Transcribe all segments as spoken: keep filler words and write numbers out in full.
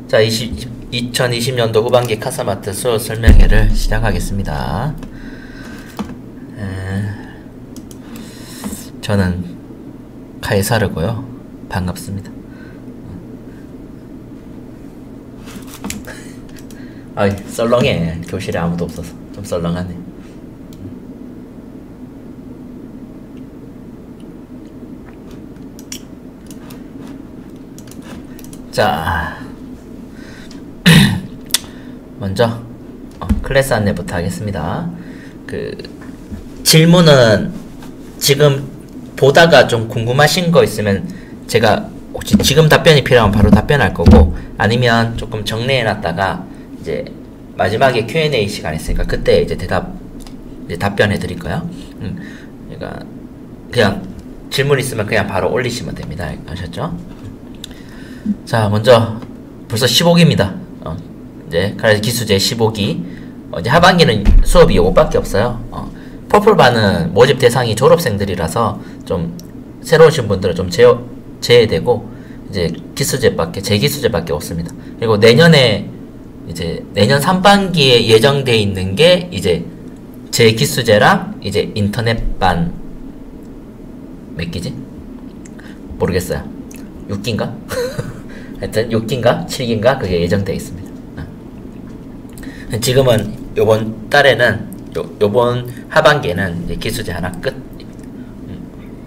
자, 이천이십 년도 후반기 카사마트 수업 설명회를 시작하겠습니다. 에... 저는 카이사르고요. 반갑습니다. 아이, 썰렁해. 교실에 아무도 없어서 좀 썰렁하네. 자, 먼저 어, 클래스 안내부터 하겠습니다. 그 질문은 지금 보다가 좀 궁금하신 거 있으면 제가 혹시 지금 답변이 필요하면 바로 답변할 거고, 아니면 조금 정리해놨다가 이제 마지막에 큐 앤 에이 시간 있으니까 그때 이제 대답 이제 답변해 드릴 거예요. 음, 그러니까 그냥 질문 있으면 그냥 바로 올리시면 됩니다. 아셨죠? 자, 먼저 벌써 십오 기입니다. 어, 이제 카이사 기수제 십오 기. 어, 이제 하반기는 수업이 요것밖에 없어요. 어, 퍼플반은 모집 대상이 졸업생들이라서 좀 새로 오신 분들은 좀 제, 제외되고 이제 기수제밖에 재기수제밖에 없습니다. 그리고 내년에 이제 내년 상반기에 예정돼 있는 게 이제 재기수제랑 이제 인터넷반 몇 기지? 모르겠어요. 육 기인가? 하여튼 육 기인가? 칠 기인가? 그게 예정되어 있습니다. 어. 지금은 요번 달에는 요, 요번 하반기에는 이제 기수제 하나 끝. 음.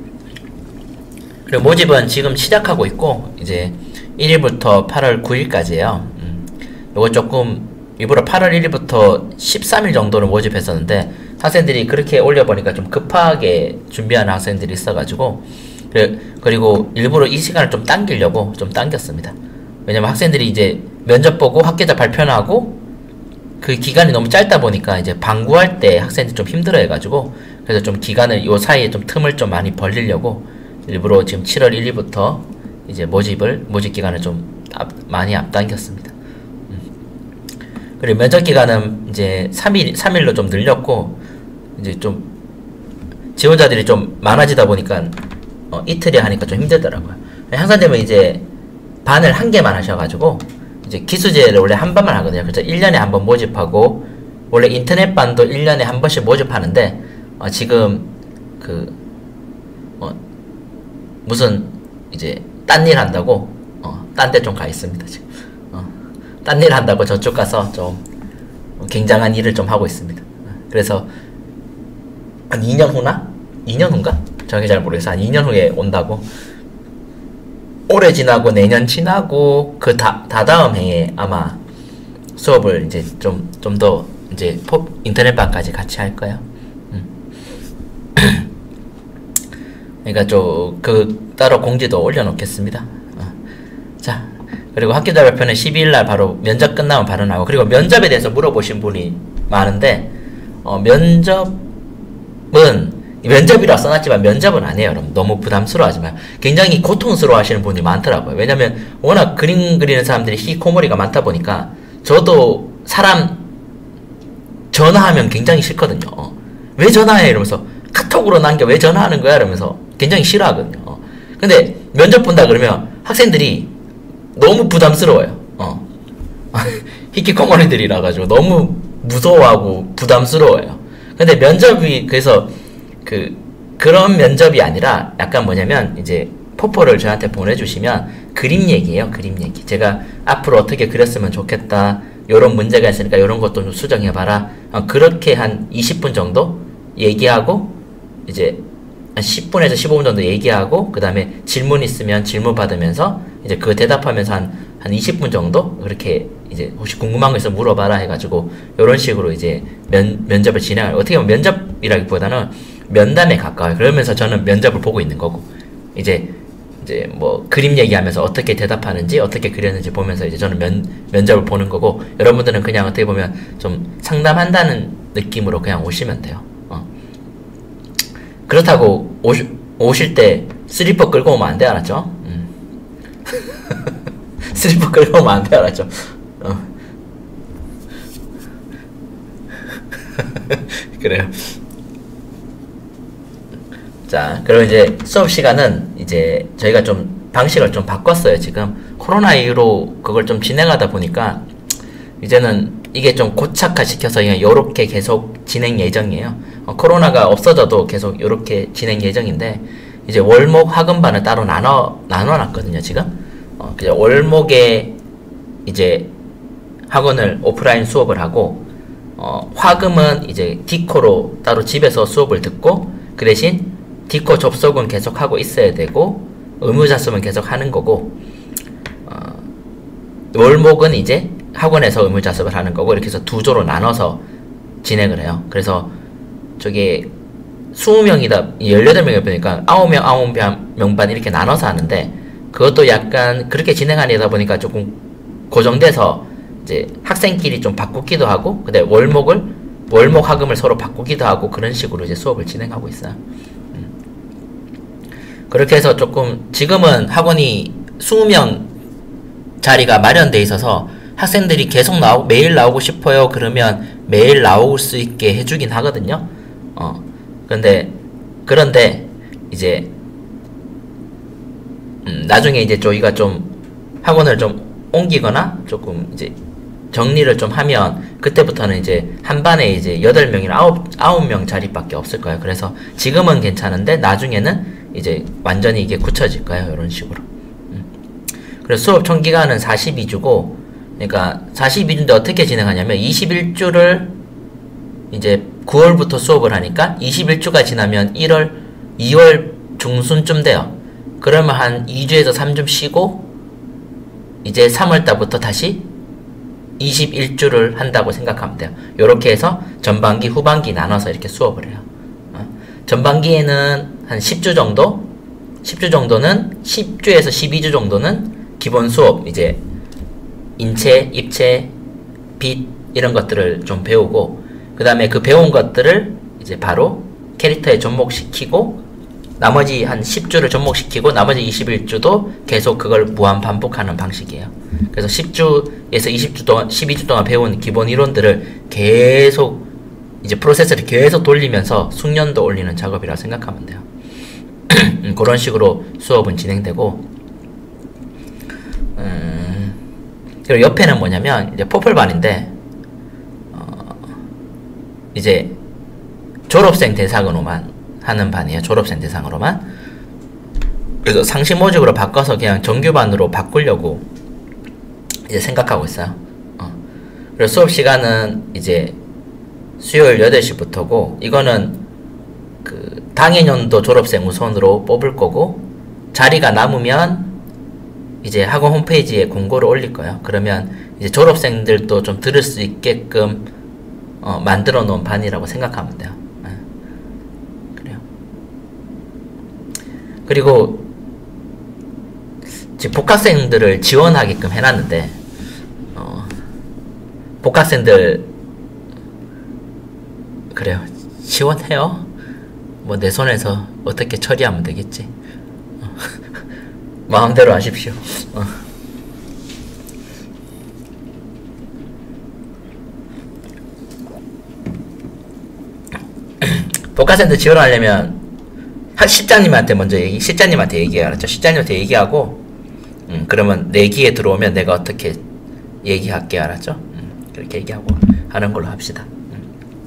그리고 모집은 지금 시작하고 있고 이제 일 일부터 팔월 구일까지예요. 음. 요거 조금 일부러 팔월 일일부터 십삼 일 정도를 모집했었는데 학생들이 그렇게 올려보니까 좀 급하게 준비하는 학생들이 있어가지고, 그리고 일부러 이 시간을 좀 당기려고 좀 당겼습니다. 왜냐면 학생들이 이제 면접 보고 학계자 발표하고 그 기간이 너무 짧다 보니까 이제 방구할 때 학생들이 좀 힘들어 해가지고, 그래서 좀 기간을 요 사이에 좀 틈을 좀 많이 벌리려고 일부러 지금 칠월 일일부터 이제 모집을 모집 기간을 좀 앞, 많이 앞당겼습니다. 음. 그리고 면접 기간은 이제 삼 일 삼 일로 좀 늘렸고, 이제 좀 지원자들이 좀 많아지다 보니까 어, 이틀에 하니까 좀 힘들더라고요. 항상 되면 이제 반을 한 개만 하셔가지고 이제 기수제를 원래 한 번만 하거든요. 그래서 일 년에 한 번 모집하고, 원래 인터넷 반도 일 년에 한 번씩 모집하는데 어, 지금 그 어, 무슨 이제 딴 일 한다고 어, 딴 데 좀 가 있습니다. 지금 어, 딴 일 한다고 저쪽 가서 좀 굉장한 일을 좀 하고 있습니다. 그래서 한 이 년 후나? 이 년 후인가? 정확히 잘 모르겠어. 한 이 년 후에 온다고. 올해 지나고 내년 지나고 그 다, 다다음 해에 아마 수업을 이제 좀, 좀 더 이제 포, 인터넷반까지 같이 할 거예요. 음. 그러니까 좀 그 따로 공지도 올려놓겠습니다. 어. 자, 그리고 학교자 발표는 십이 일날 바로 면접 끝나면 바로 나오고, 그리고 면접에 대해서 물어보신 분이 많은데 어, 면접은 면접이라 써놨지만 면접은 아니에요. 여러분 너무 부담스러워하지만 굉장히 고통스러워 하시는 분이 많더라고요. 왜냐면 워낙 그림 그리는 사람들이 히코모리가 많다 보니까 저도 사람 전화하면 굉장히 싫거든요. 어. 왜 전화해? 이러면서 카톡으로 남겨 왜 전화하는 거야? 이러면서 굉장히 싫어하거든요. 어. 근데 면접 본다 그러면 학생들이 너무 부담스러워요. 어. 히키코모리들이라 가지고 너무 무서워하고 부담스러워요. 근데 면접이 그래서 그 그런 면접이 아니라 약간 뭐냐면 이제 포포를 저한테 보내주시면 그림 얘기예요. 그림 얘기. 제가 앞으로 어떻게 그렸으면 좋겠다, 요런 문제가 있으니까 요런 것도 좀 수정해봐라. 어, 그렇게 한 이십 분 정도 얘기하고 이제 한 십 분에서 십오 분 정도 얘기하고, 그 다음에 질문 있으면 질문 받으면서 이제 그거 대답하면서 한, 한 이십 분 정도 그렇게 이제 혹시 궁금한 거 있으면 물어봐라 해가지고 요런 식으로 이제 면, 면접을 진행할, 어떻게 보면 면접이라기보다는 면담에 가까워요. 그러면서 저는 면접을 보고 있는 거고, 이제 이제 뭐 그림 얘기하면서 어떻게 대답하는지 어떻게 그렸는지 보면서 이제 저는 면, 면접을 보는 거고, 여러분들은 그냥 어떻게 보면 좀 상담한다는 느낌으로 그냥 오시면 돼요. 어. 그렇다고 오시, 오실 때 슬리퍼 끌고 오면 안 돼, 알았죠? 음. 슬리퍼 끌고 오면 안 돼, 알았죠? 어. 그래요. 자, 그리고 이제 수업 시간은 이제 저희가 좀 방식을 좀 바꿨어요. 지금 코로나 이후로 그걸 좀 진행하다 보니까 이제는 이게 좀 고착화 시켜서 그냥 요렇게 계속 진행 예정이에요. 어, 코로나가 없어져도 계속 요렇게 진행 예정인데, 이제 월목 학음반을 따로 나눠 나눠놨거든요 지금. 어, 그냥 월목에 이제 학원을 오프라인 수업을 하고, 어, 화금은 이제 디코로 따로 집에서 수업을 듣고, 그 대신 디코 접속은 계속 하고 있어야 되고 의무자습은 계속 하는 거고, 어, 월목은 이제 학원에서 의무자습을 하는 거고, 이렇게 해서 두 조로 나눠서 진행을 해요. 그래서 저게 이십 명이다 열여덟 명이 보니까 아홉 명 아홉 명 반 이렇게 나눠서 하는데, 그것도 약간 그렇게 진행하다 보니까 조금 고정돼서 이제 학생끼리 좀 바꾸기도 하고, 근데 월목을 월목 학음을 서로 바꾸기도 하고, 그런 식으로 이제 수업을 진행하고 있어요. 음. 그렇게 해서 조금 지금은 학원이 이십 명 자리가 마련돼 있어서 학생들이 계속 나오 매일 나오고 싶어요 그러면 매일 나올 수 있게 해주긴 하거든요. 어 근데 그런데 이제 음, 나중에 이제 저희가 좀 학원을 좀 옮기거나 조금 이제 정리를 좀 하면, 그때부터는 이제 한 반에 이제 여덟 명이나 아홉, 아홉 명 자리밖에 없을 거예요. 그래서 지금은 괜찮은데 나중에는 이제 완전히 이게 굳혀질 거예요. 이런 식으로. 음. 그래서 수업 총 기간은 사십이 주고, 그러니까 사십이 주인데 어떻게 진행하냐면 이십일 주를 이제 구월부터 수업을 하니까 이십일 주가 지나면 일월, 이월 중순쯤 돼요. 그러면 한 이 주에서 삼 주 쉬고 이제 삼월 달부터 다시 이십일 주를 한다고 생각하면 돼요. 요렇게 해서 전반기, 후반기 나눠서 이렇게 수업을 해요. 어? 전반기에는 한 십 주 정도? 십 주 정도는, 십 주에서 십이 주 정도는 기본 수업, 이제 인체, 입체, 빛 이런 것들을 좀 배우고, 그 다음에 그 배운 것들을 이제 바로 캐릭터에 접목시키고, 나머지 한 십 주를 접목시키고 나머지 이십일 주도 계속 그걸 무한 반복하는 방식이에요. 그래서 십 주에서 이십 주 동안, 십이 주 동안 배운 기본 이론들을 계속 이제 프로세스를 계속 돌리면서 숙련도 올리는 작업이라고 생각하면 돼요. 그런 식으로 수업은 진행되고, 음, 그리고 옆에는 뭐냐면 이제 포플반인데, 어, 이제 졸업생 대상으로만 하는 반이에요. 졸업생 대상으로만. 그래서 상시 모집으로 바꿔서 그냥 정규반으로 바꾸려고 이제 생각하고 있어요. 어. 그래서 수업 시간은 이제 수요일 여덟 시부터고, 이거는 그 당해년도 졸업생 우선으로 뽑을 거고, 자리가 남으면 이제 학원 홈페이지에 공고를 올릴 거예요. 그러면 이제 졸업생들도 좀 들을 수 있게끔 어, 만들어 놓은 반이라고 생각하면 돼요. 그리고 지금 복학생들을 지원하게끔 해놨는데, 어, 복학생들 그래요. 지원해요. 뭐 내 손에서 어떻게 처리하면 되겠지. 어. 마음대로 하십시오. 어. 복학생들 지원하려면 실장님한테 먼저 얘기, 실장님한테 얘기하죠. 실장님한테 얘기하고, 음, 그러면 내기에 들어오면 내가 어떻게 얘기할게, 알았죠? 음, 그렇게 얘기하고 하는 걸로 합시다. 음.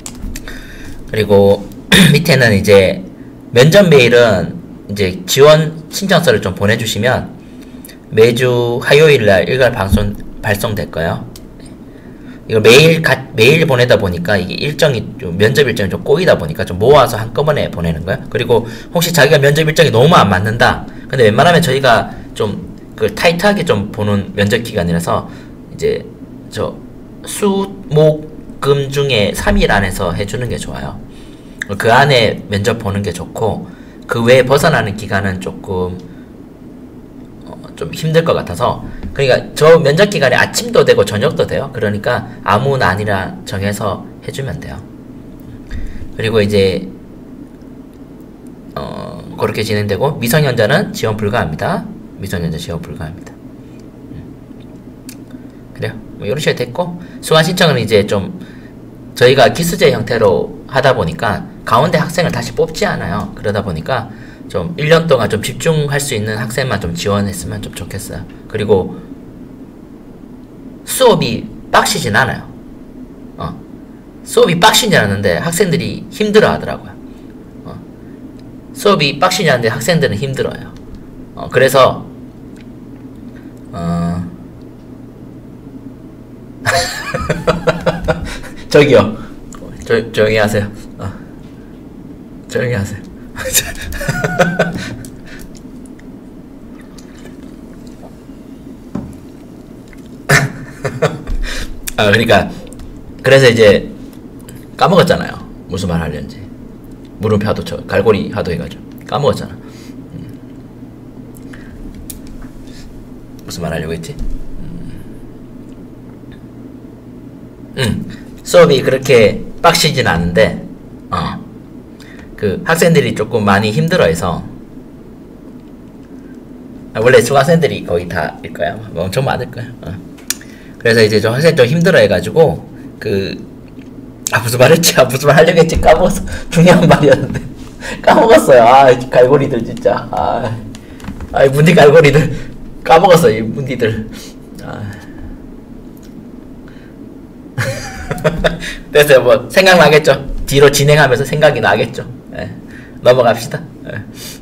그리고 밑에는 이제 면접 메일은 이제 지원 신청서를 좀 보내주시면 매주 화요일날 일괄 방송 발송될 거예요. 이거 매일 가, 매일 보내다 보니까 이게 일정이 좀 면접 일정이 좀 꼬이다 보니까 좀 모아서 한꺼번에 보내는 거예요. 그리고 혹시 자기가 면접 일정이 너무 안 맞는다. 근데 웬만하면 저희가 좀 그 타이트하게 좀 보는 면접 기간이라서 이제 저 수, 목, 금 중에 삼 일 안에서 해주는 게 좋아요. 그 안에 면접 보는 게 좋고, 그 외에 벗어나는 기간은 조금 어, 좀 힘들 것 같아서, 그러니까 저 면접 기간에 아침도 되고 저녁도 돼요. 그러니까 아무 날이나 정해서 해주면 돼요. 그리고 이제 어 그렇게 진행되고, 미성년자는 지원 불가합니다. 미성년자 지원 불가합니다. 그래요. 뭐 이런 식으로 됐고, 수강 신청은 이제 좀 저희가 기수제 형태로 하다 보니까 가운데 학생을 다시 뽑지 않아요. 그러다 보니까 좀 일 년 동안 좀 집중할 수 있는 학생만 좀 지원했으면 좀 좋겠어요. 그리고 수업이 빡시진 않아요. 어. 수업이 빡시진 않은데 학생들이 힘들어 하더라고요. 어. 수업이 빡시지 않은데 학생들은 힘들어요. 어, 그래서 어... 저기요, 조, 조용히 하세요. 어. 조용히 하세요. 아, 그러니까 그래서 이제 까먹었잖아요. 무슨 말 하려는지. 물음표 하도 쳐, 갈고리 하도 해가지고 까먹었잖아. 음. 무슨 말 하려고 했지? 음. 음. 수업이 그렇게 빡시진 않은데, 어. 그 학생들이 조금 많이 힘들어해서, 아, 원래 수학생들이 거의 다일 거야. 뭐 엄청 많을 거야. 어. 그래서 이제 좀 학생 좀 힘들어해가지고 그 아 무슨 말 했지? 아 무슨 말 하려고 했지? 까먹었어. 중요한 말이었는데 까먹었어요. 아 갈고리들 진짜. 아, 아 문디 갈고리들 까먹었어. 이 문디들. 아. 됐어요. 뭐 생각나겠죠. 뒤로 진행하면서 생각이 나겠죠. 예. 넘어갑시다. 예.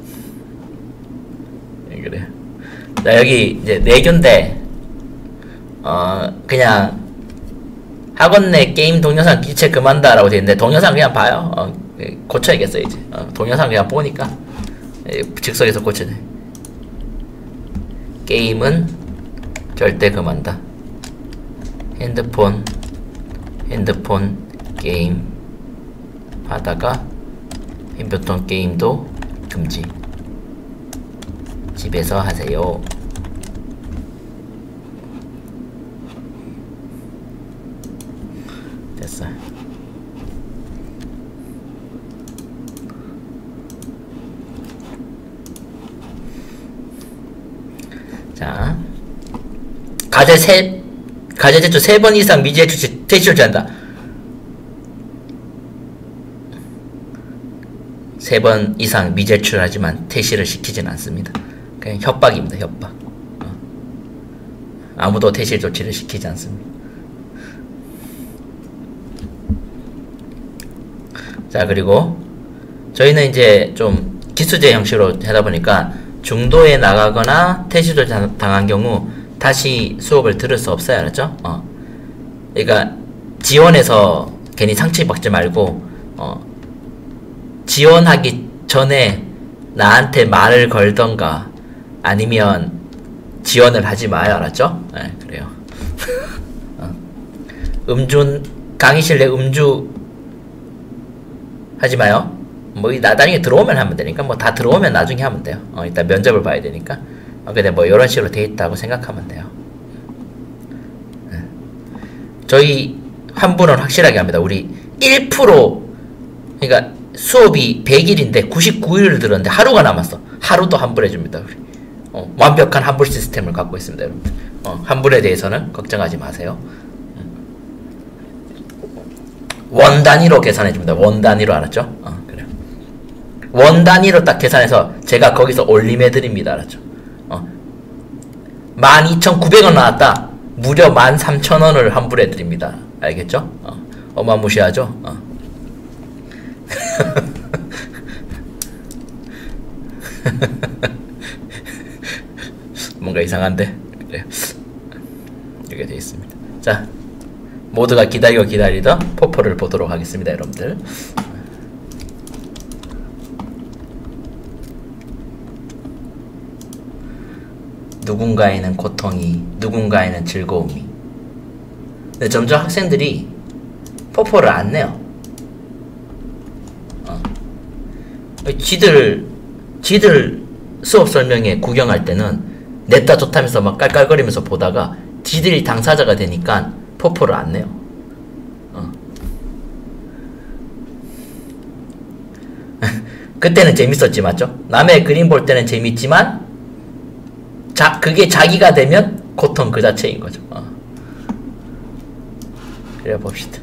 그래요. 자 여기 이제 내규인데 어 그냥 학원 내 게임 동영상 기체 그만다 라고 되어있는데 동영상 그냥 봐요. 어, 고쳐야겠어 이제. 어, 동영상 그냥 보니까 즉석에서 고쳐내. 게임은 절대 그만다. 핸드폰 핸드폰 게임 하다가 핸드폰 게임도 금지. 집에서 하세요. 됐어. 자, 과제 세 과제 제출 세 번 이상 미지의 퇴실 퇴실조치한다. 세 번 이상 미제출하지만 퇴실을 시키진 않습니다. 그냥 협박입니다. 협박. 어. 아무도 퇴실 조치를 시키지 않습니다. 자 그리고 저희는 이제 좀 기수제 형식으로 하다 보니까 중도에 나가거나 퇴실을 당한 경우 다시 수업을 들을 수 없어요. 알았죠? 어. 그러니까 지원해서 괜히 상처받지 말고 어. 지원하기 전에 나한테 말을 걸던가 아니면 지원을 하지 마요. 알았죠? 네, 그래요. 어. 음주 강의실 내 음주 하지 마요. 뭐 나중에 들어오면 하면 되니까 뭐 다 들어오면 나중에 하면 돼요. 어, 일단 면접을 봐야 되니까. 어, 근데 뭐 이런 식으로 돼 있다고 생각하면 돼요. 네. 저희 환불은 확실하게 합니다. 우리 일 퍼센트 그러니까 수업이 백 일인데 구십구 일을 들었는데 하루가 남았어. 하루도 환불해줍니다. 우리. 어, 완벽한 환불 시스템을 갖고 있습니다. 여러분들. 어, 환불에 대해서는 걱정하지 마세요. 원 단위로 계산해줍니다. 원 단위로. 알았죠? 어, 그래요. 원 단위로 딱 계산해서 제가 거기서 올림해드립니다. 알았죠? 어. 만 이천구백 원 나왔다. 무려 만 삼천 원을 환불해드립니다. 알겠죠? 어. 어마무시하죠? 어. 뭔가 이상한데? 그래요. 이렇게 되어 있습니다. 자, 모두가 기다리고 기다리던 포포를 보도록 하겠습니다. 여러분들. 누군가에는 고통이, 누군가에는 즐거움이. 근데 점점 학생들이 포포를 안 내요. 어. 지들 지들 수업 설명회 구경할 때는 냈다 좋다면서 막 깔깔거리면서 보다가 지들이 당사자가 되니까 포포를 안 내요. 어. 그때는 재밌었지, 맞죠? 남의 그림 볼 때는 재밌지만 자, 그게 자기가 되면 고통 그 자체인 거죠. 어. 그래 봅시다.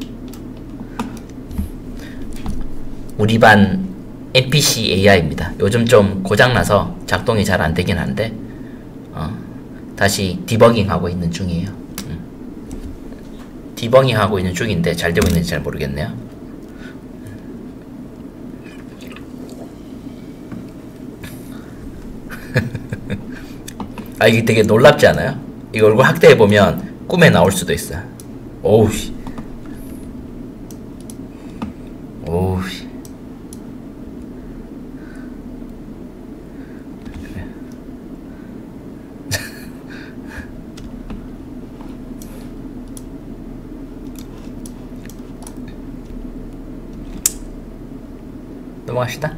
우리 반 엔피씨 에이아이입니다. 요즘 좀 고장나서 작동이 잘 안되긴 한데 어, 다시 디버깅 하고 있는 중이에요. 음. 디버깅 하고 있는 중인데 잘 되고 있는지 잘 모르겠네요. 아, 이게 되게 놀랍지 않아요? 이거 얼굴 확대해보면 꿈에 나올 수도 있어요. 오우 씨. 오우 씨. 넘어갑시다.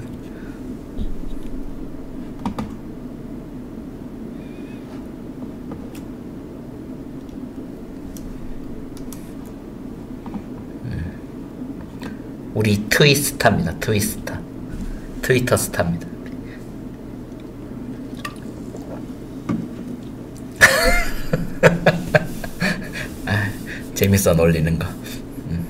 우리 트위스타입니다. 트위스타. 트위터 스타입니다. 아, 재밌어 놀리는 거. 음.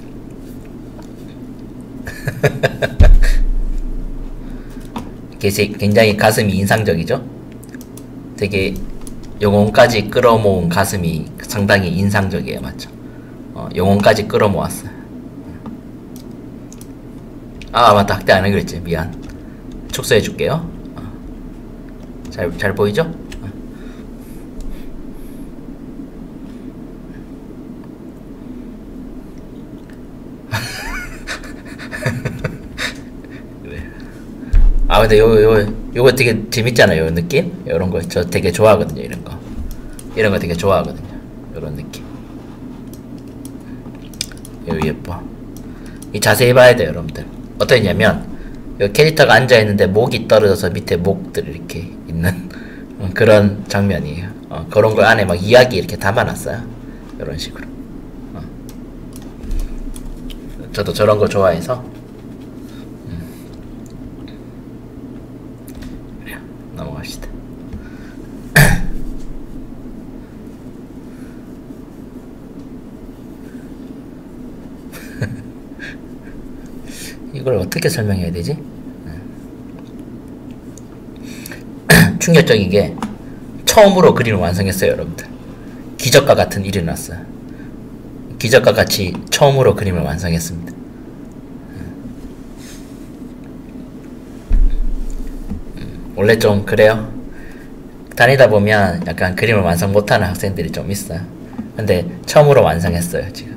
굉장히 가슴이 인상적이죠? 되게 영혼까지 끌어모은 가슴이 상당히 인상적이에요. 맞죠? 어, 영혼까지 끌어모았어요. 아 맞다, 확대 안 해그랬지. 미안. 축소해줄게요. 어. 잘, 잘 보이죠? 어. 그래. 아 근데 요, 요, 요거 되게 재밌잖아요. 요 느낌? 요런 거 저 되게 좋아하거든요. 이런 거 이런 거 되게 좋아하거든요. 요런 느낌. 요 예뻐. 이 자세히 봐야 돼요 여러분들. 어떠냐면 여기 캐릭터가 앉아있는데 목이 떨어져서 밑에 목들 이렇게 있는 그런 장면이에요. 어, 그런 거 안에 막 이야기 이렇게 담아놨어요. 이런 식으로. 어. 저도 저런 거 좋아해서. 음. 그래요. 넘어갑시다. 이걸 어떻게 설명해야 되지? 충격적인 게 처음으로 그림을 완성했어요. 여러분들 기적과 같은 일이 났어요. 기적과 같이 처음으로 그림을 완성했습니다. 원래 좀 그래요. 다니다 보면 약간 그림을 완성 못하는 학생들이 좀 있어요. 근데 처음으로 완성했어요 지금.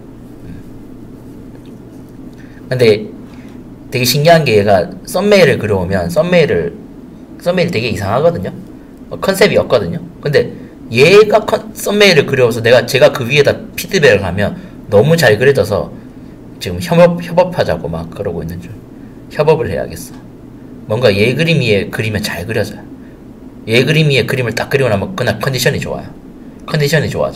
근데 되게 신기한 게 얘가 썸메일을 그려오면 썸메일을 썸메일이 되게 이상하거든요. 어, 컨셉이 없거든요. 근데 얘가 컨, 썸메일을 그려서 내가 제가 그 위에다 피드백을 하면 너무 잘 그려져서 지금 협업 협업하자고 막 그러고 있는 중. 협업을 해야겠어. 뭔가 얘 그림 위에 그리면 잘 그려져요. 얘 그림 위에 그림을 딱 그리고 나면 그날 컨디션이 좋아요. 컨디션이 좋아져.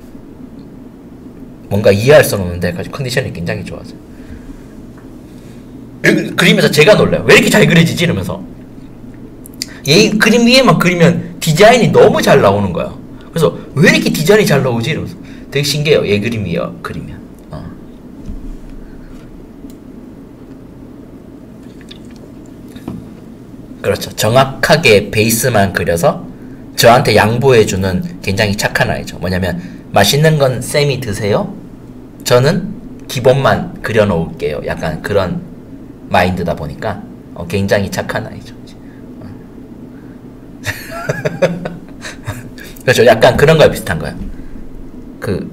뭔가 이해할 수 없는 데까지 컨디션이 굉장히 좋아져. 그리면서 제가 놀라요. 왜 이렇게 잘 그려지지? 이러면서 얘 그림 위에만 그리면 디자인이 너무 잘 나오는 거야. 그래서 왜 이렇게 디자인이 잘 나오지? 이러면서 되게 신기해요. 얘 그림 위에 그리면. 어. 그렇죠. 정확하게 베이스만 그려서 저한테 양보해주는 굉장히 착한 아이죠. 뭐냐면 맛있는 건 쌤이 드세요. 저는 기본만 그려놓을게요. 약간 그런 마인드다 보니까 어, 굉장히 착한 아이죠. 어. 그렇죠. 약간 그런 거에 비슷한 거야. 그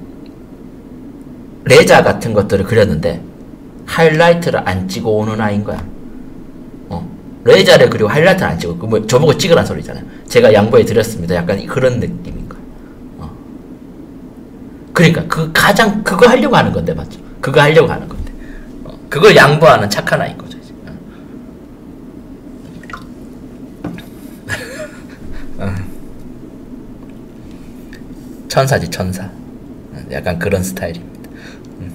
레자 같은 것들을 그렸는데 하이라이트를 안 찍어 오는 아이인 거야. 어. 레자를 그리고 하이라이트를 안 찍어. 그 뭐 저보고 찍으란 소리잖아요. 제가 양보해 드렸습니다. 약간 그런 느낌인 거야. 어. 그러니까 그 가장 그거 하려고 하는 건데 맞죠? 그거 하려고 하는 건데. 어. 그걸 양보하는 착한 아이인 거죠. 어. 천사지 천사. 약간 그런 스타일입니다. 음.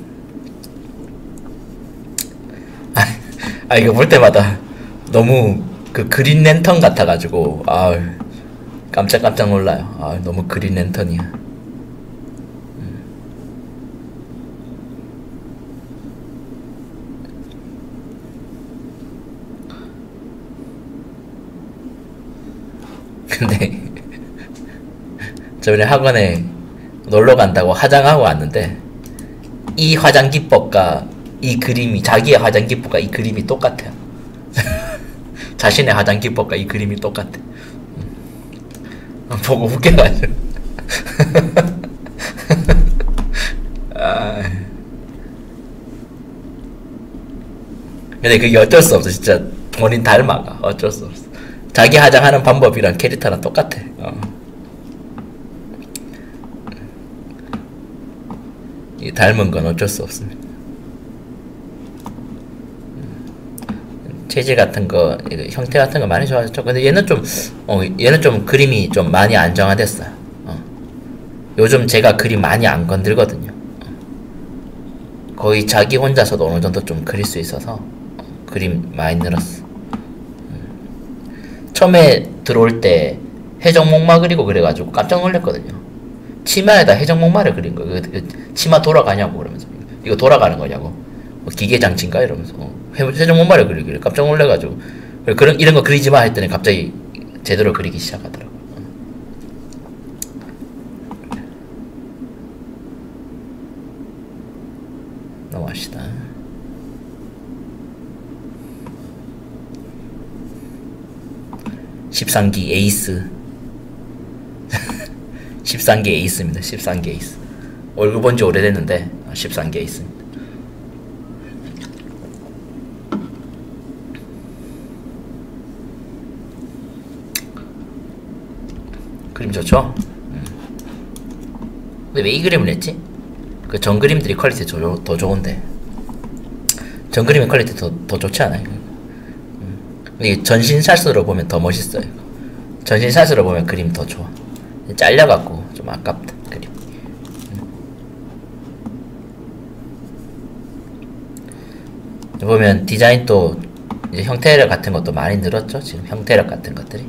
아, 아 이거 볼 때마다 너무 그 그린 랜턴 같아가지고 아 깜짝깜짝 놀라요. 아 너무 그린 랜턴이야. 음. 근데 저번에 학원에 놀러 간다고 화장하고 왔는데 이 화장 기법과 이 그림이, 자기의 화장 기법과 이 그림이 똑같아요. 자신의 화장 기법과 이 그림이 똑같아. 보고 웃겨가지고. 아. 근데 그게 어쩔 수 없어. 진짜 본인 닮아가. 어쩔 수 없어. 자기 화장하는 방법이랑 캐릭터랑 똑같아. 어. 이 닮은 건 어쩔 수 없습니다. 재질 같은 거, 형태 같은 거 많이 좋아졌죠. 근데 얘는 좀, 어, 얘는 좀 그림이 좀 많이 안정화됐어요. 어. 요즘 제가 그림 많이 안 건들거든요. 어. 거의 자기 혼자서도 어느 정도 좀 그릴 수 있어서 어, 그림 많이 늘었어. 음. 처음에 들어올 때 해적목마 그리고 그래가지고 깜짝 놀랐거든요. 치마에다 해적목마를 그린 거. 그, 그 치마 돌아가냐고 그러면서 이거 돌아가는 거냐고. 뭐 기계장치인가 이러면서. 어. 해적목마를 그리길래 깜짝 놀래가지고 그런 이런 거 그리지 마 했더니 갑자기 제대로 그리기 시작하더라고. 넘어갑시다. 십삼 기 에이스. 십삼 기 에이스입니다. 십삼 기 에이스. 얼굴 본지 오래됐는데 십삼 기 에이스입니다. 그림 좋죠? 음. 근데 왜 이 그림을 냈지? 그 전 그림들이 퀄리티 더, 더 좋은데 전 그림의 퀄리티 더, 더 좋지 않아요? 음. 근데 전신샷으로 보면 더 멋있어요. 전신샷으로 보면 그림 더 좋아. 잘려갖고 좀 아깝다 그림. 음. 보면 디자인도 이제 형태력 같은 것도 많이 늘었죠. 지금 형태력 같은 것들이.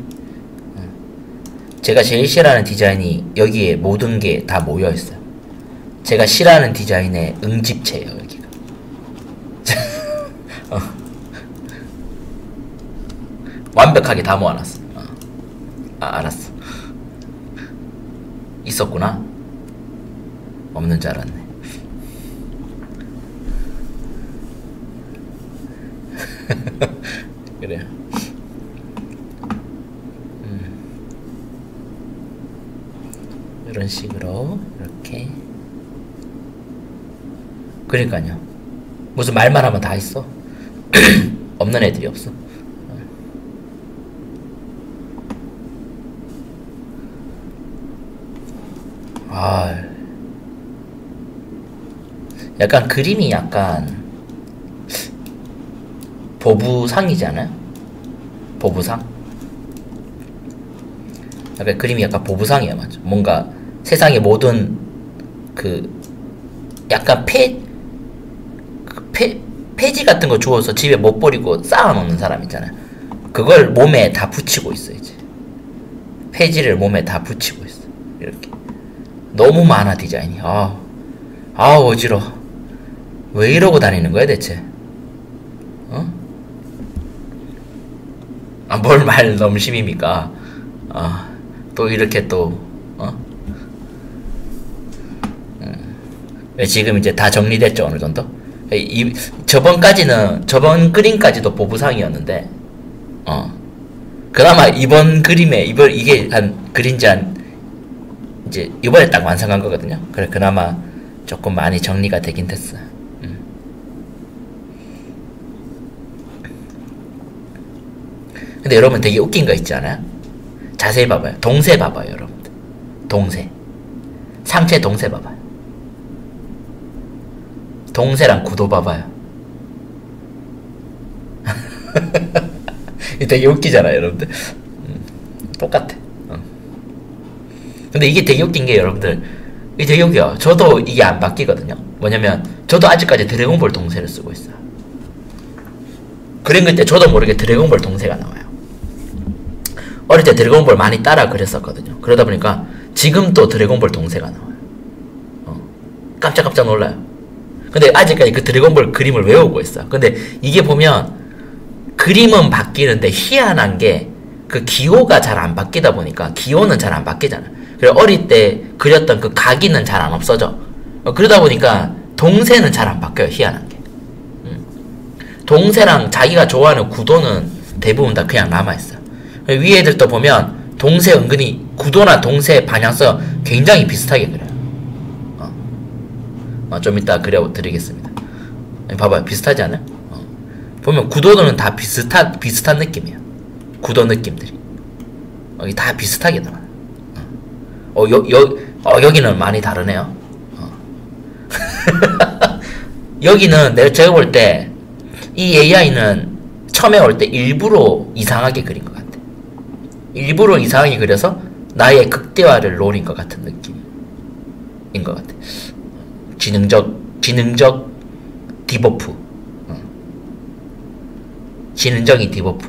제가 제일 싫어하는 디자인이 여기에 모든 게 다 모여있어요. 제가 싫어하는 디자인의 응집체예요, 여기가. 어. 완벽하게 다 모아놨어. 어. 아, 알았어. 있었구나. 없는 줄 알았네. 그래요. 이런 식으로 이렇게. 그러니까요. 무슨 말만 하면 다 있어. 없는 애들이 없어. 아, 약간 그림이 약간 보부상이잖아요. 보부상. 약간 그림이 약간 보부상이야, 맞죠? 뭔가 세상의 모든 그 약간 폐, 그 폐 폐지 같은 거 주워서 집에 못 버리고 쌓아놓는 사람 있잖아요. 그걸 몸에 다 붙이고 있어. 이제 폐지를 몸에 다 붙이고 있어. 이렇게 너무 많아 디자인이. 아, 아 어지러. 왜 이러고 다니는 거야 대체? 어? 아, 뭘 말 너무 심입니까? 아, 또 이렇게 또 어? 음. 지금 이제 다 정리됐죠 어느 정도? 이 저번까지는 저번 그림까지도 보부상이었는데, 어 그나마 이번 그림에 이번 이게 한 그린지 한 이제 이번에 딱 완성한 거거든요. 그래 그나마 조금 많이 정리가 되긴 됐어. 음. 근데 여러분 되게 웃긴 거 있지 않아요? 자세히 봐봐요. 동세 봐봐요, 여러분들. 동세. 상체 동세 봐봐요. 동세랑 구도 봐봐요. 되게 웃기잖아요, 여러분들. 음, 똑같아. 어. 근데 이게 되게 웃긴 게 여러분들, 이게 되게 웃겨요. 저도 이게 안 바뀌거든요. 뭐냐면 저도 아직까지 드래곤볼 동세를 쓰고 있어요. 그림 그릴 때 저도 모르게 드래곤볼 동세가 나와요. 어릴 때 드래곤볼 많이 따라 그렸었거든요. 그러다 보니까 지금 또 드래곤볼 동세가 나와요. 어. 깜짝깜짝 놀라요. 근데 아직까지 그 드래곤볼 그림을 외우고 있어요. 근데 이게 보면 그림은 바뀌는데 희한한 게 그 기호가 잘 안 바뀌다 보니까 기호는 잘 안 바뀌잖아. 그래서 어릴 때 그렸던 그 각인은 잘 안 없어져. 어, 그러다 보니까 동세는 잘 안 바뀌어요. 희한한 게. 음. 동세랑 자기가 좋아하는 구도는 대부분 다 그냥 남아있어요. 위에 애들도 보면 동세 은근히 구도나 동세 방향성 굉장히 비슷하게 그려요. 어. 어, 좀 이따 그려드리겠습니다. 봐봐요. 비슷하지 않아요? 어. 보면 구도는 다 비슷한 비슷한 느낌이에요. 구도 느낌들이 여기 다 비슷하게 나와요. 어, 여, 여, 어, 여기는 많이 다르네요. 어. 여기는 내가 제가 볼 때 이 에이아이는 처음에 올 때 일부러 이상하게 그린 것 같아. 일부러 이상하게 그려서 나의 극대화를 노린 것 같은 느낌인 것 같아. 지능적 지능적 디버프. 어. 지능적인 디버프.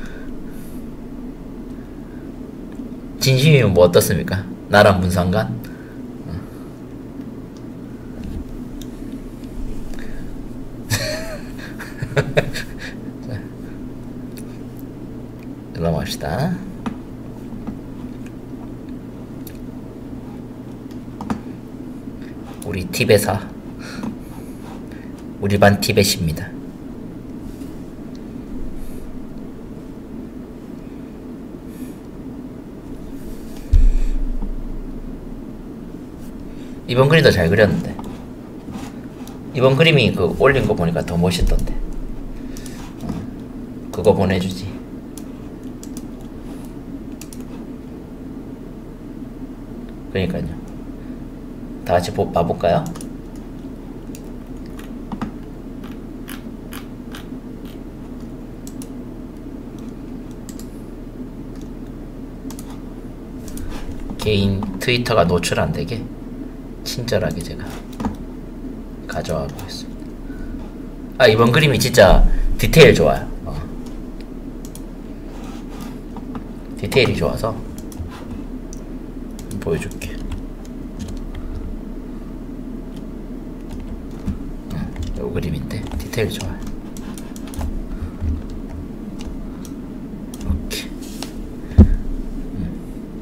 진심이면 뭐 어떻습니까? 나랑 무슨 상관? 어. 넘어갑시다. 우리 티베사, 우리 반 티벳입니다. 이번 그림도 잘 그렸는데 이번 그림이 그 올린 거 보니까 더 멋있던데. 어, 그거 보내주지. 그러니까요. 다 같이 보, 봐볼까요? 개인 트위터가 노출 안 되게 친절하게 제가 가져와 보겠습니다. 아, 이번 그림이 진짜 디테일 좋아요. 어. 디테일이 좋아서 보여줄게. 어, 요 그림인데 디테일 좋아요. 이렇게. 음.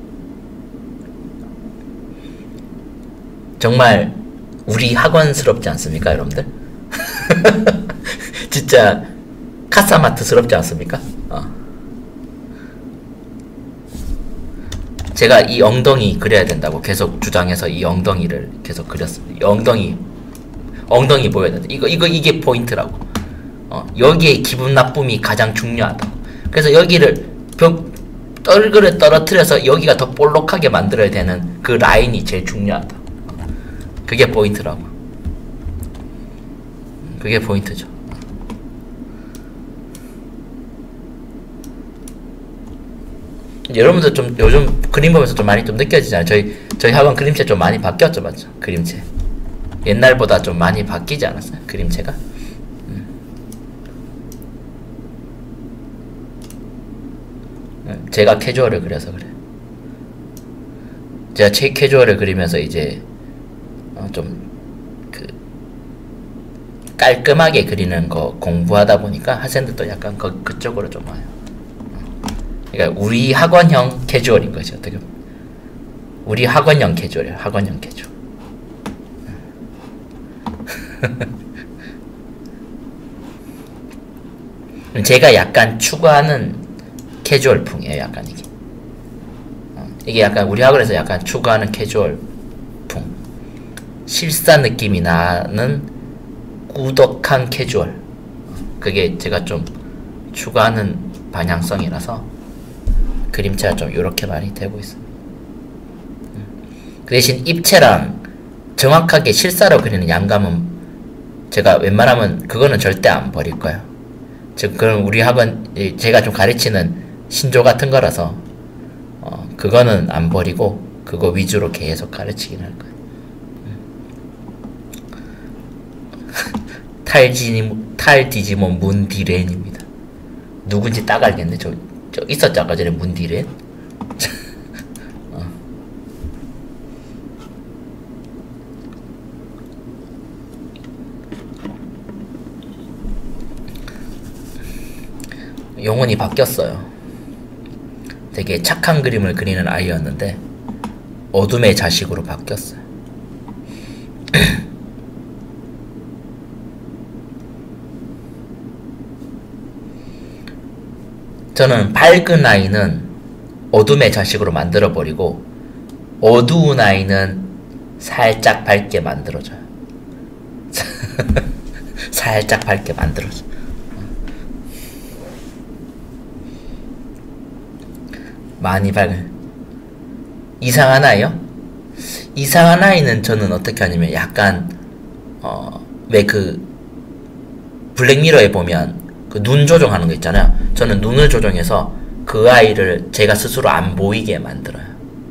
정말 우리 학원스럽지 않습니까, 여러분들? 진짜 카사마트스럽지 않습니까? 어. 제가 이 엉덩이 그려야 된다고 계속 주장해서 이 엉덩이를 계속 그렸습니다. 이 엉덩이 엉덩이 보여야 된다. 이거 이거 이게 포인트라고. 어, 여기에 기분 나쁨이 가장 중요하다. 그래서 여기를 벽 떨그를 떨어뜨려서 여기가 더 볼록하게 만들어야 되는 그 라인이 제일 중요하다. 그게 포인트라고. 그게 포인트죠. 여러분들 좀 요즘 그림 보면서 좀 많이 좀 느껴지잖아요. 저희 저희 학원 그림체 좀 많이 바뀌었죠, 맞죠? 그림체 옛날보다 좀 많이 바뀌지 않았어요? 그림체가. 음. 제가 캐주얼을 그려서 그래. 제가 제 캐주얼을 그리면서 이제 어 좀 그 깔끔하게 그리는 거 공부하다 보니까 학생들도 약간 그 그쪽으로 좀 와요. 그러니까 우리 학원형 캐주얼인 거죠. 어떻게 보면 우리 학원형 캐주얼이에요. 학원형 캐주얼. 제가 약간 추구하는 캐주얼풍이에요. 약간 이게 어, 이게 약간 우리 학원에서 약간 추구하는 캐주얼풍, 실사 느낌이 나는 꾸덕한 캐주얼. 그게 제가 좀 추구하는 방향성이라서 그림체가 좀 요렇게 많이 되고 있습니다. 그 대신 입체랑 정확하게 실사로 그리는 양감은 제가 웬만하면 그거는 절대 안 버릴 거예요. 즉 그럼 우리 학원 제가 좀 가르치는 신조 같은 거라서 어, 그거는 안 버리고 그거 위주로 계속 가르치긴 할 거예요. 탈지님, 탈디지몬 문디렌입니다. 누군지 딱 알겠네. 저, 저 있었죠 아까 전에 문디렌. 어. 영혼이 바뀌었어요. 되게 착한 그림을 그리는 아이였는데 어둠의 자식으로 바뀌었어요. 저는 밝은 아이는 어둠의 자식으로 만들어버리고 어두운 아이는 살짝 밝게 만들어줘요. 살짝 밝게 만들어줘. 많이 밝은 이상한 아이요? 이상한 아이는 저는 어떻게 하냐면 약간 어 왜 그 블랙미러에 보면 그 눈 조정하는 거 있잖아요. 저는 눈을 조정해서 그 아이를 제가 스스로 안 보이게 만들어요.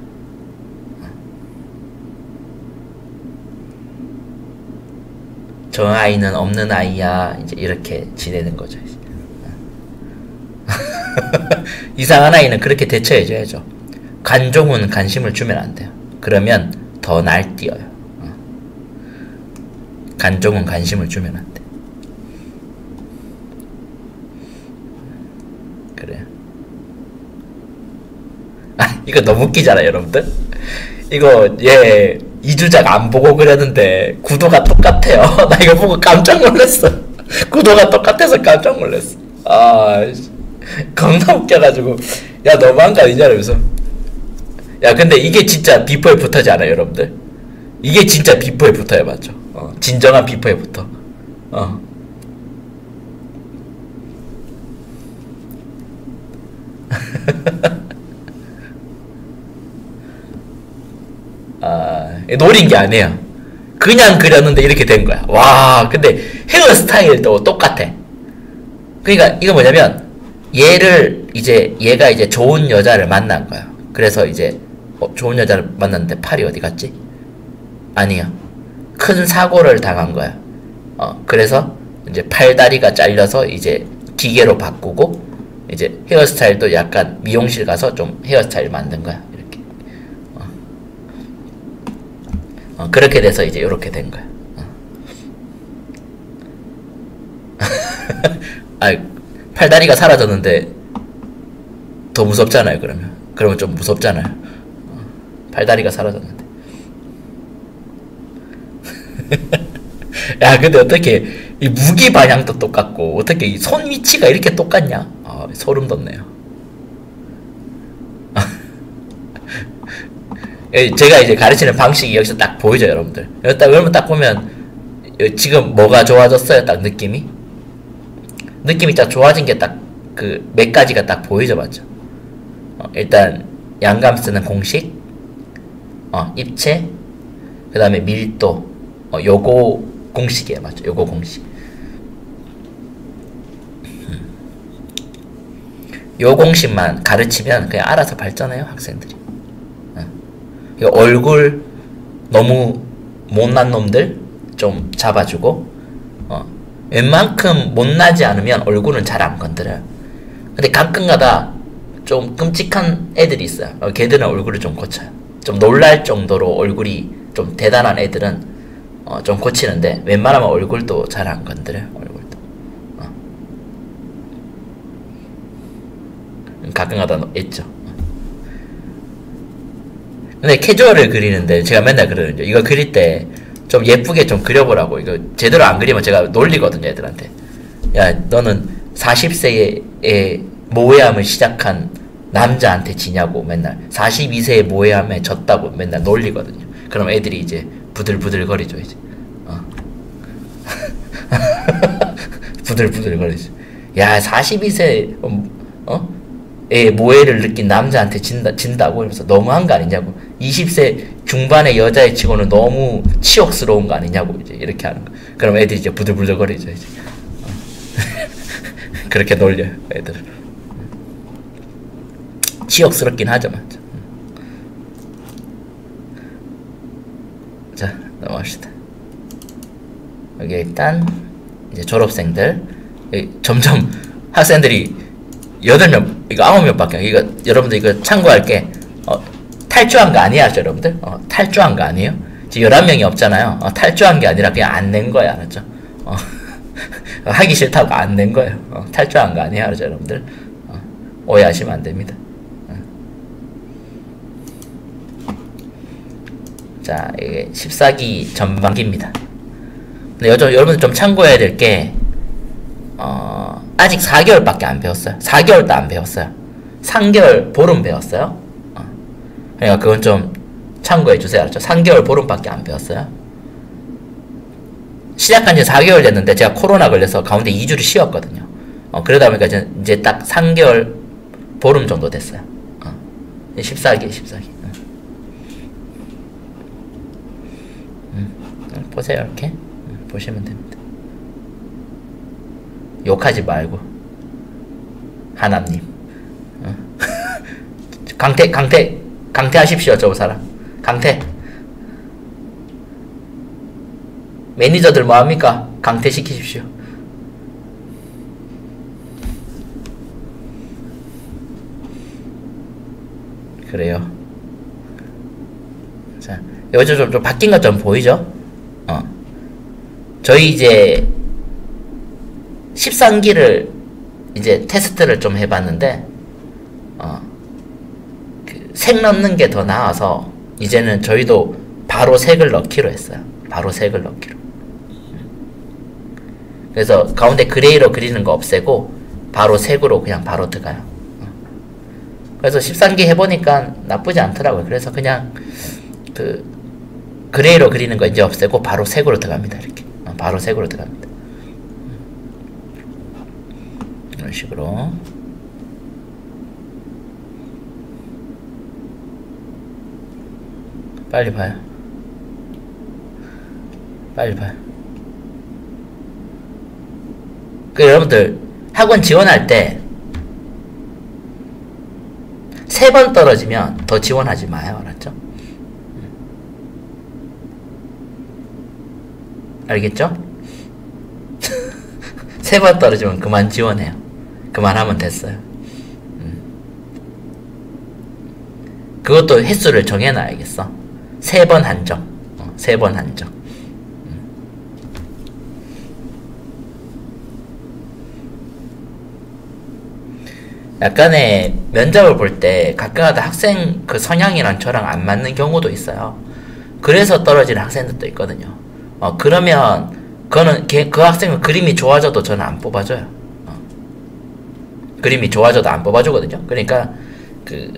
저 아이는 없는 아이야. 이제 이렇게 지내는 거죠. 이상한 아이는 그렇게 대처해줘야죠. 관종은 관심을 주면 안 돼요. 그러면 더 날뛰어요. 관종은 관심을 주면 안 돼. 그래요. 아, 이거 너무 웃기잖아요, 여러분들. 이거 얘 이주작 안 보고 그렸는데 구도가 똑같아요. 나 이거 보고 깜짝 놀랐어. 구도가 똑같아서 깜짝 놀랐어. 아, 겁나 웃겨가지고 야 너무한 거 아니냐 이러면서. 야 근데 이게 진짜 비포에 붙어지 않아요, 여러분들? 이게 진짜 비포에 붙어요, 맞죠? 어, 진정한 비포에 붙어. 어. 아, 노린 게 아니에요. 그냥 그렸는데 이렇게 된 거야. 와, 근데 헤어스타일도 똑같아. 그러니까 이거 뭐냐면 얘를 이제 얘가 이제 좋은 여자를 만난 거야. 그래서 이제 어, 좋은 여자를 만났는데 팔이 어디 갔지? 아니요. 큰 사고를 당한 거야. 어, 그래서 이제 팔다리가 잘려서 이제 기계로 바꾸고 이제 헤어스타일도 약간 미용실 가서 좀 헤어스타일 만든 거야. 이렇게. 어. 어, 그렇게 돼서 이제 이렇게 된 거야. 어. 아, 팔다리가 사라졌는데 더 무섭잖아요. 그러면 그러면 좀 무섭잖아요. 어. 팔다리가 사라졌는데. 야 근데 어떻게 이 무기 방향도 똑같고 어떻게 이 손 위치가 이렇게 똑같냐? 아, 소름 돋네요. 제가 이제 가르치는 방식이 여기서 딱 보이죠, 여러분들. 여기 딱 여러분 딱 보면 지금 뭐가 좋아졌어요? 딱 느낌이 느낌이 딱 좋아진 게 딱 그 몇 가지가 딱 보이죠, 맞죠? 어, 일단 양감 쓰는 공식, 어, 입체, 그 다음에 밀도, 어, 요거 공식이에요, 맞죠? 요거 공식. 요 공식만 가르치면 그냥 알아서 발전해요, 학생들이. 어. 얼굴 너무 못난 놈들 좀 잡아주고, 어. 웬만큼 못나지 않으면 얼굴은 잘 안 건드려요. 근데 가끔가다 좀 끔찍한 애들이 있어요. 어, 걔들은 얼굴을 좀 고쳐요. 좀 놀랄 정도로 얼굴이 좀 대단한 애들은 어, 좀 고치는데 웬만하면 얼굴도 잘 안 건드려요. 얼굴도. 어. 가끔가다 있죠. 근데 캐주얼을 그리는데 제가 맨날 그러는데 이거 그릴 때 좀 예쁘게 좀 그려보라고. 이거 제대로 안 그리면 제가 놀리거든요, 애들한테. 야, 너는 사십 세에 모해함을 시작한 남자한테 지냐고 맨날. 사십이 세에 모해함에 졌다고 맨날 놀리거든요. 그럼 애들이 이제 부들부들거리죠, 이제. 어. 부들부들거리죠. 야, 사십이 세 어? 에 모해를 느낀 남자한테 진다, 진다고 이러면서 너무한 거 아니냐고. 이십 세 중반의 여자애 치고는 너무 치욕스러운 거 아니냐고 이제 이렇게 하는 거. 그럼 애들이 이제 부들부들거리죠, 이제. 어. 그렇게 놀려요, 애들을. 치욕스럽긴 하죠, 맞죠. 자, 넘어갑시다. 여기 일단 이제 졸업생들. 여기 점점 학생들이 여덟 명, 이거 아홉 명밖에. 이거 여러분들 이거 참고할게. 어, 탈주한 거 아니야, 여러분들? 어, 탈주한 거 아니에요? 지금 열한 명이 없잖아요. 어, 탈주한 게 아니라 그냥 안 낸 거야, 알았죠? 어, 하기 싫다고 안 낸 거예요. 어, 탈주한 거 아니야, 알았죠, 여러분들? 어, 오해하시면 안 됩니다. 어. 자, 이게 십사 기 전반기입니다. 근데 여러, 여러분들 좀 참고해야 될 게, 어, 아직 사 개월밖에 안 배웠어요. 사 개월도 안 배웠어요. 삼 개월 보름 배웠어요. 어. 그러니까 그건 좀 참고해 주세요. 알았죠? 삼 개월 보름밖에 안 배웠어요. 시작한 지 사 개월 됐는데 제가 코로나 걸려서 가운데 이 주를 쉬었거든요. 어, 그러다 보니까 이제, 이제 딱 삼 개월 보름 정도 됐어요. 어. 십사 기, 십사 기. 어. 음, 보세요, 이렇게. 음, 보시면 됩니다. 욕하지 말고. 하나님. 어. 강퇴, 강퇴, 강퇴하십시오, 저 사람. 강퇴. 매니저들 뭐합니까? 강퇴시키십시오. 그래요. 자, 여기서 좀, 좀 바뀐 것 좀 보이죠? 어. 저희 이제 십삼 기를 이제 테스트를 좀 해봤는데, 어, 그 색 넣는 게 더 나아서 이제는 저희도 바로 색을 넣기로 했어요. 바로 색을 넣기로. 그래서 가운데 그레이로 그리는 거 없애고 바로 색으로 그냥 바로 들어가요. 그래서 십삼 기 해보니까 나쁘지 않더라고요. 그래서 그냥 그 그레이로 그리는 거 이제 없애고 바로 색으로 들어갑니다. 이렇게 바로 색으로 들어갑니다. 이런 식으로. 빨리 봐요. 빨리 봐요. 그 여러분들 학원 지원할 때 세 번 떨어지면 더 지원하지 마요. 알았죠? 알겠죠? 세 번 떨어지면 그만 지원해요. 그만하면 됐어요. 음. 그것도 횟수를 정해놔야겠어. 세 번 한정. 어, 세 번 한정. 약간의 면접을 볼 때 가끔가다 학생 그 성향이랑 저랑 안 맞는 경우도 있어요. 그래서 떨어지는 학생들도 있거든요. 어, 그러면 그거는 걔, 그 학생은 그림이 좋아져도 저는 안 뽑아줘요. 어. 그림이 좋아져도 안 뽑아주거든요. 그러니까 그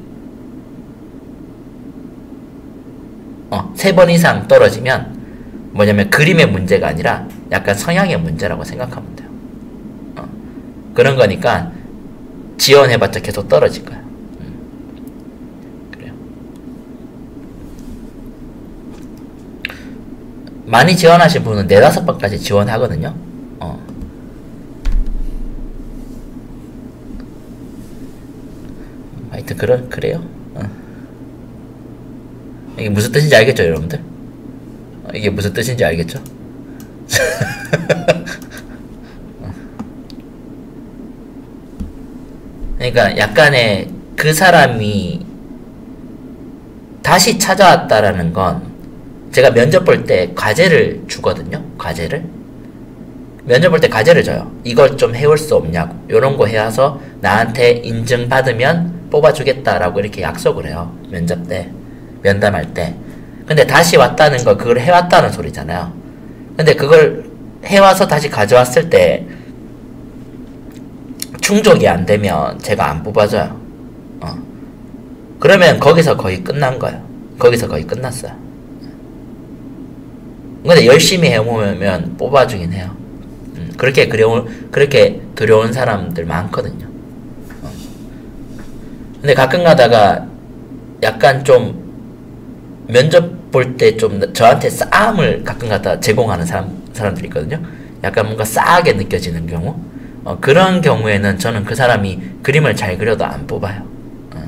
어, 세 번 이상 떨어지면 뭐냐면 그림의 문제가 아니라 약간 성향의 문제라고 생각하면 돼요. 어. 그런 거니까 지원해봤자 계속 떨어질 거야. 음. 그래요. 많이 지원하신 분은 네다섯 번까지 지원하거든요. 어. 하여튼, 그러, 그래요. 어. 이게 무슨 뜻인지 알겠죠, 여러분들? 어, 이게 무슨 뜻인지 알겠죠? 그러니까 약간의 그 사람이 다시 찾아왔다라는 건 제가 면접 볼 때 과제를 주거든요. 과제를. 면접 볼 때 과제를 줘요. 이걸 좀 해올 수 없냐고. 요런 거 해와서 나한테 인증받으면 뽑아주겠다라고 이렇게 약속을 해요. 면접 때. 면담할 때. 근데 다시 왔다는 거 그걸 해왔다는 소리잖아요. 근데 그걸 해와서 다시 가져왔을 때 충족이 안 되면 제가 안 뽑아줘요. 어. 그러면 거기서 거의 끝난 거예요. 거기서 거의 끝났어요. 근데 열심히 해보면 뽑아주긴 해요. 음, 그렇게 그려온, 그렇게 들여온 사람들 많거든요. 어. 근데 가끔 가다가 약간 좀 면접 볼 때 좀 저한테 싸움을 가끔 가다 제공하는 사람, 사람들이 있거든요. 약간 뭔가 싸하게 느껴지는 경우. 어, 그런 경우에는 저는 그 사람이 그림을 잘 그려도 안 뽑아요. 어.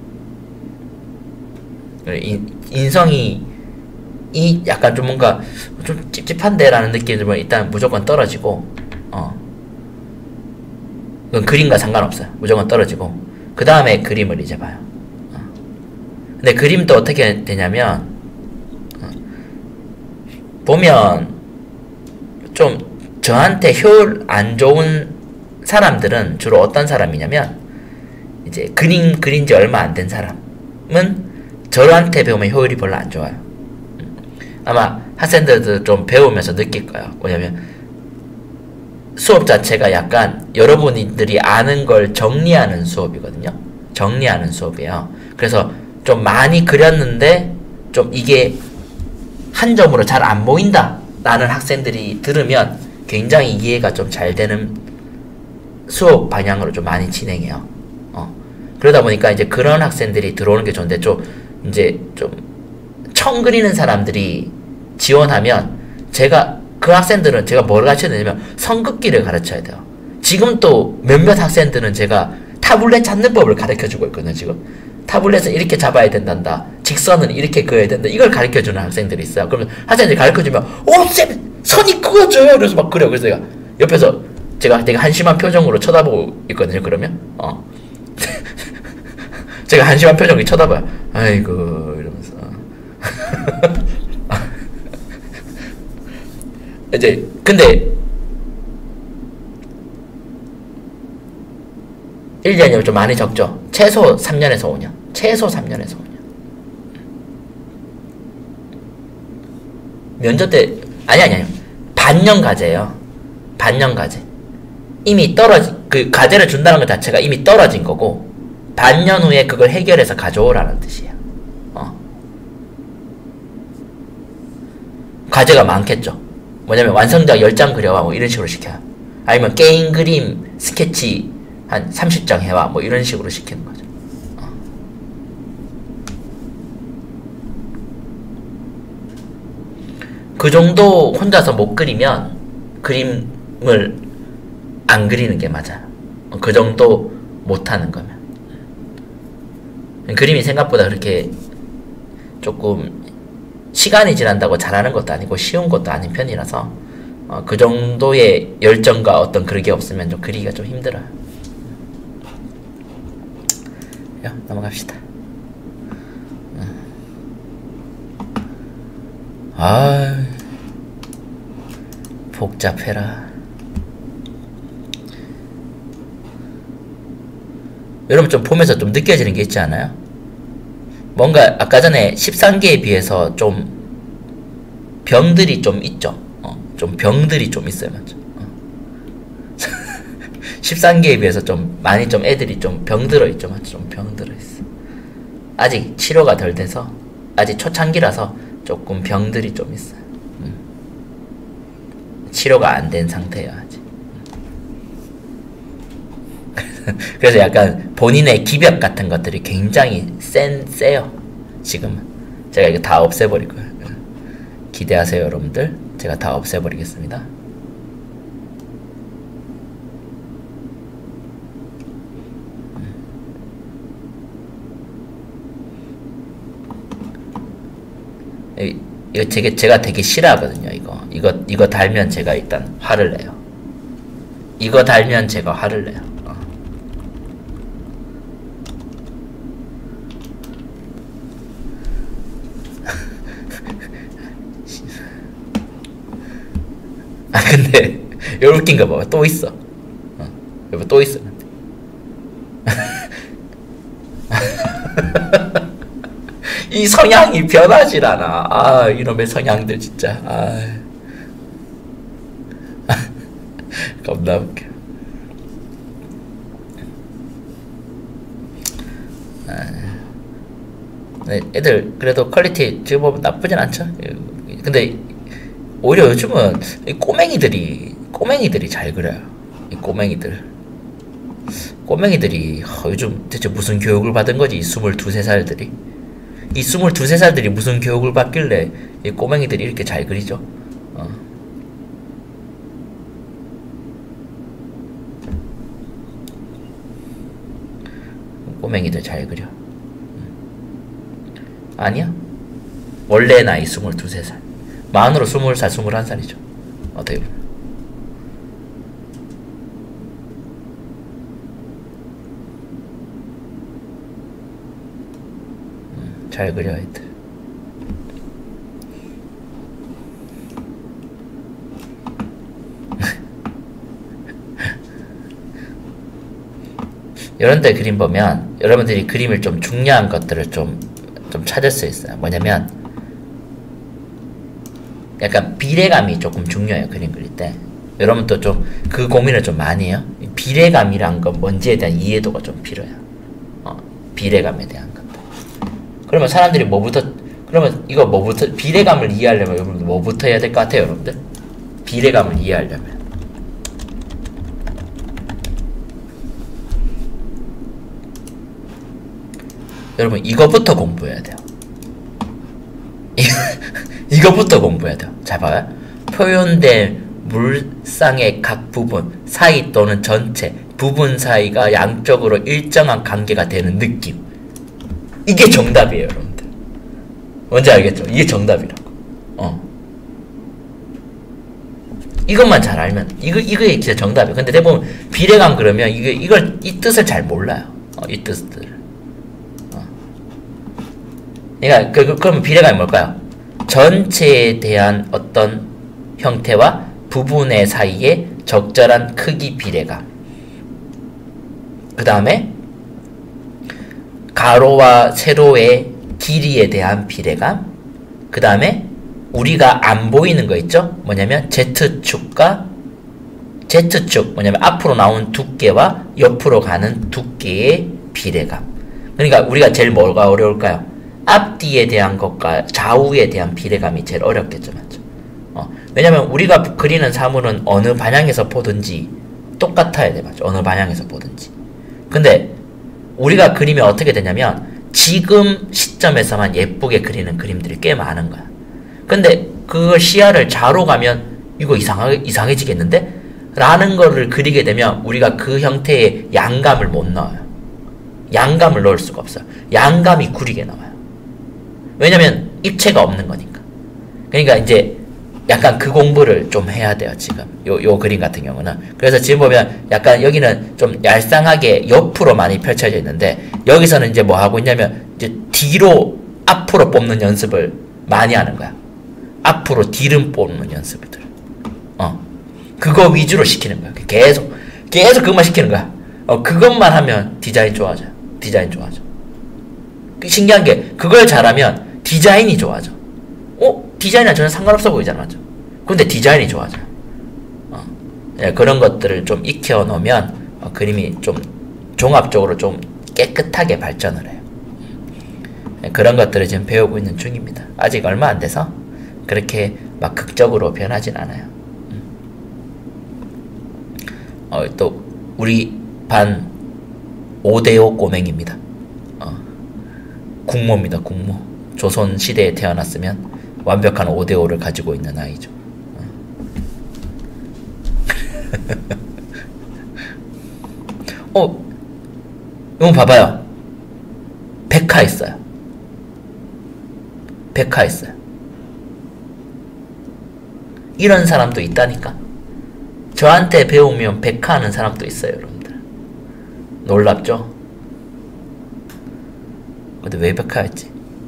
인, 인성이 이 약간 좀 뭔가 좀 찝찝한데 라는 느낌이 들면 일단 무조건 떨어지고, 어. 그건 그림과 상관없어요. 무조건 떨어지고 그 다음에 그림을 이제 봐요. 어. 근데 그림도 어떻게 되냐면 어. 보면 좀 저한테 효율 안 좋은 사람들은 주로 어떤 사람이냐면 이제 그림 그린 지 얼마 안 된 사람은 저한테 배우면 효율이 별로 안 좋아요. 아마 학생들도 좀 배우면서 느낄 거예요. 뭐냐면 수업 자체가 약간 여러분들이 아는 걸 정리하는 수업이거든요. 정리하는 수업이에요. 그래서 좀 많이 그렸는데 좀 이게 한 점으로 잘 안 보인다 라는 학생들이 들으면 굉장히 이해가 좀 잘 되는 수업 방향으로 좀 많이 진행해요. 어. 그러다 보니까 이제 그런 학생들이 들어오는 게 좋은데 좀 이제 좀 청 그리는 사람들이 지원하면 제가 그 학생들은 제가 뭘 가르쳐야 되냐면 선긋기를 가르쳐야 돼요. 지금 또 몇몇 학생들은 제가 타블렛 잡는 법을 가르쳐주고 있거든요. 지금 타블렛을 이렇게 잡아야 된단다. 직선은 이렇게 그어야 된다. 이걸 가르쳐주는 학생들이 있어요. 그러면 학생들이 가르쳐주면 오 쌤! 선이 그어져요! 그래서 막 그래요. 그래서 제가 옆에서 제가 되게 한심한 표정으로 쳐다보고 있거든요. 그러면 어 제가 한심한 표정이 쳐다봐요. 아이고 이러면서 이제 근데 일 년이면 좀 많이 적죠. 최소 삼 년에서 오 년. 최소 삼 년에서 오 년. 면접 때 아니 아니 아니. 반년 과제예요. 반년 과제. 이미 떨어진 그 과제를 준다는 것 자체가 이미 떨어진 거고 반년 후에 그걸 해결해서 가져오라는 뜻이에요. 어. 과제가 많겠죠. 뭐냐면 완성작 열 장 그려와 뭐 이런 식으로 시켜요. 아니면 게임 그림 스케치 한 삼십 장 해와 뭐 이런 식으로 시키는 거죠. 어. 그 정도 혼자서 못 그리면 그림을 안 그리는 게 맞아요. 그 정도 못하는 거면. 그림이 생각보다 그렇게 조금 시간이 지난다고 잘하는 것도 아니고 쉬운 것도 아닌 편이라서 어, 그 정도의 열정과 어떤 그런 게 없으면 좀 그리기가 좀 힘들어요. 야, 넘어갑시다. 아, 복잡해라. 여러분 좀 보면서 좀 느껴지는 게 있지 않아요? 뭔가 아까 전에 십삼 개에 비해서 좀 병들이 좀 있죠. 어, 좀 병들이 좀 있어요, 맞죠? 어. 십삼 개에 비해서 좀 많이 좀 애들이 좀 병들어 있죠, 맞죠? 좀 병들어 있어. 아직 치료가 덜 돼서 아직 초창기라서 조금 병들이 좀 있어요. 음. 치료가 안 된 상태예요, 아직. 그래서 약간 본인의 기벽 같은 것들이 굉장히 센, 세요. 지금은. 제가 이거 다 없애버릴 거예요. 기대하세요, 여러분들. 제가 다 없애버리겠습니다. 이거 되게, 제가 되게 싫어하거든요, 이거. 이거, 이거 달면 제가 일단 화를 내요. 이거 달면 제가 화를 내요. 아 근데 여기 웃긴 거 봐봐. 또 있어. 어, 여기 또 있어. 이 성향이 변하질 않아. 아 이놈의 성향들 진짜. 아 겁나 웃겨. 아, 애들 그래도 퀄리티 지금 보면 나쁘진 않죠. 근데 오히려 요즘은 이 꼬맹이들이 꼬맹이들이 잘 그려요. 이 꼬맹이들 꼬맹이들이 어, 요즘 대체 무슨 교육을 받은 거지? 이 스물두세 살들이 이 스물두세 살들이 무슨 교육을 받길래 이 꼬맹이들이 이렇게 잘 그리죠? 어. 꼬맹이들 잘 그려. 아니야? 원래 나이 스물두세 살. 만으로 스물 살, 스물한 살이죠. 어떻게 보면. 음, 잘 그려, 애들. 이런데 그림 보면 여러분들이 그림을 좀 중요한 것들을 좀, 좀 찾을 수 있어요. 뭐냐면 약간 비례감이 조금 중요해요. 그림 그릴 때 여러분도 좀 그 고민을 좀 많이 해요. 비례감이란 건 뭔지에 대한 이해도가 좀 필요해요. 어, 비례감에 대한 것. 그러면 사람들이 뭐부터, 그러면 이거 뭐부터, 비례감을 이해하려면 여러분들 뭐부터 해야 될 것 같아요, 여러분들? 비례감을 이해하려면. 여러분, 이거부터 공부해야 돼요. 이거부터 공부해야 돼요. 잘 봐요. 표현된 물상의 각 부분, 사이 또는 전체, 부분 사이가 양쪽으로 일정한 관계가 되는 느낌. 이게 정답이에요, 여러분들. 뭔지 알겠죠? 이게 정답이라고. 어. 이것만 잘 알면, 이거, 이게 진짜 정답이에요. 근데 대부분 비례감 그러면, 이게, 이걸, 이 뜻을 잘 몰라요. 어, 이 뜻을. 어. 그러니까, 그, 그, 그러면 비례감이 뭘까요? 전체에 대한 어떤 형태와 부분의 사이에 적절한 크기 비례감. 그 다음에 가로와 세로의 길이에 대한 비례감. 그 다음에 우리가 안 보이는 거 있죠? 뭐냐면 Z축과 Z축, 뭐냐면 앞으로 나온 두께와 옆으로 가는 두께의 비례감. 그러니까 우리가 제일 뭐가 어려울까요? 앞뒤에 대한 것과 좌우에 대한 비례감이 제일 어렵겠죠, 맞죠? 어, 왜냐면 우리가 그리는 사물은 어느 방향에서 보든지 똑같아야 돼, 맞죠? 어느 방향에서 보든지. 근데 우리가 그림이 어떻게 되냐면 지금 시점에서만 예쁘게 그리는 그림들이 꽤 많은 거야. 근데 그 시야를 좌로 가면 이거 이상하게, 이상해지겠는데? 라는 거를 그리게 되면 우리가 그 형태의 양감을 못 넣어요. 양감을 넣을 수가 없어요. 양감이 구리게 나와요. 왜냐면 입체가 없는 거니까. 그러니까 이제 약간 그 공부를 좀 해야 돼요, 지금. 요, 요 그림 같은 경우는. 그래서 지금 보면 약간 여기는 좀 얄쌍하게 옆으로 많이 펼쳐져 있는데, 여기서는 이제 뭐 하고 있냐면, 이제 뒤로 앞으로 뽑는 연습을 많이 하는 거야. 앞으로 뒤름 뽑는 연습들. 어. 그거 위주로 시키는 거야. 계속. 계속 그것만 시키는 거야. 어, 그것만 하면 디자인 좋아져요. 디자인 좋아져. 신기한 게, 그걸 잘하면 디자인이 좋아져. 어? 디자인이랑 전혀 상관없어 보이잖아, 맞죠? 근데 디자인이 좋아져. 어. 예, 그런 것들을 좀 익혀 놓으면 어, 그림이 좀 종합적으로 좀 깨끗하게 발전을 해요. 예, 그런 것들을 지금 배우고 있는 중입니다. 아직 얼마 안 돼서 그렇게 막 극적으로 변하진 않아요. 음. 어, 또 우리 반 오 대 오 꼬맹입니다. 어. 국모입니다, 국모. 조선 시대에 태어났으면 완벽한 오 대 오를 가지고 있는 아이죠. 어, 이거 봐봐요. 백화 있어요. 백화 있어요. 이런 사람도 있다니까. 저한테 배우면 백화 하는 사람도 있어요, 여러분들. 놀랍죠? 근데 왜 백화였지?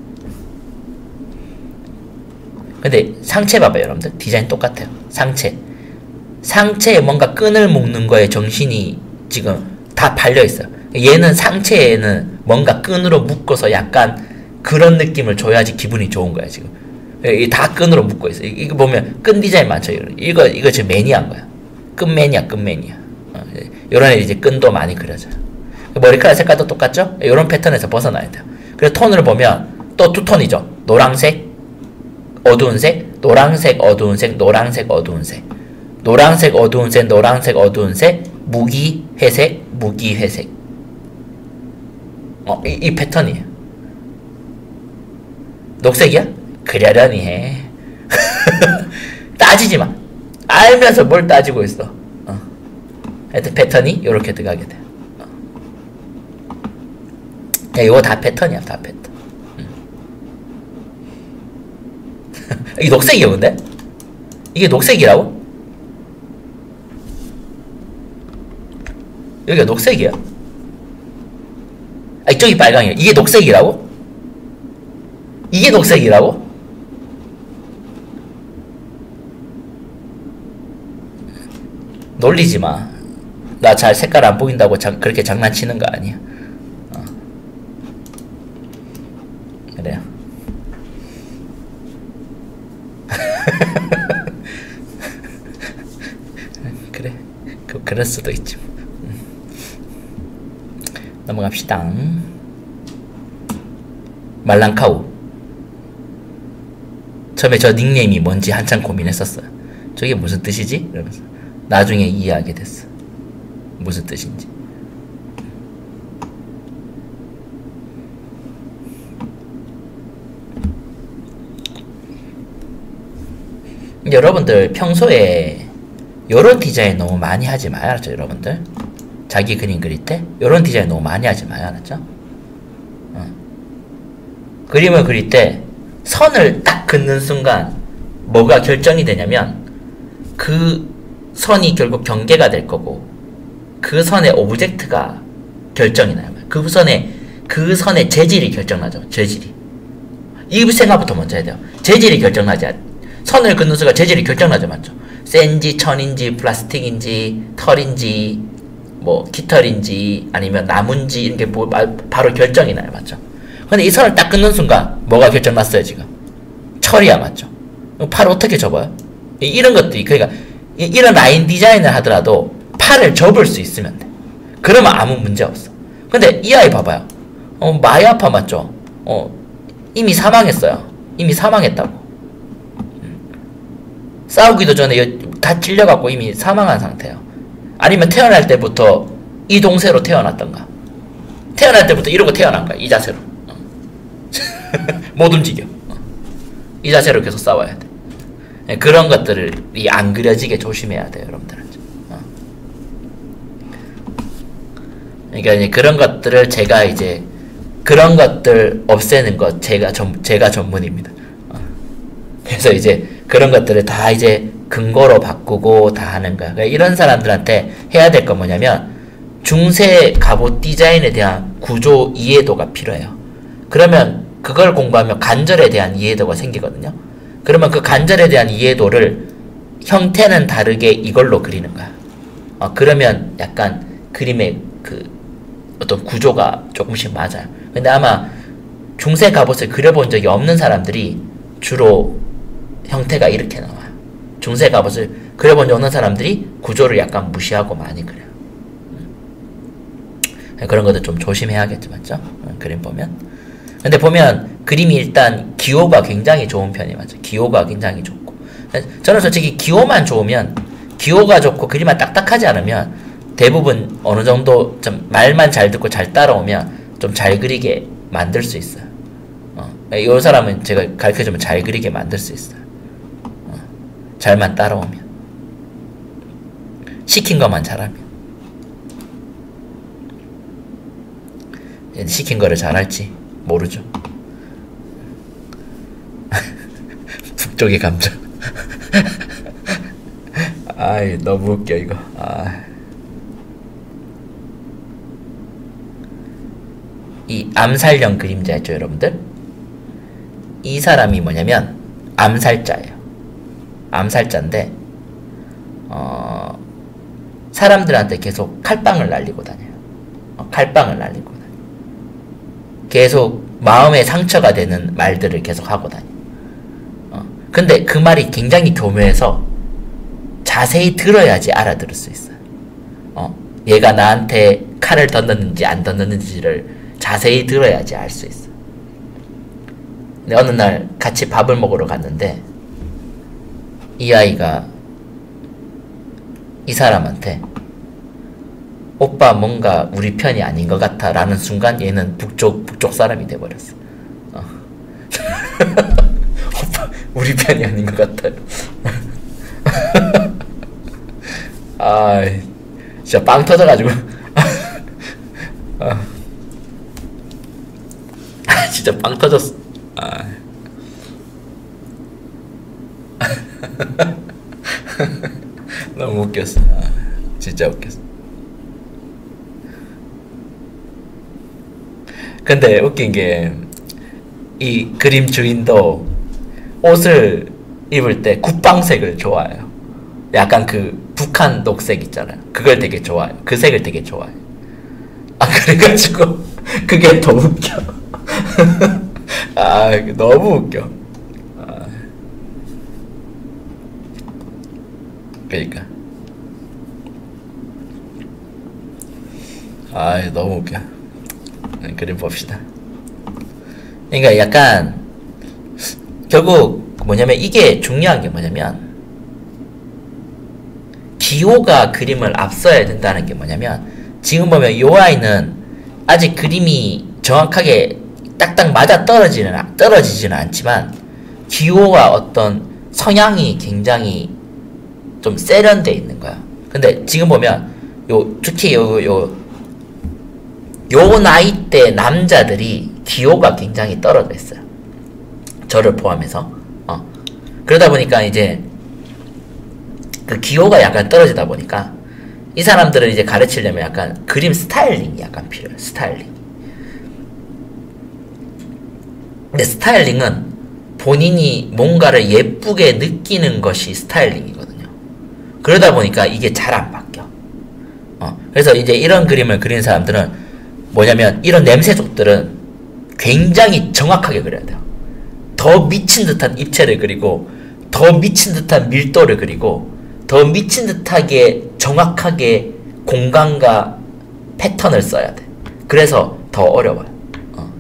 근데 상체 봐봐요, 여러분들. 디자인 똑같아요. 상체. 상체에 뭔가 끈을 묶는 거에 정신이 지금 다 팔려있어요. 얘는 상체에는 뭔가 끈으로 묶어서 약간 그런 느낌을 줘야지 기분이 좋은 거야, 지금. 다 끈으로 묶고 있어. 이거 보면 끈 디자인 많죠. 이거, 이거 지금 매니아인 거야. 끈 매니아, 끈 매니아. 어, 요런 애들 이제 끈도 많이 그려져요. 머리카락 색깔도 똑같죠? 요런 패턴에서 벗어나야 돼요. 그래서 톤을 보면 또 두 톤이죠. 노란색, 어두운 색, 노란색, 어두운 색, 노란색, 어두운 색. 노란색, 어두운 색, 노란색, 어두운 색, 무기, 회색, 무기, 회색. 어, 이, 이 패턴이에요. 녹색이야? 그려려니 해. 따지지 마. 알면서 뭘 따지고 있어. 어. 하여튼 패턴이 요렇게 들어가게 돼. 어. 야, 이거 다 패턴이야, 다 패턴. 음. 이게 녹색이야, 근데? 이게 녹색이라고? 여기가 녹색이야. 아, 이쪽이 빨강이야. 이게 녹색이라고? 이게 녹색이라고? 놀리지 마. 나 잘 색깔 안 보인다고 장, 그렇게 장난치는 거 아니야. 어. 그래요. 그럴 수도 있지. 넘어갑시다. 말랑카우. 처음에 저 닉네임이 뭔지 한참 고민했었어요. 저게 무슨 뜻이지? 이러면서 나중에 이해하게 됐어. 무슨 뜻인지. 여러분들 평소에 요런 디자인 너무 많이 하지 마요. 알았죠? 여러분들 자기 그림 그릴 때 요런 디자인 너무 많이 하지 마요. 알았죠? 어. 그림을 그릴 때 선을 딱 긋는 순간 뭐가 결정이 되냐면 그 선이 결국 경계가 될 거고 그 선의 오브젝트가 결정이 나요. 그 선의 그 선의 재질이 결정나죠. 재질이. 이 생각부터 먼저 해야 돼요. 재질이 결정나지 않 선을 긋는 순간 재질이 결정나죠. 맞죠? 센지, 천인지, 플라스틱인지, 털인지, 뭐 깃털인지 아니면 나무인지 이런 게 뭐 바로 결정이 나요. 맞죠? 근데 이 선을 딱 긋는 순간 뭐가 결정났어요. 지금 철이야. 맞죠? 팔을 어떻게 접어요? 이런 것들이 그러니까 이런 라인 디자인을 하더라도 팔을 접을 수 있으면 돼. 그러면 아무 문제 없어. 근데 이 아이 봐봐요. 어, 마야파 맞죠? 어, 이미 사망했어요. 이미 사망했다고. 싸우기도 전에 다 찔려갖고 이미 사망한 상태예요. 아니면 태어날 때부터 이 동세로 태어났던가. 태어날 때부터 이러고 태어난 거야. 이 자세로. 어. 못 움직여. 어. 이 자세로 계속 싸워야 돼. 네, 그런 것들이 안 그려지게 조심해야 돼요. 여러분들은. 어. 그러니까 이제 그런 것들을 제가 이제 그런 것들 없애는 것 제가 전, 제가 전문입니다. 어. 그래서 이제 그런 것들을 다 이제 근거로 바꾸고 다 하는 거야. 그러니까 이런 사람들한테 해야 될 건 뭐냐면 중세 갑옷 디자인에 대한 구조 이해도가 필요해요. 그러면 그걸 공부하면 관절에 대한 이해도가 생기거든요. 그러면 그 관절에 대한 이해도를 형태는 다르게 이걸로 그리는 거야. 어, 그러면 약간 그림의 그 어떤 구조가 조금씩 맞아요. 근데 아마 중세 갑옷을 그려본 적이 없는 사람들이 주로 형태가 이렇게 나와요. 중세 갑옷을 그려본 적 없는 사람들이 구조를 약간 무시하고 많이 그려요. 그런 것도 좀 조심해야겠죠. 맞죠? 그림 보면. 근데 보면 그림이 일단 기호가 굉장히 좋은 편이 맞죠. 기호가 굉장히 좋고. 저는 솔직히 기호만 좋으면 기호가 좋고 그림만 딱딱하지 않으면 대부분 어느 정도 좀 말만 잘 듣고 잘 따라오면 좀 잘 그리게 만들 수 있어요. 어, 이 사람은 제가 가르쳐주면 잘 그리게 만들 수 있어요. 어, 잘만 따라오면. 시킨 것만 잘하면. 시킨 거를 잘할지 모르죠. 북쪽의 감정. 아이 너무 웃겨 이거. 아. 이 암살형 그림자 있죠 여러분들? 이 사람이 뭐냐면 암살자예요. 암살자인데 어, 사람들한테 계속 칼빵을 날리고 다녀요. 어, 칼빵을 날리고 다녀요. 계속 마음에 상처가 되는 말들을 계속 하고 다녀요. 어, 근데 그 말이 굉장히 교묘해서 자세히 들어야지 알아들을 수 있어요. 어, 얘가 나한테 칼을 던졌는지 안 던졌는지를 자세히 들어야지 알 수 있어. 근데 어느 날 같이 밥을 먹으러 갔는데 이 아이가 이 사람한테 오빠 뭔가 우리 편이 아닌 것 같아 라는 순간 얘는 북쪽 북쪽 사람이 돼버렸어. 어. 오빠 우리 편이 아닌 것 같아요. 아 진짜 빵 터져가지고 어. 진짜 빵 터졌어. 아. 너무 웃겼어. 아, 진짜 웃겼어. 근데 웃긴 게 이 그림 주인도 옷을 입을 때 국방색을 좋아해요. 약간 그 북한 녹색 있잖아요. 그걸 되게 좋아해요. 그 색을 되게 좋아해요. 아 그래가지고 그게 더 웃겨. 아 너무 웃겨. 아, 그러니까 아 너무 웃겨. 그림 봅시다. 그러니까 약간 결국 뭐냐면 이게 중요한 게 뭐냐면 기호가 그림을 앞서야 된다는 게 뭐냐면 지금 보면 이 아이는 아직 그림이 정확하게 딱딱 맞아 떨어지는 떨어지지는 않지만 기호와 어떤 성향이 굉장히 좀 세련돼 있는 거야. 근데 지금 보면 요 특히 요 요 요 나이 대 남자들이 기호가 굉장히 떨어져 있어요. 저를 포함해서. 어. 그러다 보니까 이제 그 기호가 약간 떨어지다 보니까 이 사람들을 이제 가르치려면 약간 그림 스타일링이 약간 필요해요. 스타일링. 근데 스타일링은 본인이 뭔가를 예쁘게 느끼는 것이 스타일링이거든요. 그러다 보니까 이게 잘 안 바뀌어. 어. 그래서 이제 이런 그림을 그리는 사람들은 뭐냐면 이런 냄새족들은 굉장히 정확하게 그려야 돼요. 더 미친 듯한 입체를 그리고 더 미친 듯한 밀도를 그리고 더 미친 듯하게 정확하게 공간과 패턴을 써야 돼. 그래서 더 어려워요. 어,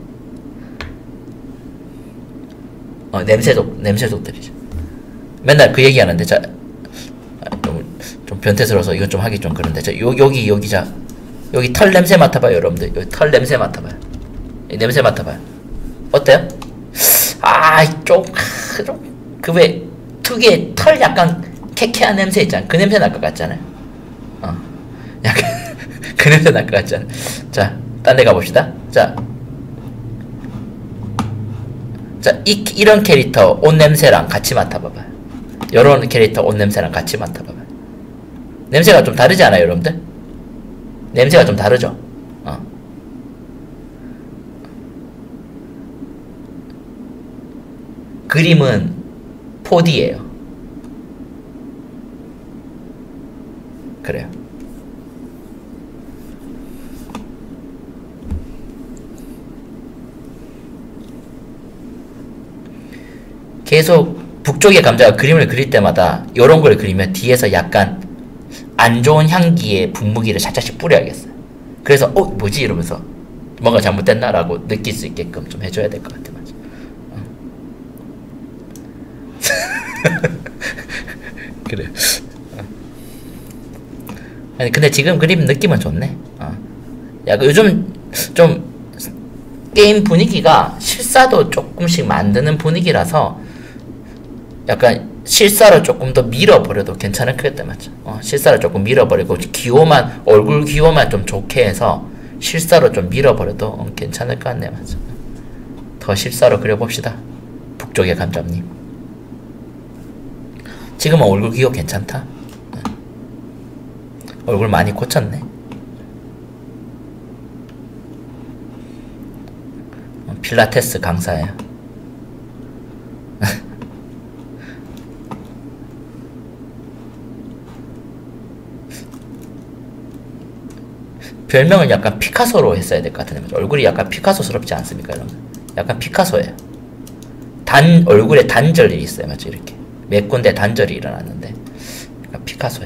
어 냄새족, 냄새족들이죠. 맨날 그 얘기 하는데, 자, 너무 좀 변태스러워서 이건 좀 하기 좀 그런데, 자, 요, 여기, 여기, 자, 여기 털 냄새 맡아봐요, 여러분들. 여기 털 냄새 맡아봐요. 이 냄새 맡아봐요. 어때요? 아, 좀, 좀, 그 왜, 특유의 털 약간 캐캐한 냄새 있잖아. 그 냄새 날 것 같잖아요. 어. 약간, 그 냄새 날 것 같잖아요. 자, 딴 데 가봅시다. 자. 자, 이, 이런 캐릭터 옷 냄새랑 같이 맡아봐봐요. 요런 캐릭터 옷 냄새랑 같이 맡아봐봐요. 냄새가 좀 다르지 않아요, 여러분들? 냄새가 좀 다르죠? 어. 그림은 포디예요. 그래요. 계속 북쪽의 감자가 그림을 그릴 때마다 요런 걸 그리면 뒤에서 약간 안 좋은 향기의 분무기를 살짝씩 뿌려야겠어요. 그래서 어 뭐지 이러면서 뭔가 잘못됐나라고 느낄 수 있게끔 좀 해줘야 될 것 같아. 맞아. 어. 그래. 어. 아니 근데 지금 그림 느낌은 좋네. 어. 야, 그 요즘 좀 게임 분위기가 실사도 조금씩 만드는 분위기라서 약간 실사를 조금 더 밀어버려도 괜찮을 것 같다 맞죠? 어, 실사를 조금 밀어버리고 기호만 얼굴 기호만 좀 좋게 해서 실사로 좀 밀어버려도 어, 괜찮을 것 같네 맞죠? 더 실사로 그려봅시다. 북쪽의 감자님. 지금은 얼굴 기호 괜찮다. 어. 얼굴 많이 고쳤네. 어, 필라테스 강사예요. 별명을 약간 피카소로 했어야 될 것 같은데 얼굴이 약간 피카소스럽지 않습니까 여러분? 약간 피카소예요. 단 얼굴에 단절이 있어요 맞죠? 이렇게 몇 군데 단절이 일어났는데 약간 피카소야.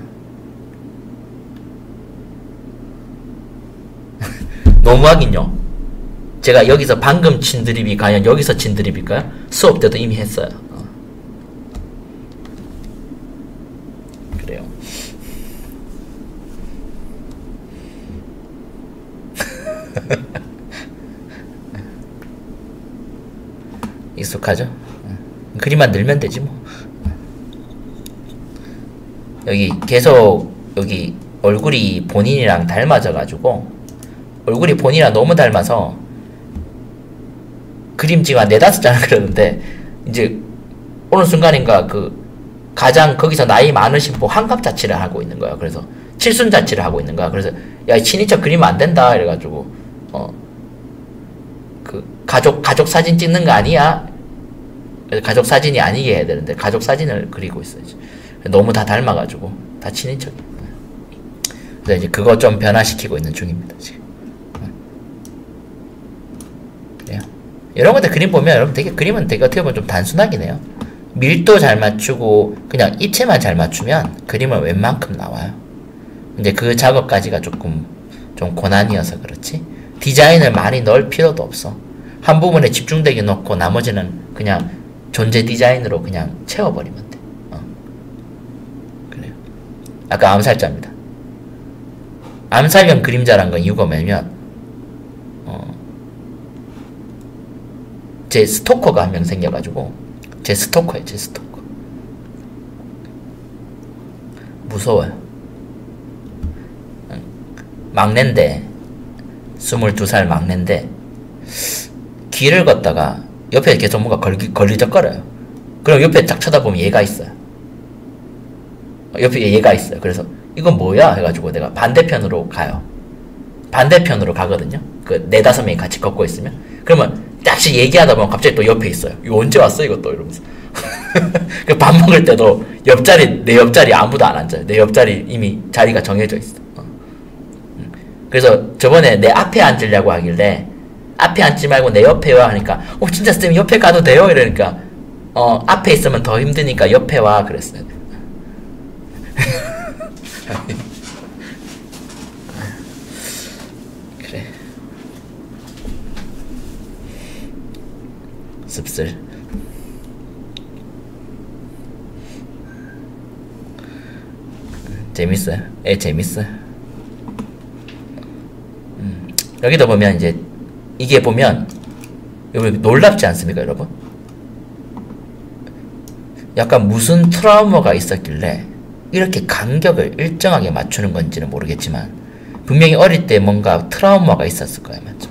너무하긴요. 제가 여기서 방금 친 드립이 과연 여기서 친 드립일까요? 수업 때도 이미 했어요. 어. 그래요. 익숙하죠? 그림만 늘면 되지 뭐. 여기 계속 여기 얼굴이 본인이랑 닮아져가지고 얼굴이 본인이랑 너무 닮아서 그림 지금 한 네다섯 장을 그렸는데 이제 어느 순간인가 그 가장 거기서 나이 많으신 분 환갑 자취를 하고 있는 거야. 그래서 칠순 자취를 하고 있는 거야. 그래서 야 친인척 그리면 안 된다 이래가지고 어 그 가족 가족 사진 찍는 거 아니야? 가족 사진이 아니게 해야 되는데 가족 사진을 그리고 있어요. 너무 다 닮아가지고 다 친인척이에요. 그래서 이제 그거 좀 변화시키고 있는 중입니다 지금. 그래요. 이런 것들 그림 보면 여러분 되게 그림은 되게 어떻게 보면 좀 단순하긴 해요. 밀도 잘 맞추고 그냥 입체만 잘 맞추면 그림은 웬만큼 나와요. 근데 그 작업까지가 조금 좀 고난이어서 그렇지. 디자인을 많이 넣을 필요도 없어. 한 부분에 집중되게 넣고 나머지는 그냥 존재 디자인으로 그냥 채워버리면 돼. 어. 그래요. 아까 암살자입니다. 암살형 그림자란 건 이유가 뭐냐면 어, 제 스토커가 한 명 생겨가지고 제 스토커예요. 제 스토커. 무서워요. 막내인데 스물두 살 막내인데 길을 걷다가 옆에 계속 뭔가 걸리, 걸리적거려요. 그럼 옆에 딱 쳐다보면 얘가 있어요. 옆에 얘가 있어요. 그래서 이건 뭐야? 해가지고 내가 반대편으로 가요. 반대편으로 가거든요. 그 네다섯 명이 같이 걷고 있으면. 그러면 딱씩 얘기하다 보면 갑자기 또 옆에 있어요. 이거 언제 왔어 이것도 이러면서. 그 밥 먹을 때도 옆자리 내 옆자리 아무도 안 앉아요. 내 옆자리 이미 자리가 정해져 있어. 어. 그래서 저번에 내 앞에 앉으려고 하길래 앞에 앉지 말고 내 옆에 와 하니까 어 진짜 쌤 옆에 가도 돼요? 이러니까 어 앞에 있으면 더 힘드니까 옆에 와 그랬어요. 그래. 씁쓸. 재밌어요. 예, 재밌어요. 음, 여기도 보면 이제 이게 보면 여기 놀랍지 않습니까, 여러분? 약간 무슨 트라우마가 있었길래 이렇게 간격을 일정하게 맞추는 건지는 모르겠지만 분명히 어릴 때 뭔가 트라우마가 있었을 거예요, 맞죠?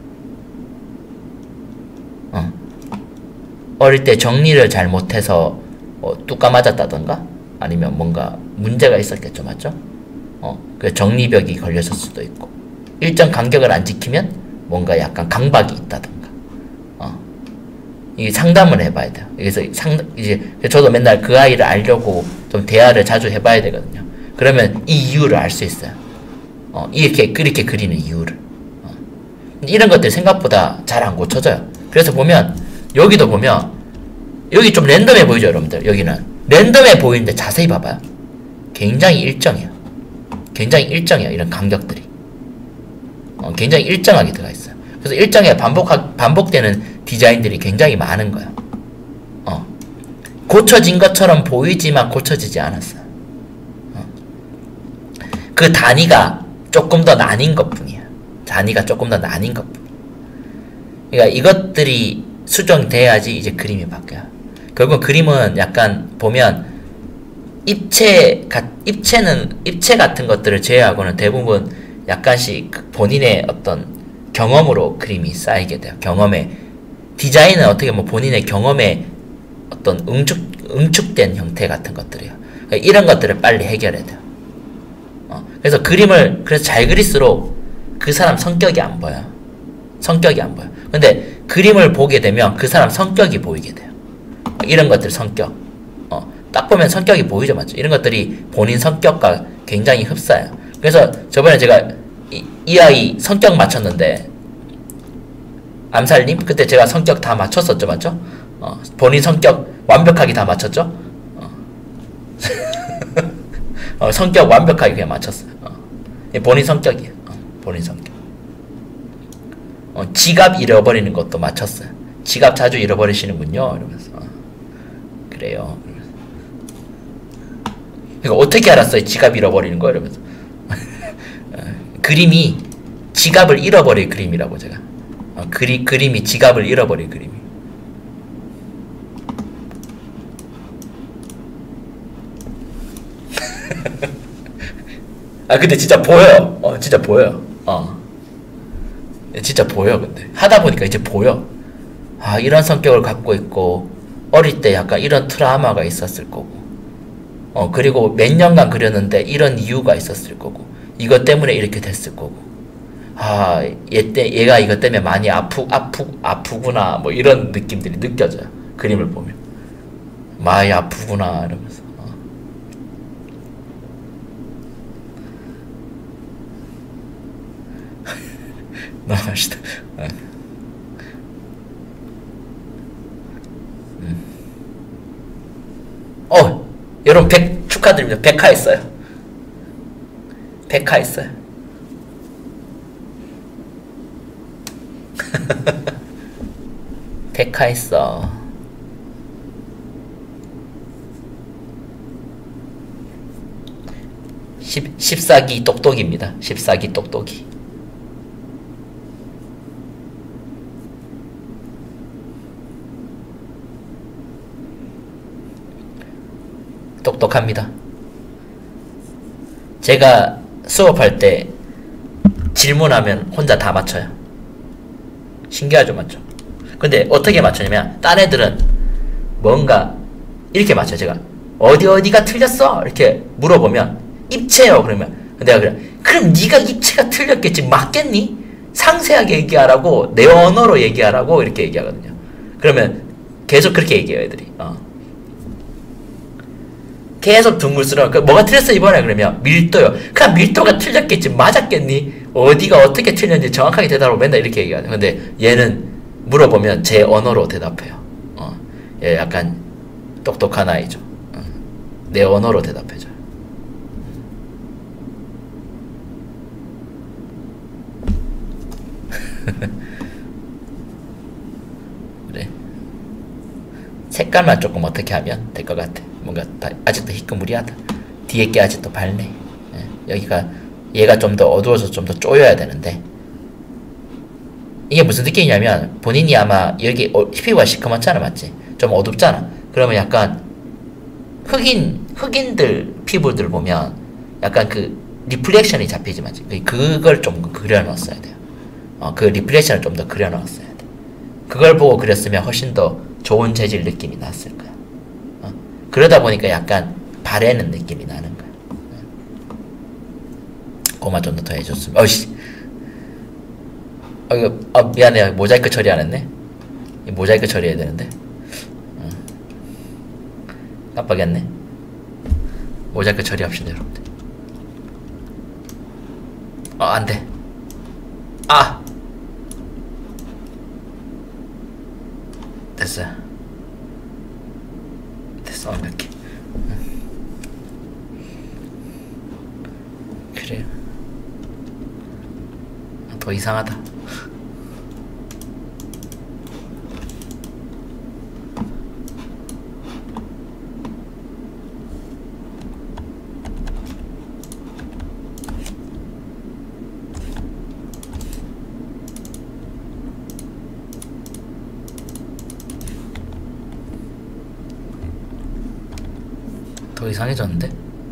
어. 어릴 때 정리를 잘 못해서 어, 뚜까 맞았다던가 아니면 뭔가 문제가 있었겠죠, 맞죠? 어, 그 정리벽이 걸렸을 수도 있고 일정 간격을 안 지키면 뭔가 약간 강박이 있다던가. 어, 이게 상담을 해봐야 돼요. 그래서 상 이제 저도 맨날 그 아이를 알려고 좀 대화를 자주 해봐야 되거든요. 그러면 이 이유를 알 수 있어요. 어, 이렇게 이렇게 그리는 이유를. 어. 이런 것들 생각보다 잘 안 고쳐져요. 그래서 보면 여기도 보면 여기 좀 랜덤해 보이죠, 여러분들. 여기는 랜덤해 보이는데 자세히 봐봐요. 굉장히 일정해요. 굉장히 일정해요. 이런 간격들이. 어, 굉장히 일정하게 들어가 있어요. 그래서 일정에 반복 반복되는 디자인들이 굉장히 많은 거예요. 어. 고쳐진 것처럼 보이지만 고쳐지지 않았어요. 어. 그 단위가 조금 더 나뉜 것뿐이에요. 단위가 조금 더 나뉜 것뿐. 그러니까 이것들이 수정돼야지 이제 그림이 바뀌어요. 결국 그림은 약간 보면 입체, 입체는, 입체 같은 것들을 제외하고는 대부분 약간씩 본인의 어떤 경험으로 그림이 쌓이게 돼요. 경험에, 디자인은 어떻게 보면 본인의 경험에 어떤 응축, 응축된 형태 같은 것들이에요. 그러니까 이런 것들을 빨리 해결해야 돼요. 어, 그래서 그림을, 그래서 잘 그릴수록 그 사람 성격이 안 보여요. 성격이 안 보여요. 근데 그림을 보게 되면 그 사람 성격이 보이게 돼요. 이런 것들 성격. 어, 딱 보면 성격이 보이죠, 맞죠? 이런 것들이 본인 성격과 굉장히 흡사해요. 그래서 저번에 제가 이, 이 아이 성격 맞췄는데 암살님 그때 제가 성격 다 맞췄었죠, 맞죠? 어, 본인 성격 완벽하게 다 맞췄죠? 어. 어, 성격 완벽하게 그냥 맞췄어요. 어. 본인 성격이에요. 어, 본인 성격. 어, 지갑 잃어버리는 것도 맞췄어요. 지갑 자주 잃어버리시는군요. 이러면서. 어. 그래요. 이거 어떻게 알았어요? 지갑 잃어버리는 거? 이러면서. 그림이 지갑을 잃어버릴 그림이라고 제가. 어, 그리, 그림이 지갑을 잃어버릴 그림이. 아 근데 진짜 보여. 어 진짜 보여. 어 진짜 보여. 근데 하다 보니까 이제 보여. 아 이런 성격을 갖고 있고 어릴 때 약간 이런 트라우마가 있었을 거고 어 그리고 몇 년간 그렸는데 이런 이유가 있었을 거고 이것 때문에 이렇게 됐을 거고 아 얘 때 얘가 이것 때문에 많이 아프 아프 아프구나 뭐 이런 느낌들이 느껴져요. 그림을 보면 많이 아프구나 이러면서 어. 너무 맛있다. 어. 음. 어 여러분 백 축하드립니다. 백화 했어요. 백화 했어요. 데카했어. 십사 기 똑똑입니다. 십사 기 똑똑이. 똑똑합니다. 제가 수업할 때 질문하면 혼자 다 맞춰요. 신기하죠, 맞죠? 근데 어떻게 맞추냐면 딴 애들은 뭔가 이렇게 맞춰요. 제가 어디 어디가 틀렸어? 이렇게 물어보면 입체요. 그러면 내가 그래 그럼 네가 입체가 틀렸겠지 맞겠니? 상세하게 얘기하라고 내 언어로 얘기하라고 이렇게 얘기하거든요. 그러면 계속 그렇게 얘기해요, 애들이. 어. 계속 둥글스러워. 그 뭐가 틀렸어 이번에? 그러면 밀도요. 그냥 밀도가 틀렸겠지 맞았겠니? 어디가 어떻게 틀렸는지 정확하게 대답하고 맨날 이렇게 얘기하죠. 근데 얘는 물어보면 제 언어로 대답해요. 어. 얘 약간 똑똑한 아이죠. 어. 내 언어로 대답해줘요. 그래. 색깔만 조금 어떻게 하면 될 것 같아. 뭔가 다 아직도 희끄무리하다. 뒤에 게 아직도 밝네. 예. 여기가 얘가 좀 더 어두워서 좀 더 쪼여야 되는데 이게 무슨 느낌이냐면 본인이 아마 여기 어, 피부가 시커멓잖아, 맞지? 좀 어둡잖아. 그러면 약간 흑인 흑인들 피부들 보면 약간 그 리플렉션이 잡히지, 맞지? 그걸 좀 그려놨어야 돼요. 어, 그 리플렉션을 좀 더 그려놨어야 돼. 그걸 보고 그렸으면 훨씬 더 좋은 재질 느낌이 났을 거야. 어? 그러다 보니까 약간 바래는 느낌이 나는 거야. 어? 고마 좀 더 해줬으면. 어이씨. 어, 이거, 아, 미안해. 모자이크 처리 안 했네? 모자이크 처리해야 되는데. 어. 깜빡했네. 모자이크 처리합시다, 여러분들. 어, 안 돼. 아! 됐어. 됐어, 완벽해. 그래. 더 이상하다. 더 이상해졌는데?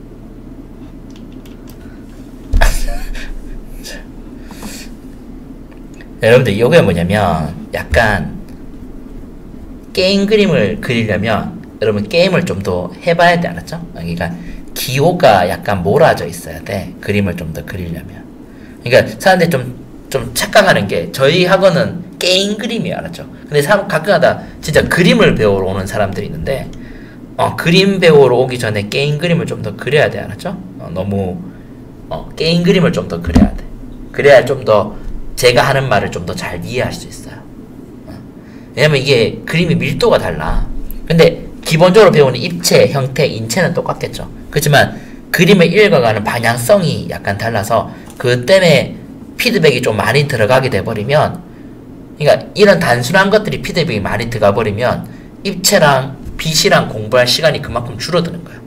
여러분들 이게 뭐냐면 약간 게임 그림을 그리려면 여러분 게임을 좀 더 해봐야 돼, 알았죠? 그러니까 기호가 약간 몰아져 있어야 돼, 그림을 좀 더 그리려면. 그러니까 사람들이 좀, 좀 착각하는 게 저희 학원은 게임 그림이에요, 알았죠? 근데 사람 가끔가다 진짜 그림을 배우러 오는 사람들이 있는데 어, 그림 배우러 오기 전에 게임 그림을 좀 더 그려야 돼, 알았죠? 어, 너무 어, 게임 그림을 좀 더 그려야 돼. 그래야 좀 더 제가 하는 말을 좀 더 잘 이해할 수 있어요. 어. 왜냐면 이게 그림이 밀도가 달라. 근데 기본적으로 배우는 입체, 형태, 인체는 똑같겠죠. 그렇지만 그림을 읽어가는 방향성이 약간 달라서 그 때문에 피드백이 좀 많이 들어가게 돼버리면, 그러니까 이런 단순한 것들이 피드백이 많이 들어가 버리면 입체랑 빛이랑 공부할 시간이 그만큼 줄어드는 거야.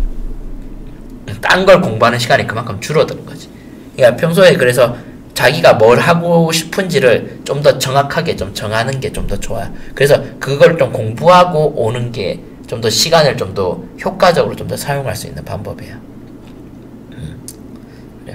딴 걸 공부하는 시간이 그만큼 줄어드는 거지. 그러니까 평소에 그래서 자기가 뭘 하고 싶은지를 좀 더 정확하게 좀 정하는 게 좀 더 좋아요. 그래서 그걸 좀 공부하고 오는 게 좀 더 시간을 좀 더 효과적으로 좀 더 사용할 수 있는 방법이에요. 음. 그래요.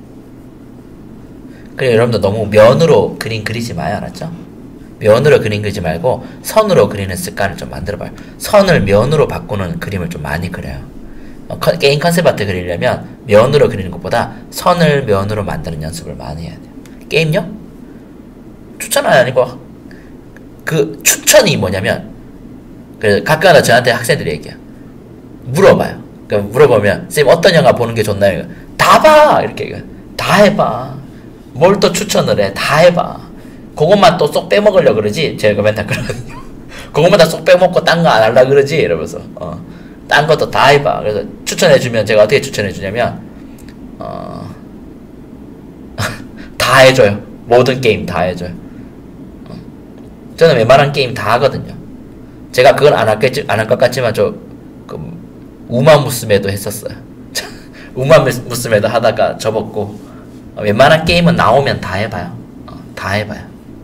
그래, 여러분들 너무 면으로 그림 그리지 마요, 알았죠? 면으로 그림 그리지 말고 선으로 그리는 습관을 좀 만들어봐요. 선을 면으로 바꾸는 그림을 좀 많이 그려요. 어, 컨, 게임 컨셉 아트 그리려면 면으로 그리는 것보다 선을 면으로 만드는 연습을 많이 해야 돼요. 게임요? 추천은 아니고 그 추천이 뭐냐면, 그래서 가끔가다 저한테 학생들이 얘기해요. 물어봐요. 그러니까 물어보면 쌤 어떤 영화 보는 게 좋나요? 다 봐! 이렇게 얘기해요. 다 해봐. 뭘 또 추천을 해? 다 해봐. 그것만 또 쏙 빼먹으려고 그러지? 제가 맨날 그러거든요. 그것만 다 쏙 빼먹고 딴 거 안 하려고 그러지? 이러면서 어. 딴 것도 다 해봐. 그래서 추천해주면 제가 어떻게 추천해주냐면 어... 다 해줘요. 모든 게임 다 해줘요. 저는 웬만한 게임 다 하거든요. 제가 그건 안 할겠지, 안 할 것 같지만, 저, 그, 우마무스메도 했었어요. 우마무스메도 하다가 접었고, 어, 웬만한 게임은 나오면 다 해봐요. 어, 다 해봐요.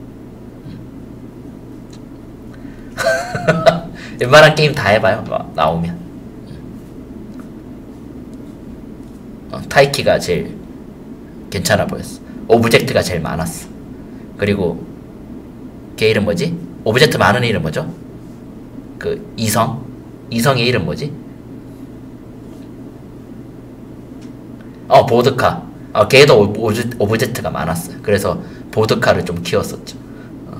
웬만한 게임 다 해봐요. 어, 나오면. 어, 타이키가 제일 괜찮아 보였어. 오브젝트가 제일 많았어. 그리고 걔 이름 뭐지? 오브젝트 많은 이름 뭐죠? 그 이성? 이성의 이름 뭐지? 어 보드카. 어 걔도 오브, 오브젝트가 많았어요. 그래서 보드카를 좀 키웠었죠. 어.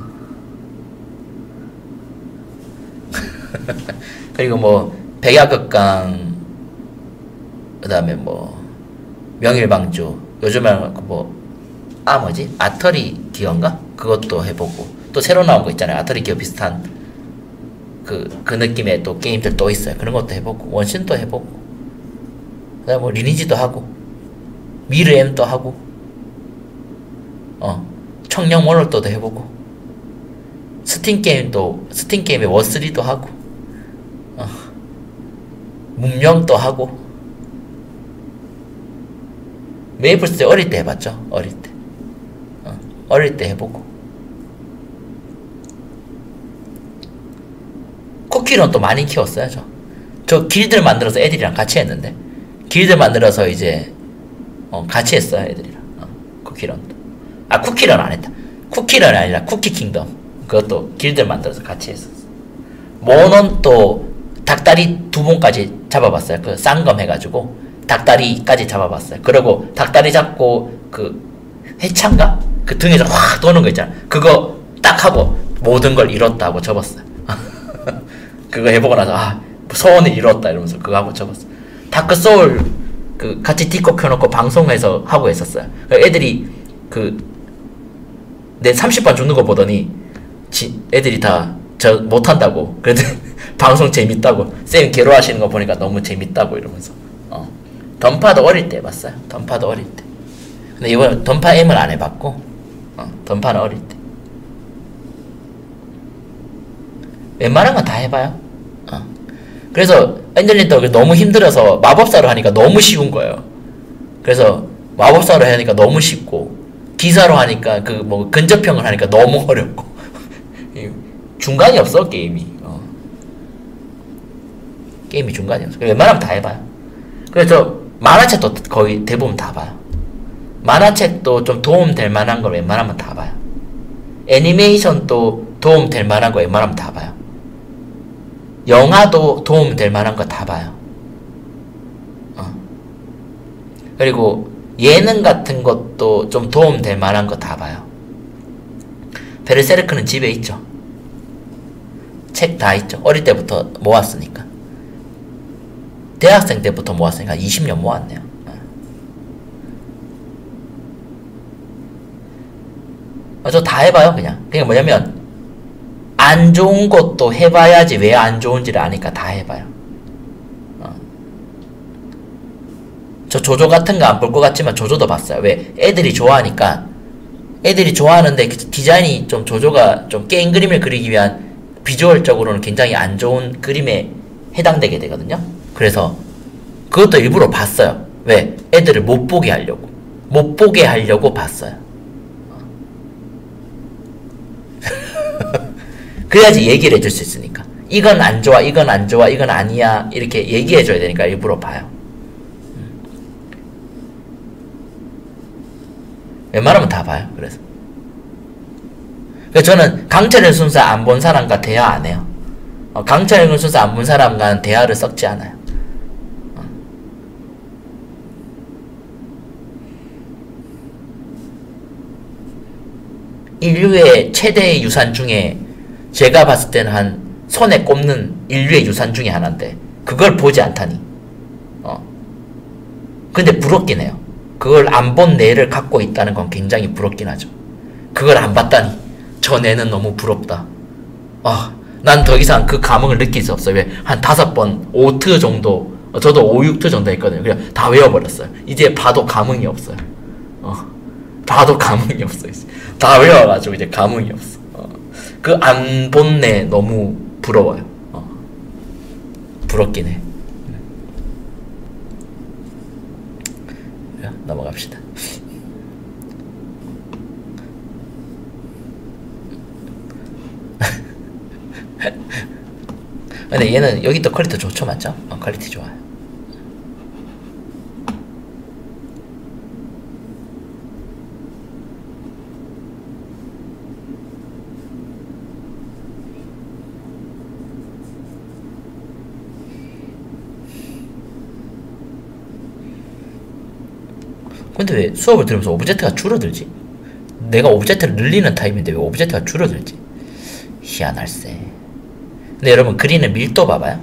그리고 뭐 백야극강, 그 다음에 뭐 명일방주, 요즘에는 뭐 아 뭐지? 아터리 기어인가? 그것도 해보고, 또 새로 나온 거 있잖아요. 아터리 기어 비슷한 그, 그 느낌의 또 게임들 또 있어요. 그런 것도 해보고, 원신도 해보고, 그 다음에 뭐 리니지도 하고, 미르 M도 하고, 어 청령 모럴도도 해보고, 스팀 게임도, 스팀 게임의 워쓰리도 하고, 어 문명도 하고. 메이플 스토리 어릴 때 해봤죠. 어릴 때. 어, 어릴 때 해보고. 쿠키런 또 많이 키웠어요. 저. 저 길들 만들어서 애들이랑 같이 했는데. 길들 만들어서 이제 어, 같이 했어요. 애들이랑. 어, 쿠키런도. 아 쿠키런 안 했다. 쿠키런이 아니라 쿠키 킹덤. 그것도 길들 만들어서 같이 했었어. 모논 또 닭다리 두 번까지 잡아봤어요. 그 쌍검 해가지고 닭다리까지 잡아봤어요. 그리고 닭다리 잡고 그 회차인가? 그 등에서 확 도는 거 있잖아. 그거 딱 하고 모든 걸 잃었다 고 접었어요. 그거 해보고 나서 아 소원을 이뤘다 이러면서 그거 하고 접었어. 다크 소울 그 같이 디코 켜놓고 방송에서 하고 있었어요. 애들이 그 내 삼십 번 죽는 거 보더니 지, 애들이 다 저 못한다고. 그래도 방송 재밌다고. 쌤 괴로워하시는 거 보니까 너무 재밌다고 이러면서. 어. 던파도 어릴 때 해봤어요. 던파도 어릴 때. 근데 이번 던파 M을 안 해봤고, 어, 던파는 어릴 때. 웬만한 건 다 해봐요. 어. 그래서 엔젤린도 너무 힘들어서 마법사로 하니까 너무 쉬운 거예요. 그래서 마법사로 하니까 너무 쉽고, 기사로 하니까 그 뭐 근접형을 하니까 너무 어렵고. 중간이 없어 게임이. 어. 게임이 중간이 없어. 웬만하면 다 해봐요. 그래서 만화책도 거의 대부분 다 봐요. 만화책도 좀 도움될 만한 걸 웬만하면 다 봐요. 애니메이션도 도움될 만한 거 웬만하면 다 봐요. 영화도 도움될 만한 거 다 봐요. 어. 그리고 예능 같은 것도 좀 도움될 만한 거 다 봐요. 베르세르크는 집에 있죠. 책 다 있죠. 어릴 때부터 모았으니까. 대학생 때부터 모았으니까 이십 년 모았네요. 어, 저 다 해봐요 그냥. 그냥 뭐냐면 안 좋은 것도 해봐야지 왜 안 좋은지를 아니까 다 해봐요. 어. 저 조조 같은 거 안 볼 것 같지만 조조도 봤어요. 왜? 애들이 좋아하니까. 애들이 좋아하는데 디자인이 좀 조조가 좀 게임 그림을 그리기 위한 비주얼적으로는 굉장히 안 좋은 그림에 해당되게 되거든요. 그래서 그것도 일부러 봤어요. 왜? 애들을 못 보게 하려고. 못 보게 하려고 봤어요. 그래야지 얘기를 해줄 수 있으니까. 이건 안 좋아, 이건 안 좋아, 이건 아니야 이렇게 얘기해줘야 되니까 일부러 봐요. 웬만하면 다 봐요. 그래서 그래서 저는 강철의 순사 안 본 사람과 대화 안 해요. 어, 강철의 순사 안 본 사람과는 대화를 섞지 않아요. 어. 인류의 최대의 유산 중에 제가 봤을 때는 한 손에 꼽는 인류의 유산 중에 하나인데 그걸 보지 않다니. 어. 근데 부럽긴 해요. 그걸 안 본 뇌를 갖고 있다는 건 굉장히 부럽긴 하죠. 그걸 안 봤다니. 저 뇌는 너무 부럽다. 아, 난 더 이상 그 감흥을 느낄 수 없어요. 왜? 한 다섯 번, 오 트 정도, 어, 저도 오, 육 트 정도 했거든요. 그냥 다 외워버렸어요. 이제 봐도 감흥이 없어요. 어, 봐도 감흥이 없어요. 다 외워가지고 이제 감흥이 없어. 어. 그 안 본네 너무 부러워요. 어. 부럽긴 해. 넘어갑시다. 근데 얘는 여기 또 퀄리티 좋죠, 맞죠? 어, 퀄리티 좋아요. 근데 왜 수업을 들으면서 오브젝트가 줄어들지? 내가 오브젝트를 늘리는 타입인데 왜 오브젝트가 줄어들지? 희한할세. 근데 여러분 그리는 밀도 봐봐요.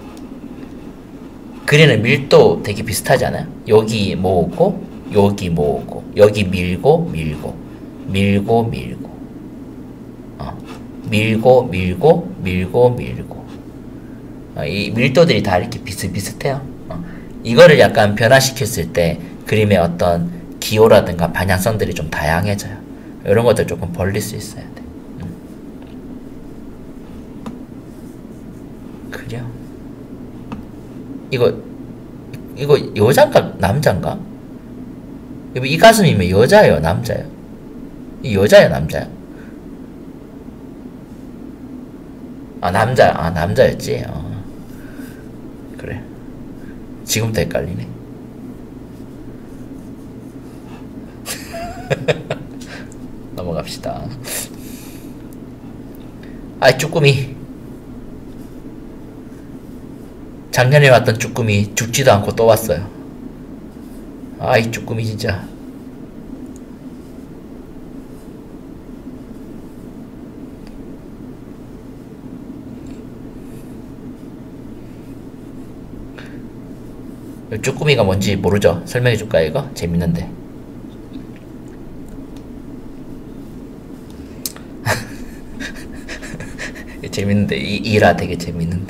그리는 밀도 되게 비슷하지 않아요? 여기 모으고 여기 모으고 여기 밀고 밀고 밀고 밀고 어. 밀고 밀고 밀고 밀고 어, 이 밀도들이 다 이렇게 비슷비슷해요. 어. 이거를 약간 변화시켰을 때 그림의 어떤 기호라든가 방향성들이 좀 다양해져요. 이런 것들 조금 벌릴 수 있어야 돼. 음. 그래요. 이거 이거 여잔가 남잔가? 이 가슴이면 여자예요, 남자예요? 이 여자예요, 남자예요? 아 남자, 아 남자였지. 어. 그래. 지금부터 헷갈리네. 넘어갑시다. 아이 쭈꾸미. 작년에 왔던 쭈꾸미 죽지도 않고 또 왔어요. 아이 쭈꾸미 진짜. 쭈꾸미가 뭔지 모르죠? 설명해줄까 이거? 재밌는데. 재밌는데 이, 이라 되게 재밌는데.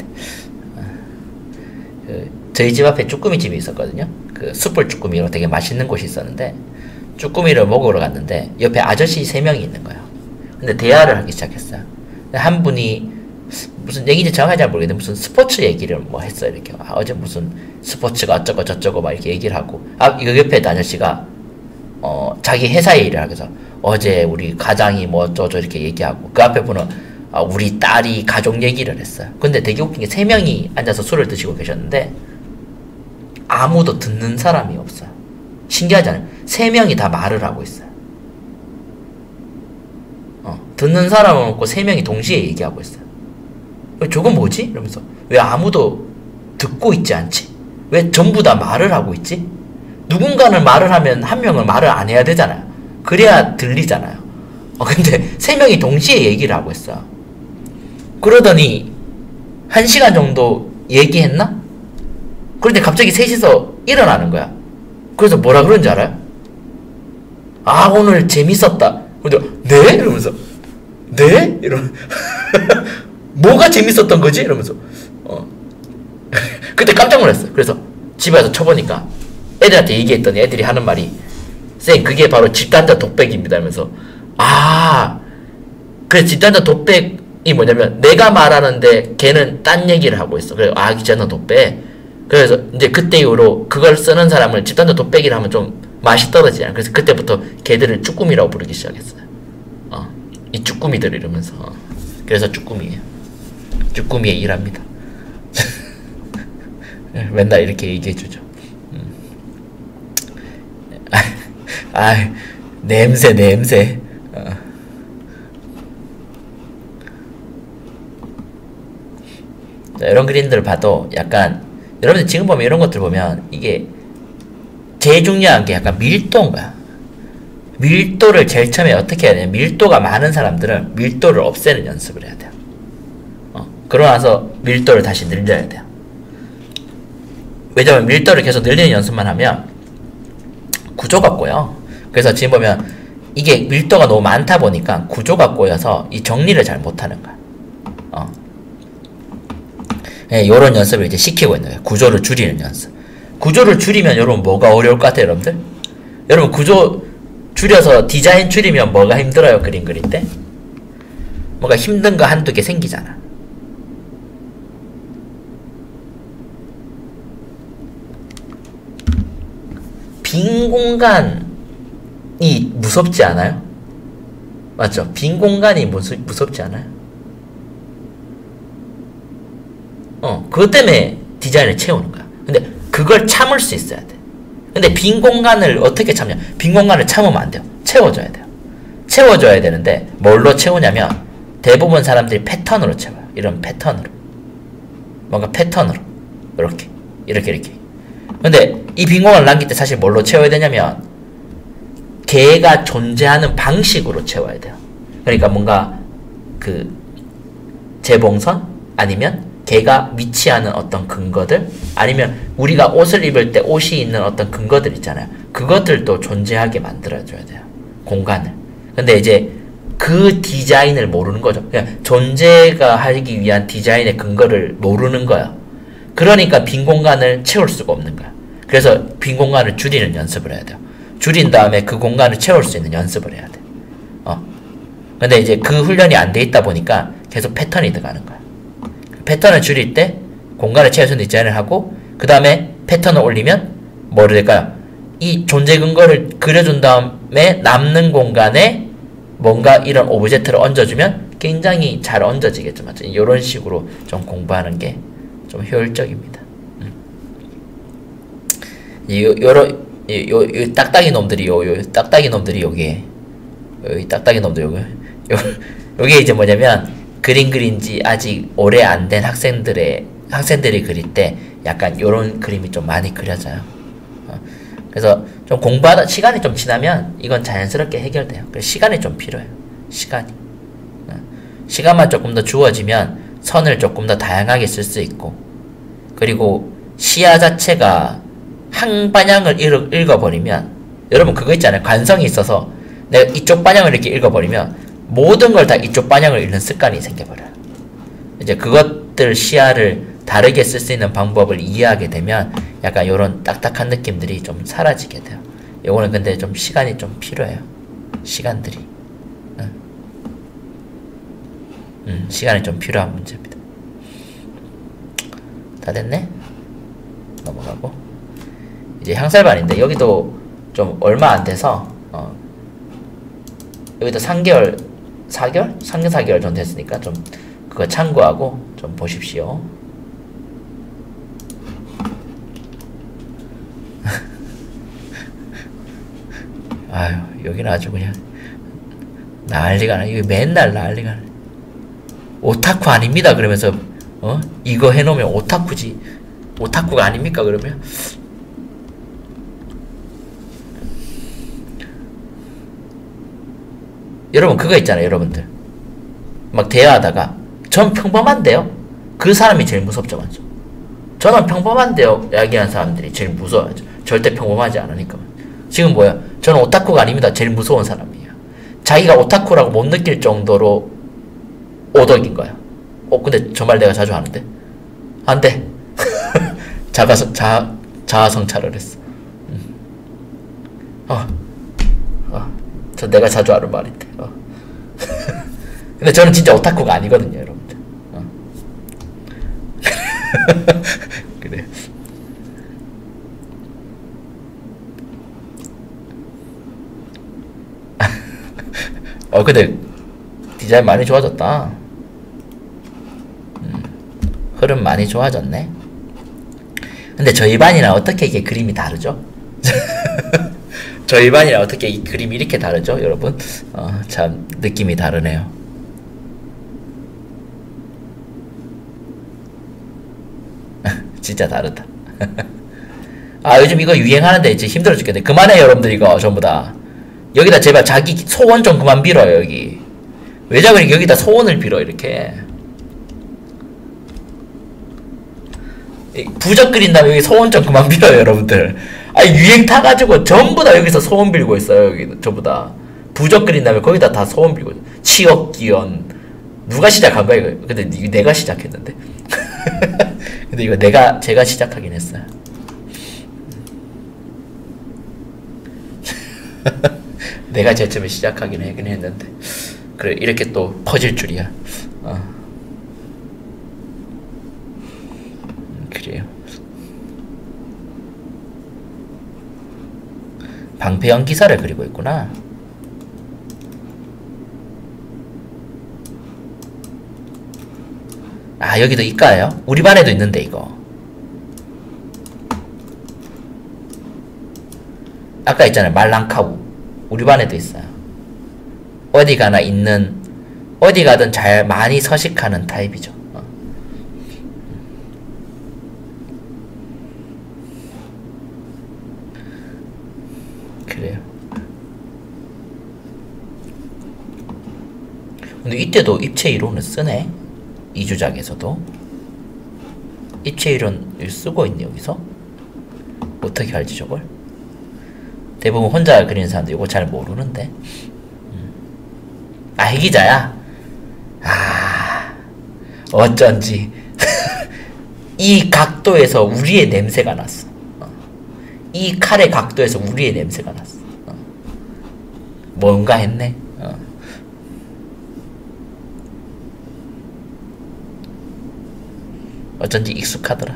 그, 저희 집 앞에 쭈꾸미 집이 있었거든요. 그 숯불 쭈꾸미로 되게 맛있는 곳이 있었는데 쭈꾸미를 먹으러 갔는데 옆에 아저씨 세 명이 있는 거예요. 근데 대화를 하기 시작했어요. 한 분이 무슨 얘기인지 정확하게 잘 모르겠는데 무슨 스포츠 얘기를 뭐 했어요. 이렇게 아, 어제 무슨 스포츠가 어쩌고 저쩌고 막 이렇게 얘기를 하고 아 이거 옆에 있던 아저씨가 어 자기 회사에 일을 하고 서 어제 우리 가장이 뭐 어쩌고 이렇게 얘기하고 그 앞에 분은 아, 우리 딸이 가족 얘기를 했어요. 근데 되게 웃긴 게 세 명이 앉아서 술을 드시고 계셨는데 아무도 듣는 사람이 없어요. 신기하잖아요. 세 명이 다 말을 하고 있어요. 어, 듣는 사람은 없고 세 명이 동시에 얘기하고 있어요. 저건 뭐지? 이러면서 왜 아무도 듣고 있지 않지? 왜 전부 다 말을 하고 있지? 누군가는 말을 하면 한 명은 말을 안 해야 되잖아요. 그래야 들리잖아요. 어, 근데 세 명이 동시에 얘기를 하고 있어요. 그러더니 한 시간 정도 얘기했나? 그런데 갑자기 셋이서 일어나는 거야. 그래서 뭐라 그런지 알아요? 아 오늘 재밌었다. 근데 네? 이러면서 네? 이러면 뭐가 재밌었던 거지? 이러면서 어. 그때 깜짝 놀랐어요. 그래서 집에 와서 쳐보니까 애들한테 얘기했더니 애들이 하는 말이 쌤 그게 바로 집단자 독백입니다 하면서 아 그래 집단자 독백이 뭐냐면 내가 말하는데 걔는 딴 얘기를 하고 있어. 그래 아 집단자 독백. 그래서 이제 그때 이후로 그걸 쓰는 사람을 집단자 독백이라 하면 좀 맛이 떨어지잖아. 그래서 그때부터 걔들을 쭈꾸미라고 부르기 시작했어요. 어, 이 쭈꾸미들 이러면서 어. 그래서 쭈꾸미예요. 쭈꾸미의 일합니다. 맨날 이렇게 얘기해주죠. 음. 아, 아, 냄새 냄새. 어. 자, 이런 그림들을 봐도 약간 여러분들 지금 보면 이런 것들 보면 이게 제일 중요한 게 약간 밀도인 거야. 밀도를 제일 처음에 어떻게 해야 되냐. 밀도가 많은 사람들은 밀도를 없애는 연습을 해야 돼요. 어, 그러고 나서 밀도를 다시 늘려야 돼요. 왜냐면 밀도를 계속 늘리는 연습만 하면 구조가 꼬여. 그래서 지금 보면 이게 밀도가 너무 많다 보니까 구조가 꼬여서 이 정리를 잘 못하는 거야. 어. 네, 요런 연습을 이제 시키고 있는 거예요. 구조를 줄이는 연습. 구조를 줄이면 여러분 뭐가 어려울 것 같아요, 여러분들? 여러분 구조 줄여서 디자인 줄이면 뭐가 힘들어요, 그림 그릴 때? 뭔가 힘든 거 한두 개 생기잖아. 빈 공간이 무섭지 않아요? 맞죠? 빈 공간이 무섭, 무섭지 않아요? 어, 그것 때문에 디자인을 채우는 거야. 근데 그걸 참을 수 있어야 돼. 근데 빈 공간을 어떻게 참냐? 빈 공간을 참으면 안 돼요. 채워줘야 돼요. 채워줘야 되는데 뭘로 채우냐면 대부분 사람들이 패턴으로 채워요. 이런 패턴으로. 뭔가 패턴으로. 이렇게. 이렇게 이렇게. 근데 이 빈 공간을 남길 때 사실 뭘로 채워야 되냐면 걔가 존재하는 방식으로 채워야 돼요. 그러니까 뭔가 그 재봉선 아니면 걔가 위치하는 어떤 근거들 아니면 우리가 옷을 입을 때 옷이 있는 어떤 근거들 있잖아요. 그것들도 존재하게 만들어줘야 돼요. 공간을. 근데 이제 그 디자인을 모르는 거죠. 그냥 존재가 하기 위한 디자인의 근거를 모르는 거예요. 그러니까 빈 공간을 채울 수가 없는 거야. 그래서 빈 공간을 줄이는 연습을 해야 돼요. 줄인 다음에 그 공간을 채울 수 있는 연습을 해야 돼. 어. 근데 이제 그 훈련이 안 돼 있다 보니까 계속 패턴이 들어가는 거야. 패턴을 줄일 때 공간을 채울 수 있는 디자인을 하고 그 다음에 패턴을 올리면 뭐를 될까요? 이 존재 근거를 그려준 다음에 남는 공간에 뭔가 이런 오브젝트를 얹어주면 굉장히 잘 얹어지겠죠. 맞죠? 이런 식으로 좀 공부하는 게 좀 효율적입니다. 음. 요, 요러, 요, 요, 요 딱딱이 놈들이 요, 요 딱딱이 놈들이 여기에 여기 딱딱이 놈들 여기 요, 요게 이제 뭐냐면 그림 그린 지 아직 오래 안 된 학생들의 학생들이 그릴 때 약간 요런 그림이 좀 많이 그려져요. 어. 그래서 좀 공부하다 시간이 좀 지나면 이건 자연스럽게 해결돼요. 그래서 시간이 좀 필요해요. 시간이. 어. 시간만 조금 더 주어지면 선을 조금 더 다양하게 쓸 수 있고 그리고 시야 자체가 한 방향을 읽, 읽어버리면 여러분 그거 있잖아요. 관성이 있어서 내가 이쪽 방향을 이렇게 읽어버리면 모든 걸 다 이쪽 방향을 읽는 습관이 생겨버려요. 이제 그것들 시야를 다르게 쓸 수 있는 방법을 이해하게 되면 약간 요런 딱딱한 느낌들이 좀 사라지게 돼요. 요거는 근데 좀 시간이 좀 필요해요. 시간들이. 응. 음, 시간이 좀 필요한 문제입니다. 다 됐네? 넘어가고 이제 향살반인데 여기도 좀 얼마 안 돼서 어, 여기도 삼 개월 사 개월? 삼 개월 사 개월 정도 됐으니까 좀 그거 참고하고 좀 보십시오. 아유 여기는 아주 그냥 난리가 나. 여기 맨날 난리가 나. 오타쿠 아닙니다 그러면서 어? 이거 해놓으면 오타쿠지. 오타쿠가 아닙니까 그러면? 여러분 그거 있잖아요 여러분들 막 대화하다가 전 평범한데요? 그 사람이 제일 무섭죠 맞죠? 저는 평범한데요 이야기하는 사람들이 제일 무서워요. 절대 평범하지 않으니까. 지금 뭐야? 저는 오타쿠가 아닙니다. 제일 무서운 사람이에요. 자기가 오타쿠라고 못 느낄 정도로 오덕인 거야. 어 근데 저 말 내가 자주 하는데 안 돼. 자가성 자 자아성찰을 했어. 음. 어, 어, 저 내가 자주 하는 말인데. 어. 근데 저는 진짜 오타쿠가 아니거든요, 여러분들. 어. 그래. 어 근데 디자인 많이 좋아졌다. 음, 흐름 많이 좋아졌네. 근데 저희 반이랑 어떻게 이게 그림이 다르죠? 저희 반이랑 어떻게 이 그림이 이렇게 다르죠, 여러분? 어, 참 느낌이 다르네요. 진짜 다르다. 아 요즘 이거 유행하는데 이제 힘들어 죽겠네. 그만해 여러분들 이거 전부 다. 여기다 제발 자기 소원 좀 그만 빌어요 여기. 왜 자꾸 여기다 소원을 빌어 이렇게. 부적 그린 다음에 여기 소원 좀 그만 빌어요 여러분들. 아니 유행 타가지고 전부 다 여기서 소원 빌고 있어요 여기 전부 다. 부적 그린 다음에 거기다 다 소원 빌고. 치역기원 누가 시작한 거야 이거. 근데 이거 내가 시작했는데. 근데 이거 내가 제가 시작하긴 했어요. 내가 제일 처음에 시작하긴 하긴 했는데 그래, 이렇게 또 퍼질 줄이야. 어. 그래요. 방패형 기사를 그리고 있구나. 아, 여기도 이까요? 우리 반에도 있는데, 이거. 아까 있잖아요, 말랑카우. 우리 반에도 있어요. 어디 가나 있는, 어디 가든 잘 많이 서식하는 타입이죠. 어. 그래요. 근데 이때도 입체 이론을 쓰네. 이주작에서도 입체 이론을 쓰고 있네. 여기서 어떻게 알지 저걸? 대부분 혼자 그리는 사람들 이거 잘 모르는데. 아, 해기자야? 아, 어쩐지 이 각도에서 우리의 냄새가 났어. 어. 이 칼의 각도에서 우리의 냄새가 났어. 어. 뭔가 했네. 어. 어쩐지 익숙하더라.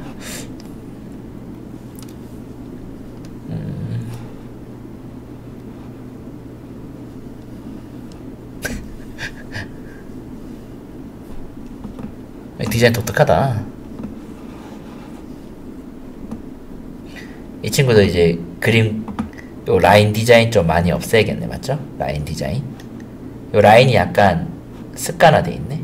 음. 디자인 독특하다. 이 친구도 이제 그림 요 라인 디자인 좀 많이 없애야겠네. 맞죠? 라인 디자인. 요 라인이 약간 습관화돼 있네.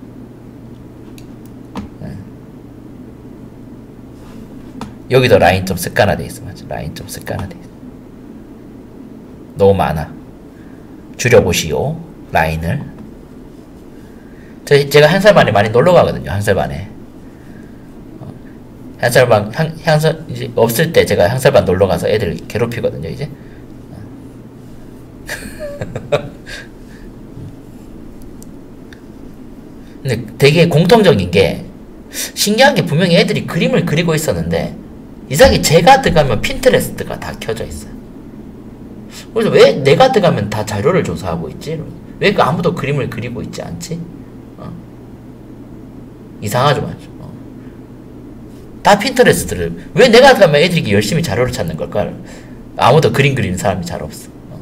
여기도 라인 좀 습관화돼 있어. 맞아. 라인 좀 습관화돼 있어. 너무 많아. 줄여보시오. 라인을. 저, 제가 한 살 반에 많이 놀러 가거든요. 한 살 반에. 한 살 반, 한, 한 살, 이제 없을 때 제가 한 살 반 놀러 가서 애들 괴롭히거든요, 이제. 근데 되게 공통적인 게, 신기한 게 분명히 애들이 그림을 그리고 있었는데, 이상하게 제가 들어가면 핀트레스트가 다 켜져 있어요. 그래서 왜 내가 들어가면 다 자료를 조사하고 있지? 왜 아무도 그림을 그리고 있지 않지? 어. 이상하죠, 맞죠? 어. 다 핀트레스트를. 왜 내가 들어가면 애들이 열심히 자료를 찾는 걸까? 아무도 그림 그리는 사람이 잘 없어. 어.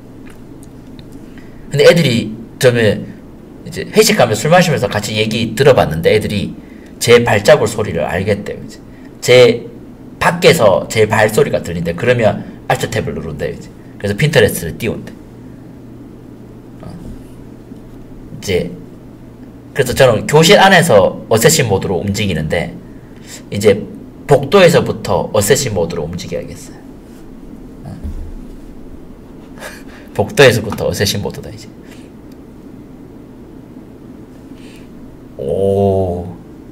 근데 애들이 저는 이제 회식 가면 술 마시면서 같이 얘기 들어봤는데 애들이 제 발자국 소리를 알겠대요. 이제. 제 밖에서 제 발소리가 들린대. 그러면 알트 탭을 누른대. 이제. 그래서 핀터레스트를 띄운대. 어. 이제 그래서 저는 교실 안에서 어세신 모드로 움직이는데 이제 복도에서부터 어세신 모드로 움직여야겠어요. 어. 복도에서부터 어세신 모드다 이제. 오,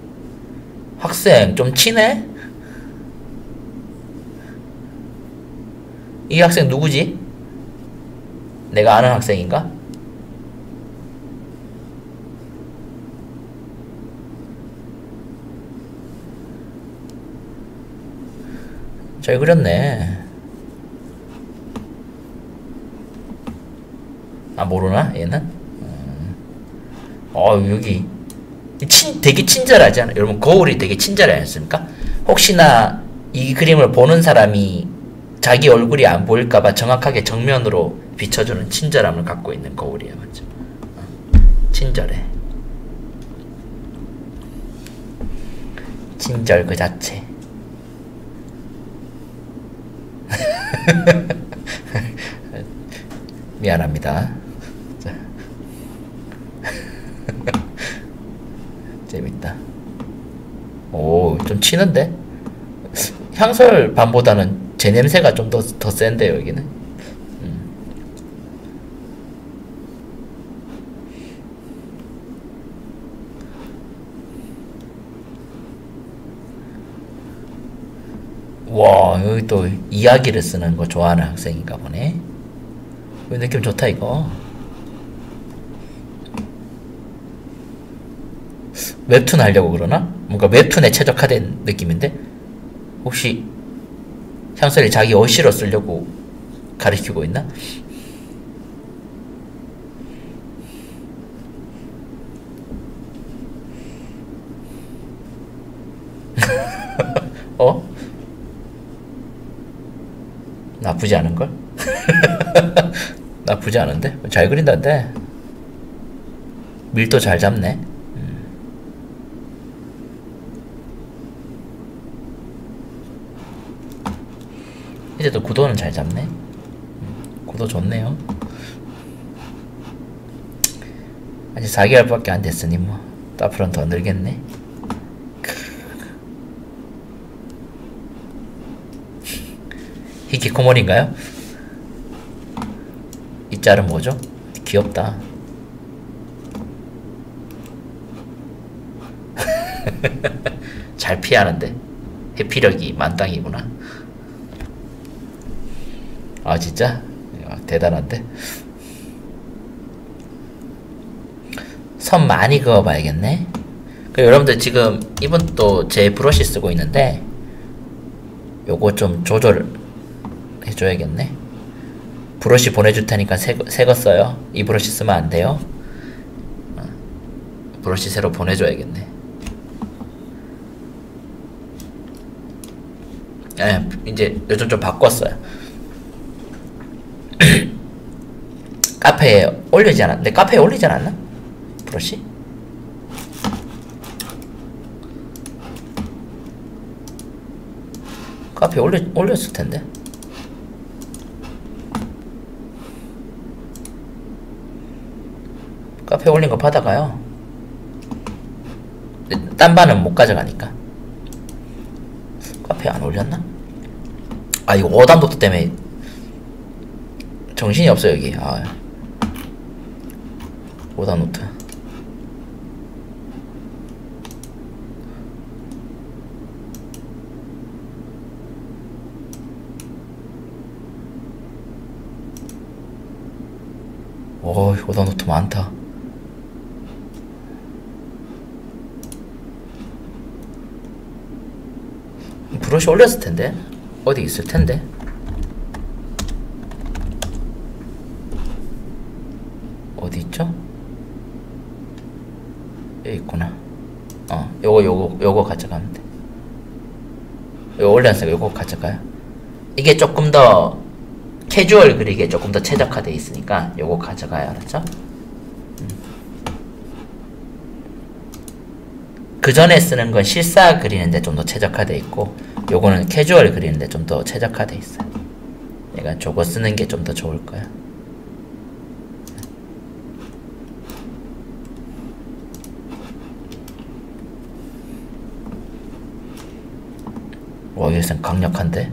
학생 좀 친해? 이 학생 누구지? 내가 아는 학생인가? 잘 그렸네. 아, 모르나? 얘는? 어, 여기 친, 되게 친절하지 않아요? 여러분, 거울이 되게 친절하지 않습니까? 혹시나 이 그림을 보는 사람이 자기 얼굴이 안 보일까봐 정확하게 정면으로 비춰주는 친절함을 갖고 있는 거울이에요. 맞죠? 어, 친절해. 친절 그 자체. 미안합니다. 재밌다. 오, 좀 치는데? 향설 반보다는 제 냄새가 좀 더 더 센데요, 여기는. 음. 와, 여기 또 이야기를 쓰는 거 좋아하는 학생인가 보네. 여기 느낌 좋다, 이거. 웹툰 하려고 그러나? 뭔가 웹툰에 최적화된 느낌인데? 혹시 향설이 자기 어시로 쓰려고 가르치고 있나? 나쁘지 않은걸? 나쁘지 않은데? 잘 그린다는데? 밀도 잘 잡네. 음. 이제도 구도는 잘 잡네. 음. 구도 좋네요. 아직 사 개월밖에 안 됐으니 뭐 또 앞으로는 더 늘겠네. 히키코모리인가요? 이 짤은 뭐죠? 귀엽다. 잘 피하는데 회피력이 만땅이구나. 아 진짜? 야, 대단한데? 선 많이 그어봐야겠네. 그 여러분들 지금 이분 또 제 브러쉬 쓰고 있는데 요거 좀 조절 해줘야겠네. 브러쉬 보내줄 테니까 새 거 써요. 이 브러쉬 쓰면 안 돼요. 브러쉬 새로 보내줘야겠네. 예, 이제 요즘 좀 바꿨어요. 카페에 올리지 않았, 내 카페에 올리지 않았나? 브러쉬? 카페에 올려, 올렸을 텐데. 카페에 올린 거 받아가요. 딴 반은 못 가져가니까. 카페에 안 올렸나? 아, 이거 오단 노트 때문에 정신이 없어, 여기. 아, 오단 노트. 오, 오단 노트 많다. 브러쉬 올렸을 텐데? 어디 있을 텐데? 어디 있죠? 여기 있구나. 어, 요거, 요거, 요거 가져가면 돼. 요거 올렸으니까 요거 가져가요. 이게 조금 더 캐주얼 그리기에 조금 더 최적화되어 있으니까 요거 가져가야, 알았죠? 음. 그 전에 쓰는 건 실사 그리는데 좀 더 최적화되어 있고, 요거는 캐주얼 그리는데 좀 더 최적화되어 있어요. 내가 저거 쓰는 게 좀 더 좋을 거야. 와, 이것은 강력한데?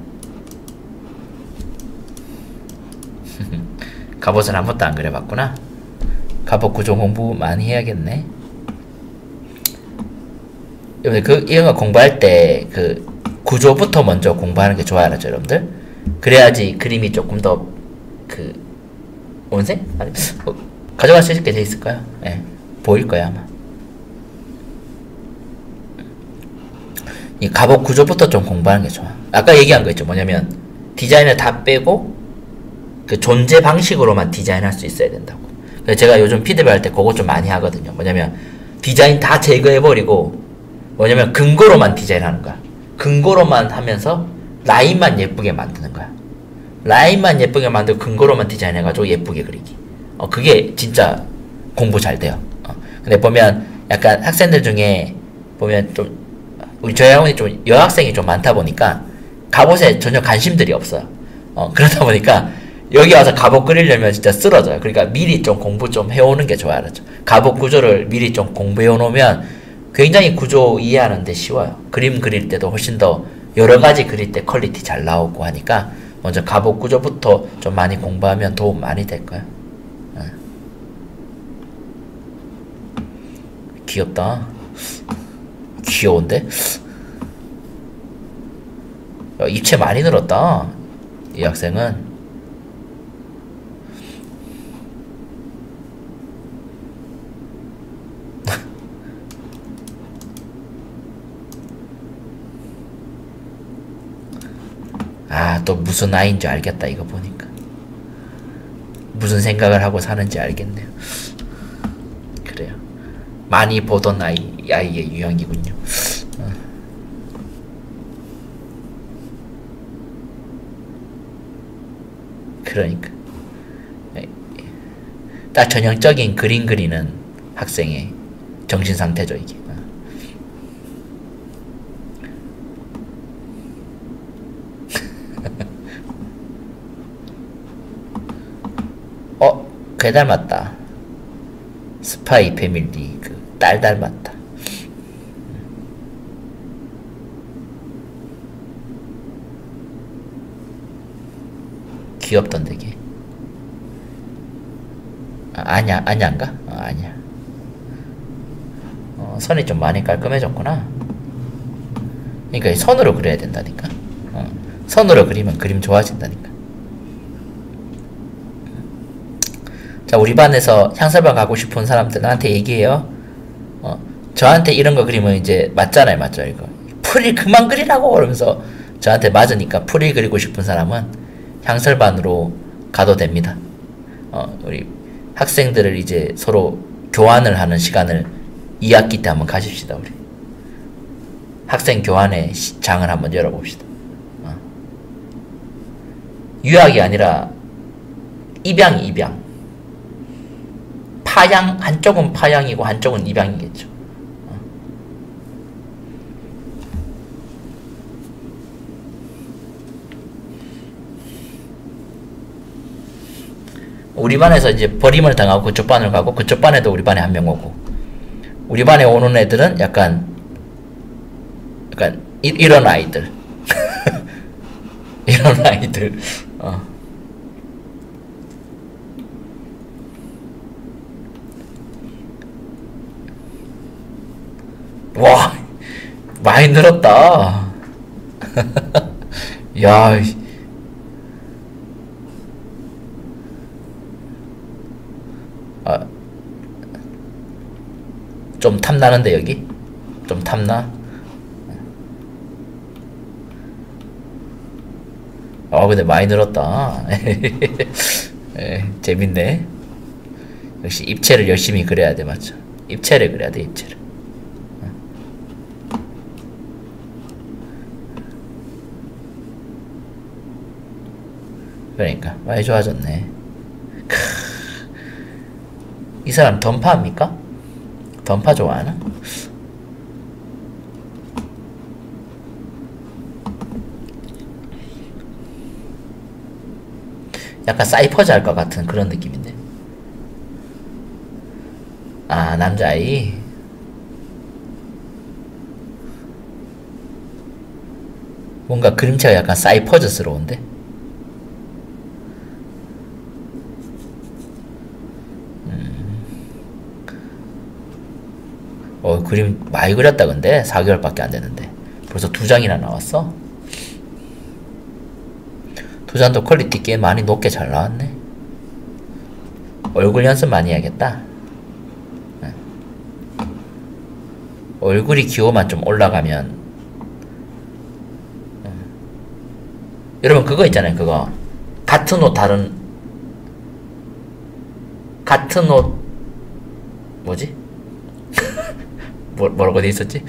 갑옷은 한 번도 안 그려봤구나. 갑옷 구조 공부 많이 해야겠네. 여러분들 그 이런 거 공부할 때 그 구조부터 먼저 공부하는 게 좋아요, 알았죠, 여러분들? 그래야지 그림이 조금 더 그 온색? 아니 뭐, 가져갈 수 있게 돼 있을까요? 예, 네, 보일 거야 아마. 이 갑옷 구조부터 좀 공부하는 게 좋아. 아까 얘기한 거 있죠, 뭐냐면 디자인을 다 빼고 그 존재 방식으로만 디자인할 수 있어야 된다고. 그래서 제가 요즘 피드백 할 때 그거 좀 많이 하거든요. 뭐냐면 디자인 다 제거해버리고 뭐냐면 근거로만 디자인하는 거야. 근거로만 하면서 라인만 예쁘게 만드는 거야. 라인만 예쁘게 만들고 근거로만 디자인해가지고 예쁘게 그리기. 어, 그게 진짜 공부 잘 돼요. 어. 근데 보면 약간 학생들 중에 보면 좀 우리 저희 학원이 좀 여학생이 좀 많다 보니까 갑옷에 전혀 관심들이 없어요. 어, 그러다 보니까 여기 와서 갑옷 그리려면 진짜 쓰러져요. 그러니까 미리 좀 공부 좀 해오는 게 좋아요. 알았죠? 갑옷 구조를 미리 좀 공부해 놓으면 굉장히 구조 이해하는데 쉬워요. 그림 그릴 때도 훨씬 더 여러가지 그릴 때 퀄리티 잘 나오고 하니까 먼저 갑옷 구조부터 좀 많이 공부하면 도움 많이 될 거예요. 어. 귀엽다. 귀여운데? 야, 입체 많이 늘었다. 이 학생은. 아, 또 무슨 아이인지 알겠다, 이거 보니까. 무슨 생각을 하고 사는지 알겠네요. 그래요. 많이 보던 아이, 아이의 유형이군요. 어. 그러니까 딱 전형적인 그림 그리는 학생의 정신 상태죠 이게. 어? 걔 닮았다. 스파이 패밀리 그 딸 닮았다. 귀엽던데 걔. 아, 아냐 아냐인가? 어, 아냐. 어, 선이 좀 많이 깔끔해졌구나. 그러니까 선으로 그려야 된다니까. 어, 선으로 그리면 그림 좋아진다니까. 자, 우리 반에서 향설반 가고 싶은 사람들 나한테 얘기해요. 어, 저한테 이런 거 그리면 이제 맞잖아요, 맞죠? 이거 풀이 그만 그리라고 그러면서 저한테 맞으니까 풀이 그리고 싶은 사람은 향설반으로 가도 됩니다. 어, 우리 학생들을 이제 서로 교환을 하는 시간을 이 학기 때 한번 가십시다. 우리 학생 교환의 장을 한번 열어봅시다. 어. 유학이 아니라 입양이 입양. 파양, 한쪽은 파양이고 한쪽은 입양이겠죠. 어. 우리 반에서 이제 버림을 당하고 그쪽 반을 가고 그쪽 반에도 우리 반에 한 명 오고 우리 반에 오는 애들은 약간 약간 이, 이런 아이들 이런 아이들 어. 와 많이 늘었다. 야 아, 좀 탐나는데 여기? 좀 탐나? 아 근데 많이 늘었다. 에, 재밌네. 역시 입체를 열심히 그려야 돼. 맞죠? 입체를 그려야 돼. 입체를. 그러니까 많이 좋아졌네. 크... 이 사람 던파합니까? 던파 좋아하나? 약간 사이퍼즈 할 것 같은 그런 느낌인데. 아 남자아이. 뭔가 그림체가 약간 사이퍼즈스러운데. 어 그림 많이 그렸다. 근데 사 개월밖에 안 됐는데 벌써 두 장이나 나왔어. 두 장도 퀄리티 꽤 많이 높게 잘 나왔네. 얼굴 연습 많이 해야겠다. 네. 얼굴이 기호만 좀 올라가면. 네. 여러분 그거 있잖아요. 그거 같은 옷 다른 같은 옷 뭐지? 뭐, 뭐라고 돼 있었지?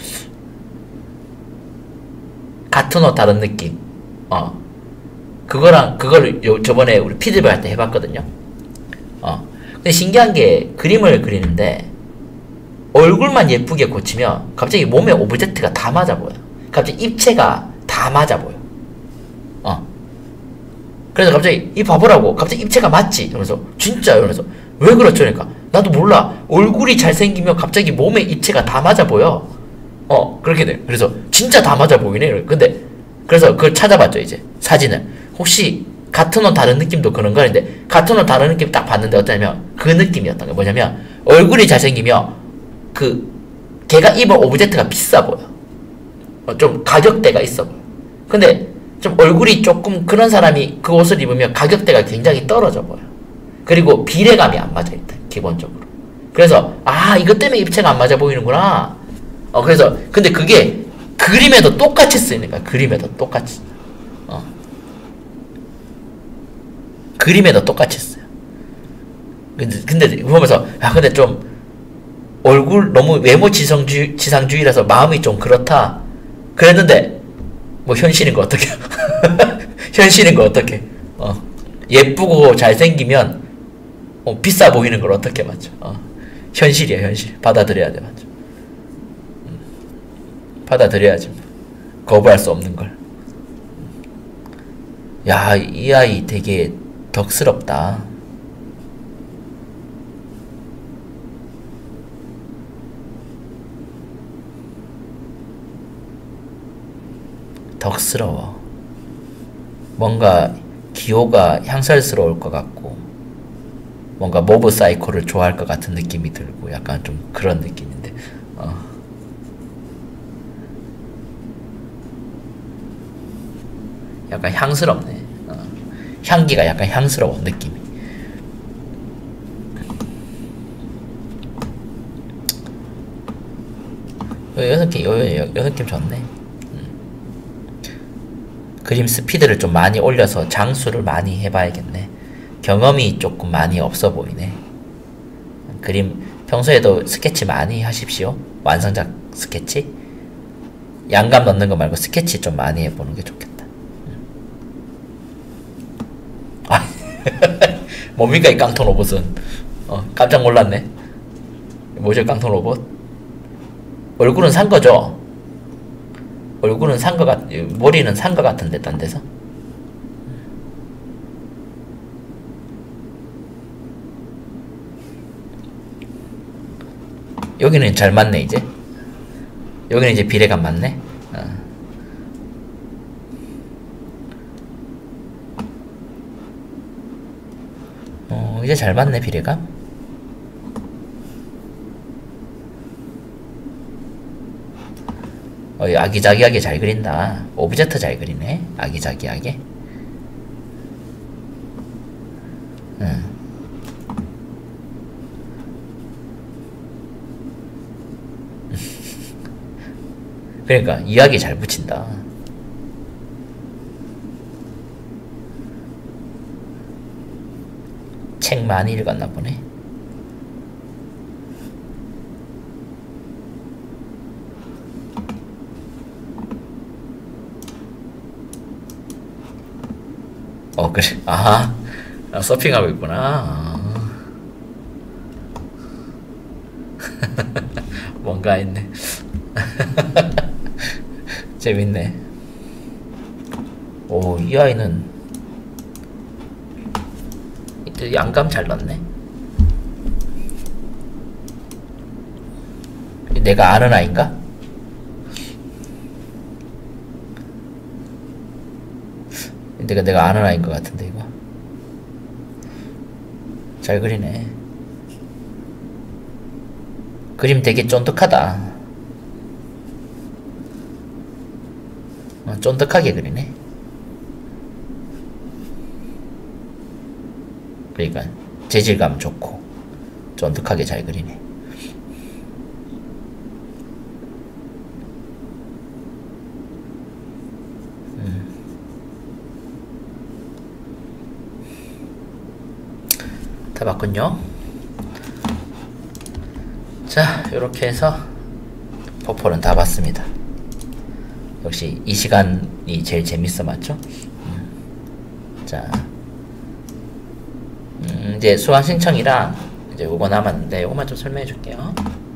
같은 옷 다른 느낌. 어 그거랑 그거를 요, 저번에 우리 피드백 할 때 해봤거든요. 어 근데 신기한 게 그림을 그리는데 얼굴만 예쁘게 고치면 갑자기 몸에 오브젝트가 다 맞아 보여. 갑자기 입체가 다 맞아 보여. 어 그래서 갑자기 이 봐보라고 갑자기 입체가 맞지? 이러면서 진짜 이러면서 왜 그렇죠? 그러니까 나도 몰라. 얼굴이 잘생기면 갑자기 몸에 입체가 다 맞아 보여. 어 그렇게 돼. 그래서 진짜 다 맞아 보이네. 근데 그래서 그걸 찾아봤죠. 이제 사진을 혹시 같은 옷 다른 느낌도 그런 거 아닌데 같은 옷 다른 느낌 딱 봤는데 어떠냐면 그 느낌이었던 게 뭐냐면 얼굴이 잘생기면 그 걔가 입은 오브젝트가 비싸 보여. 어, 좀 가격대가 있어 보여. 근데 좀 얼굴이 조금 그런 사람이 그 옷을 입으면 가격대가 굉장히 떨어져 보여. 그리고 비례감이 안 맞아 일단 기본적으로. 그래서 아 이것 때문에 입체가 안 맞아 보이는구나. 어 그래서 근데 그게 그림에도 똑같이 쓰이는 거야. 그림에도 똑같이. 어 그림에도 똑같이 써요. 근데 근데 보면서 아 근데 좀 얼굴 너무 외모 지성주의 지상주의라서 마음이 좀 그렇다. 그랬는데 뭐 현실인 거 어떡해? 현실인 거 어떡해? 어 예쁘고 잘생기면 어, 비싸 보이는 걸 어떻게 맞죠? 어. 현실이야, 현실. 받아들여야 돼, 맞죠? 음. 받아들여야지. 거부할 수 없는 걸. 야, 이 아이 되게 덕스럽다. 덕스러워. 뭔가 기호가 향살스러울 것 같고 뭔가 모브 사이코를 좋아할 것 같은 느낌이 들고 약간 좀 그런 느낌인데 어. 약간 향스럽네. 어. 향기가 약간 향스러워 느낌이. 요 느낌 요, 요, 요 느낌 좋네. 음. 그림 스피드를 좀 많이 올려서 장수를 많이 해봐야겠네. 경험이 조금 많이 없어 보이네. 그림 평소에도 스케치 많이 하십시오. 완성작 스케치. 양감 넣는 거 말고 스케치 좀 많이 해보는 게 좋겠다. 아, 뭡니까 이 깡통 로봇은. 어, 깜짝 놀랐네. 뭐죠 깡통 로봇? 얼굴은 산 거죠? 얼굴은 산 거 같, 머리는 산 거 같은데 딴 데서? 여기는 잘 맞네 이제. 여기는 이제 비례감 맞네. 어. 어, 이제 잘 맞네 비례감. 어, 아기자기하게 잘 그린다. 오브젝트 잘 그리네. 아기자기하게. 응. 그러니까 이야기 잘 붙인다. 책 많이 읽었나 보네. 어 그래. 아하. 아, 서핑하고 있구나. 아. 뭔가 있네. 재밌네. 오, 이 아이는 양감 잘 넣네. 내가 아는 아이인가? 내가 내가 아는 아이인 것 같은데 이거 잘 그리네. 그림 되게 쫀득하다. 어, 쫀득하게 그리네. 그러니까 재질감 좋고 쫀득하게 잘 그리네. 음. 다 봤군요. 자, 요렇게 해서 포폴은 다 봤습니다. 역시 이 시간이 제일 재밌어, 맞죠? 음. 자, 음, 이제 수강 신청이랑 이제 요거 남았는데 요거만 좀 설명해 줄게요.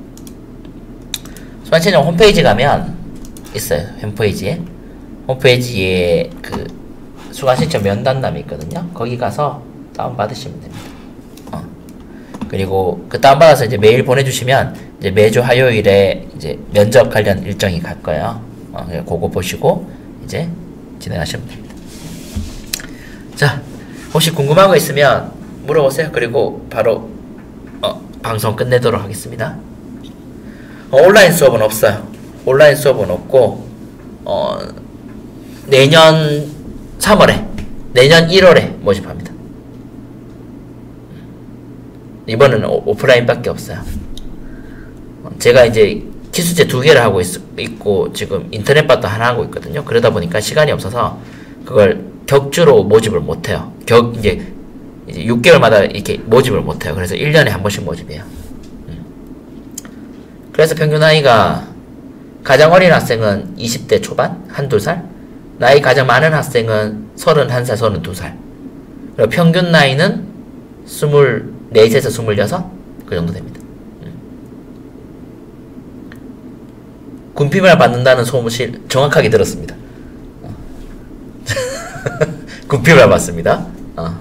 수강 신청 홈페이지 가면 있어요. 홈페이지에 홈페이지에 그 수강 신청 면담남이 있거든요. 거기 가서 다운 받으시면 됩니다. 어. 그리고 그 다운 받아서 이제 메일 보내주시면 이제 매주 화요일에 이제 면접 관련 일정이 갈 거예요. 어, 그거 보시고 이제 진행하시면 됩니다. 자, 혹시 궁금한 거 있으면 물어보세요. 그리고 바로 어, 방송 끝내도록 하겠습니다. 어, 온라인 수업은 없어요. 온라인 수업은 없고 어, 내년 삼월에 내년 일월에 모집합니다. 이번에는 오, 오프라인밖에 없어요. 어, 제가 이제 기수제 두 개를 하고 있, 있고 지금 인터넷반도 하나 하고 있거든요. 그러다 보니까 시간이 없어서 그걸 격주로 모집을 못해요. 격 이제, 이제 육 개월마다 이렇게 모집을 못해요. 그래서 일 년에 한 번씩 모집해요. 음. 그래서 평균 나이가 가장 어린 학생은 이십 대 초반? 한두 살? 나이 가장 많은 학생은 서른한 살, 서른두 살. 그리고 평균 나이는 스물넷에서 스물여섯? 그 정도 됩니다. 군필을 받는다는 소문실 정확하게 들었습니다. 어. 군필을 받습니다. 어.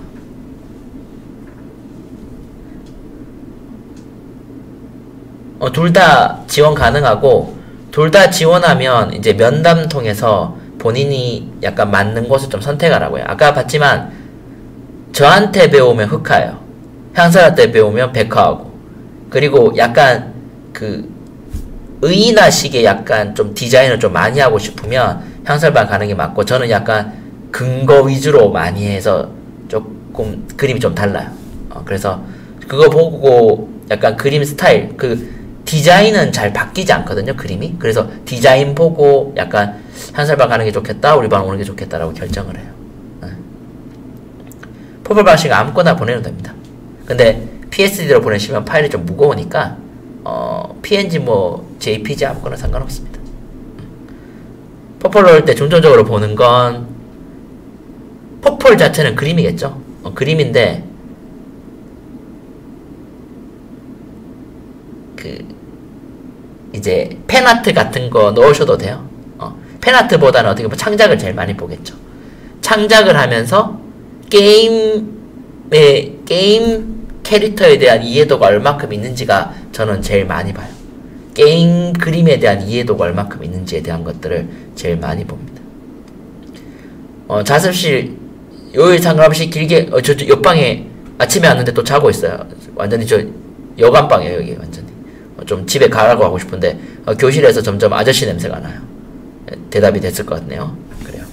어, 둘 다 지원 가능하고, 둘 다 지원하면 이제 면담 통해서 본인이 약간 맞는 곳을 좀 선택하라고요. 아까 봤지만 저한테 배우면 흑화예요. 향설한테 배우면 백화하고, 그리고 약간 그 의인화식의 약간 좀 디자인을 좀 많이 하고 싶으면 향설반 가는 게 맞고, 저는 약간 근거 위주로 많이 해서 조금 그림이 좀 달라요. 어, 그래서 그거 보고 약간 그림 스타일, 그 디자인은 잘 바뀌지 않거든요, 그림이. 그래서 디자인 보고 약간 향설반 가는 게 좋겠다, 우리 반 오는 게 좋겠다라고 결정을 해요. 네. 포벌 방식 아무거나 보내도 됩니다. 근데 피에스디로 보내시면 파일이 좀 무거우니까 어, 피엔지 뭐 제이피지 아무거나 상관없습니다. 퍼폴 넣을 때 중점적으로 보는 건 퍼폴 자체는 그림이겠죠. 어, 그림인데 그 이제 팬아트 같은 거 넣으셔도 돼요. 어, 팬아트보다는 어떻게 보면 창작을 제일 많이 보겠죠. 창작을 하면서 게임의 게임 캐릭터에 대한 이해도가 얼마큼 있는지가 저는 제일 많이 봐요. 게임 그림에 대한 이해도가 얼마큼 있는지에 대한 것들을 제일 많이 봅니다. 어, 자습실 요일 상관없이 길게 어, 저, 저 옆방에 아침에 왔는데 또 자고 있어요. 완전히 저 여간방이에요, 여기 완전히. 어, 좀 집에 가라고 하고 싶은데 어, 교실에서 점점 아저씨 냄새가 나요. 대답이 됐을 것 같네요. 그래요.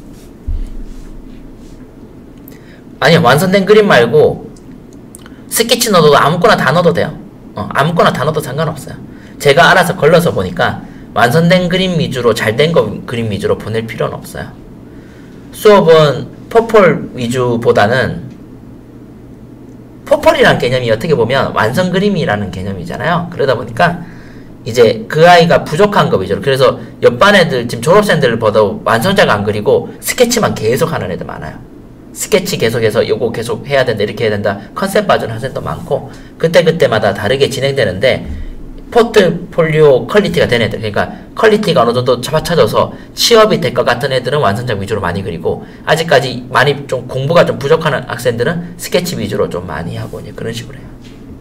아니요, 완성된 그림 말고 스케치 넣어도 아무거나 다 넣어도 돼요. 어, 아무거나 다 넣어도 상관없어요. 제가 알아서 걸러서 보니까 완성된 그림 위주로, 잘된 거 그림 위주로 보낼 필요는 없어요. 수업은 퍼폴 위주보다는, 퍼폴이란 개념이 어떻게 보면 완성 그림이라는 개념이잖아요. 그러다 보니까 이제 그 아이가 부족한 거 위주로, 그래서 옆반 애들 지금 졸업생들을 봐도 완성자가 안 그리고 스케치만 계속 하는 애들 많아요. 스케치 계속해서 요거 계속 해야 된다, 이렇게 해야 된다, 컨셉 빠진 학생도 많고, 그때그때마다 다르게 진행되는데, 포트폴리오 퀄리티가 된 애들, 그러니까 퀄리티가 어느 정도 잡아쳐져서 취업이 될 것 같은 애들은 완성작 위주로 많이 그리고, 아직까지 많이 좀 공부가 좀 부족한 학생들은 스케치 위주로 좀 많이 하고, 이제 그런 식으로 해요.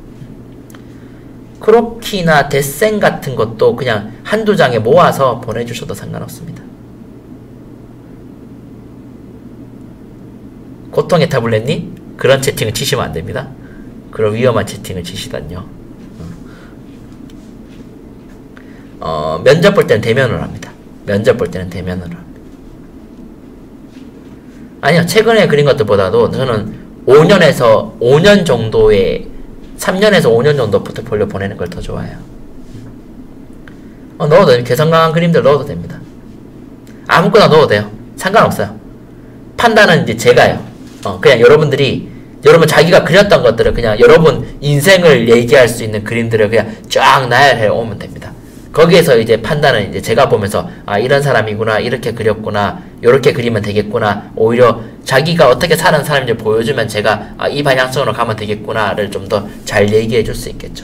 크로키나 데센 같은 것도 그냥 한두 장에 모아서 보내주셔도 상관없습니다. 고통의 타블렛님, 그런 채팅을 치시면 안됩니다. 그런 위험한 채팅을 치시다뇨. 어, 면접 볼 때는 대면으로 합니다. 면접 볼 때는 대면으로 합니다. 아니요, 최근에 그린 것들보다도 저는 오 년에서 오 년 정도의, 삼 년에서 오 년 정도 포트폴리오 보내는 걸 더 좋아해요. 어, 넣어도 돼요. 개성 강한 그림들 넣어도 됩니다. 아무거나 넣어도 돼요. 상관없어요. 판단은 이제 제가요. 어, 그냥 여러분들이, 여러분 자기가 그렸던 것들을 그냥 여러분 인생을 얘기할 수 있는 그림들을 그냥 쫙 나열해 오면 됩니다. 거기에서 이제 판단은 이제 제가 보면서, 아, 이런 사람이구나, 이렇게 그렸구나, 요렇게 그리면 되겠구나, 오히려 자기가 어떻게 사는 사람인지 보여주면 제가, 아, 이 방향성으로 가면 되겠구나를 좀 더 잘 얘기해 줄 수 있겠죠.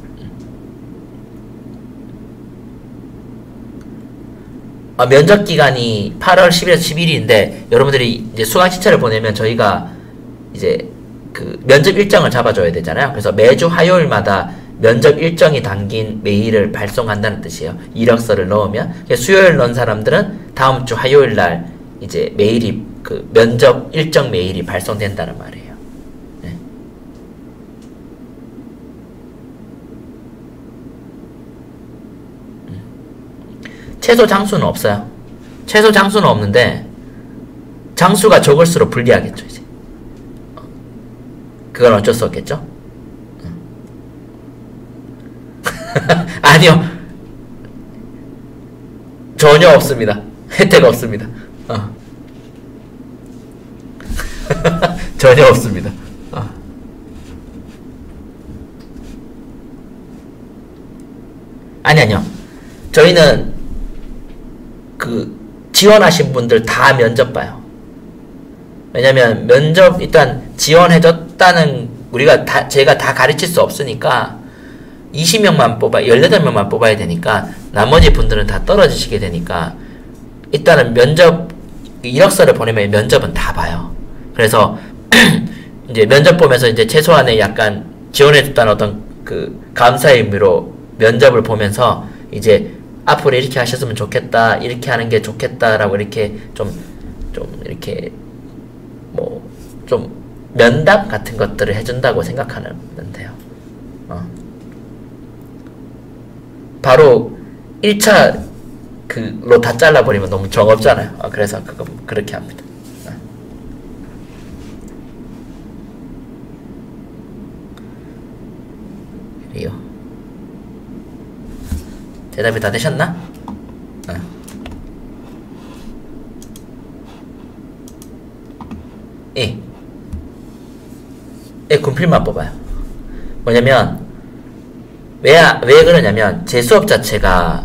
어, 면접 기간이 팔월 십일에서 십일일인데 여러분들이 이제 수강 신청을 보내면 저희가 이제 그 면접 일정을 잡아줘야 되잖아요. 그래서 매주 화요일마다 면접 일정이 담긴 메일을 발송한다는 뜻이에요. 이력서를 넣으면. 수요일 넣은 사람들은 다음 주 화요일 날 이제 메일이, 그 면접 일정 메일이 발송된다는 말이에요. 네. 최소 장수는 없어요. 최소 장수는 없는데 장수가 적을수록 불리하겠죠, 이제. 그건 어쩔 수 없겠죠. 아니요, 전혀 없습니다. 혜택 없습니다. 어. 전혀 없습니다. 어. 아니 아니요, 저희는 그 지원하신 분들 다 면접 봐요. 왜냐면 면접 일단 지원해줬다는 우리가 다 제가 다 가르칠 수 없으니까 이십 명만 뽑아 열여덟 명만 뽑아야 되니까 나머지 분들은 다 떨어지시게 되니까 일단은 면접 이력서를 보내면 면접은 다 봐요. 그래서 이제 면접 보면서 이제 최소한의 약간 지원해줬다는 어떤 그 감사의 의미로 면접을 보면서 이제 앞으로 이렇게 하셨으면 좋겠다, 이렇게 하는 게 좋겠다라고 이렇게 좀, 좀 이렇게 뭐 좀 면담 같은 것들을 해준다고 생각하면 돼요. 어. 바로 일 차 그로 다 잘라버리면 너무 정없잖아요. 어, 그래서 그거 그렇게 합니다. 어. 그래요. 대답이 다 되셨나? 어. 예. 예, 군필만 뽑아요. 뭐냐면 왜, 왜 그러냐면 제 수업 자체가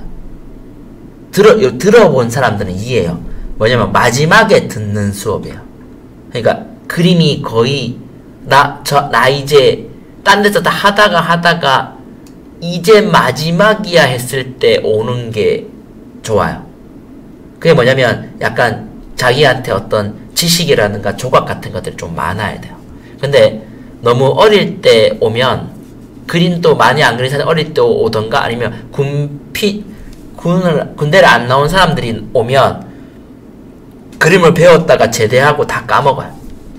들어, 들어본 사람들은 이해해요. 뭐냐면 마지막에 듣는 수업이에요. 그러니까 그림이 거의 나, 저, 나 이제 딴 데서 다 하다가 하다가 이제 마지막이야 했을 때 오는 게 좋아요. 그게 뭐냐면 약간 자기한테 어떤 지식이라든가 조각 같은 것들이 좀 많아야 돼요. 근데 너무 어릴 때 오면 그림도 많이 안 그린 사람 어릴 때 오던가 아니면 군피 군을 군대를 안 나온 사람들이 오면 그림을 배웠다가 제대하고 다 까먹어요.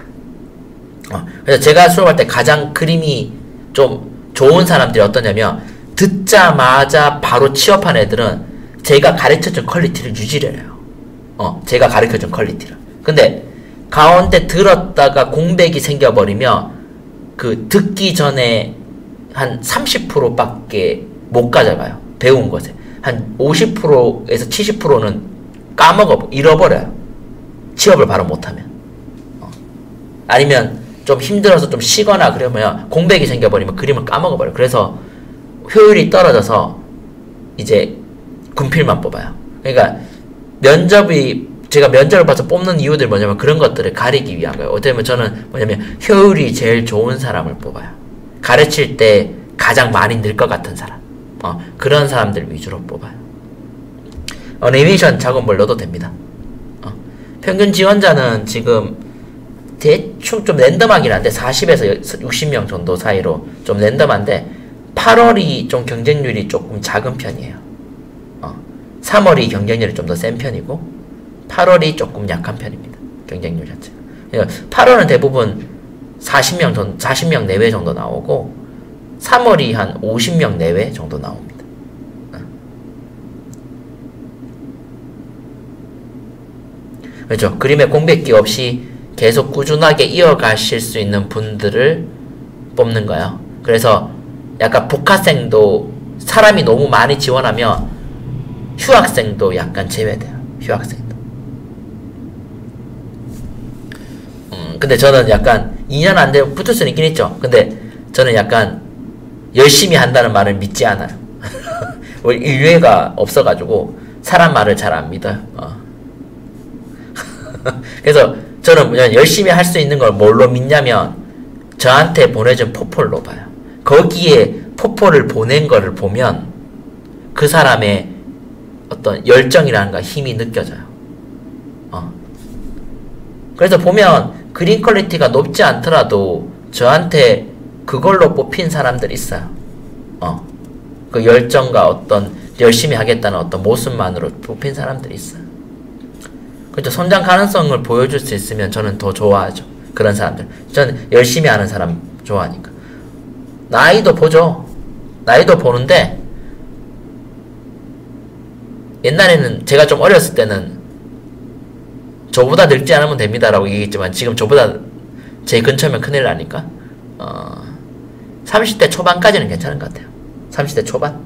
어, 그래서 제가 수업할 때 가장 그림이 좀 좋은 사람들이 어떠냐면 듣자마자 바로 취업한 애들은 제가 가르쳐준 퀄리티를 유지를 해요. 어, 제가 가르쳐준 퀄리티를. 근데 가운데 들었다가 공백이 생겨버리면 그 듣기 전에 한 삼십 퍼센트밖에 못 가져가요. 배운 것에. 한 오십 퍼센트에서 칠십 퍼센트는 까먹어, 잃어버려요. 취업을 바로 못하면. 어. 아니면 좀 힘들어서 좀 쉬거나 그러면 공백이 생겨버리면 그림을 까먹어버려요. 그래서 효율이 떨어져서 이제 군필만 뽑아요. 그러니까 면접이 제가 면접을 봐서 뽑는 이유들 뭐냐면 그런 것들을 가리기 위한 거예요. 어떻게 보면 저는 뭐냐면 효율이 제일 좋은 사람을 뽑아요. 가르칠 때 가장 많이 늘 것 같은 사람. 어, 그런 사람들 위주로 뽑아요. 어니메이션 작업물 넣어도 됩니다. 어, 평균 지원자는 지금 대충 좀 랜덤하긴 한데 사십에서 육십 명 정도 사이로 좀 랜덤한데 팔월이 좀 경쟁률이 조금 작은 편이에요. 어, 삼월이 경쟁률이 좀 더 센 편이고 팔월이 조금 약한 편입니다. 경쟁률 자체가. 그러니까 팔월은 대부분 사십 명 전, 사십 명 내외 정도 나오고 삼월이 한 오십 명 내외 정도 나옵니다. 어. 그렇죠. 그림에 공백기 없이 계속 꾸준하게 이어가실 수 있는 분들을 뽑는 거예요. 그래서 약간 복학생도 사람이 너무 많이 지원하면 휴학생도 약간 제외돼요. 휴학생도. 음, 근데 저는 약간 이 년 안 되면 붙을 수는 있긴 있죠. 근데 저는 약간 열심히 한다는 말을 믿지 않아요. 인류애가 없어가지고 사람 말을 잘 안 믿어요. 어. 그래서 저는 그냥 열심히 할 수 있는 걸 뭘로 믿냐면 저한테 보내준 포폴로 봐요. 거기에 포폴을 보낸 거를 보면 그 사람의 어떤 열정이라는가 힘이 느껴져요. 어. 그래서 보면 그림 퀄리티가 높지 않더라도 저한테 그걸로 뽑힌 사람들이 있어요. 어. 그 열정과 어떤 열심히 하겠다는 어떤 모습만으로 뽑힌 사람들이 있어요. 그렇죠. 성장 가능성을 보여줄 수 있으면 저는 더 좋아하죠. 그런 사람들. 저는 열심히 하는 사람 좋아하니까. 나이도 보죠. 나이도 보는데 옛날에는 제가 좀 어렸을 때는 저보다 늙지 않으면 됩니다라고 얘기했지만 지금 저보다 제 근처면 큰일 나니까 어, 삼십 대 초반까지는 괜찮은 것 같아요. 삼십 대 초반?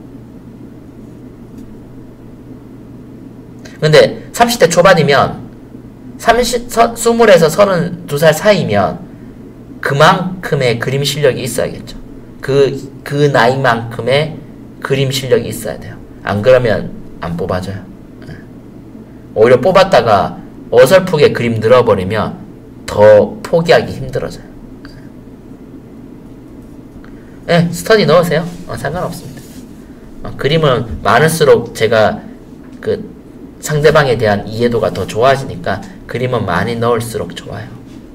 근데 삼십 대 초반이면 삼십, 스물에서 서른두 살 사이면 그만큼의 그림 실력이 있어야겠죠. 그, 그 나이만큼의 그림 실력이 있어야 돼요. 안 그러면 안 뽑아줘요. 오히려 뽑았다가 어설프게 그림 늘어버리면 더 포기하기 힘들어져요. 네, 스터디 넣으세요. 어, 상관없습니다. 어, 그림은 많을수록 제가 그 상대방에 대한 이해도가 더 좋아지니까 그림은 많이 넣을수록 좋아요.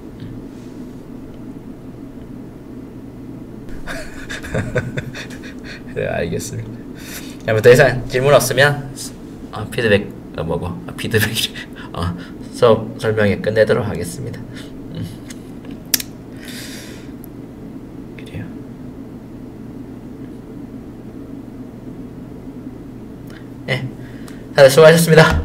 네, 알겠습니다. 뭐 더 이상 질문 없으면 어, 피드백 어, 뭐고 어, 피드백 어, 수업 설명회 끝내도록 하겠습니다. 음. 그래요. 네, 다들 수고하셨습니다.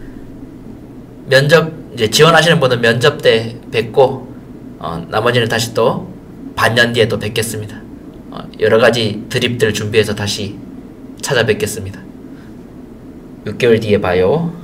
면접 이제 지원하시는 분은 면접 때 뵙고 어, 나머지는 다시 또 반년 뒤에 또 뵙겠습니다. 어, 여러 가지 드립들 준비해서 다시 찾아뵙겠습니다. 육 개월 뒤에 봐요.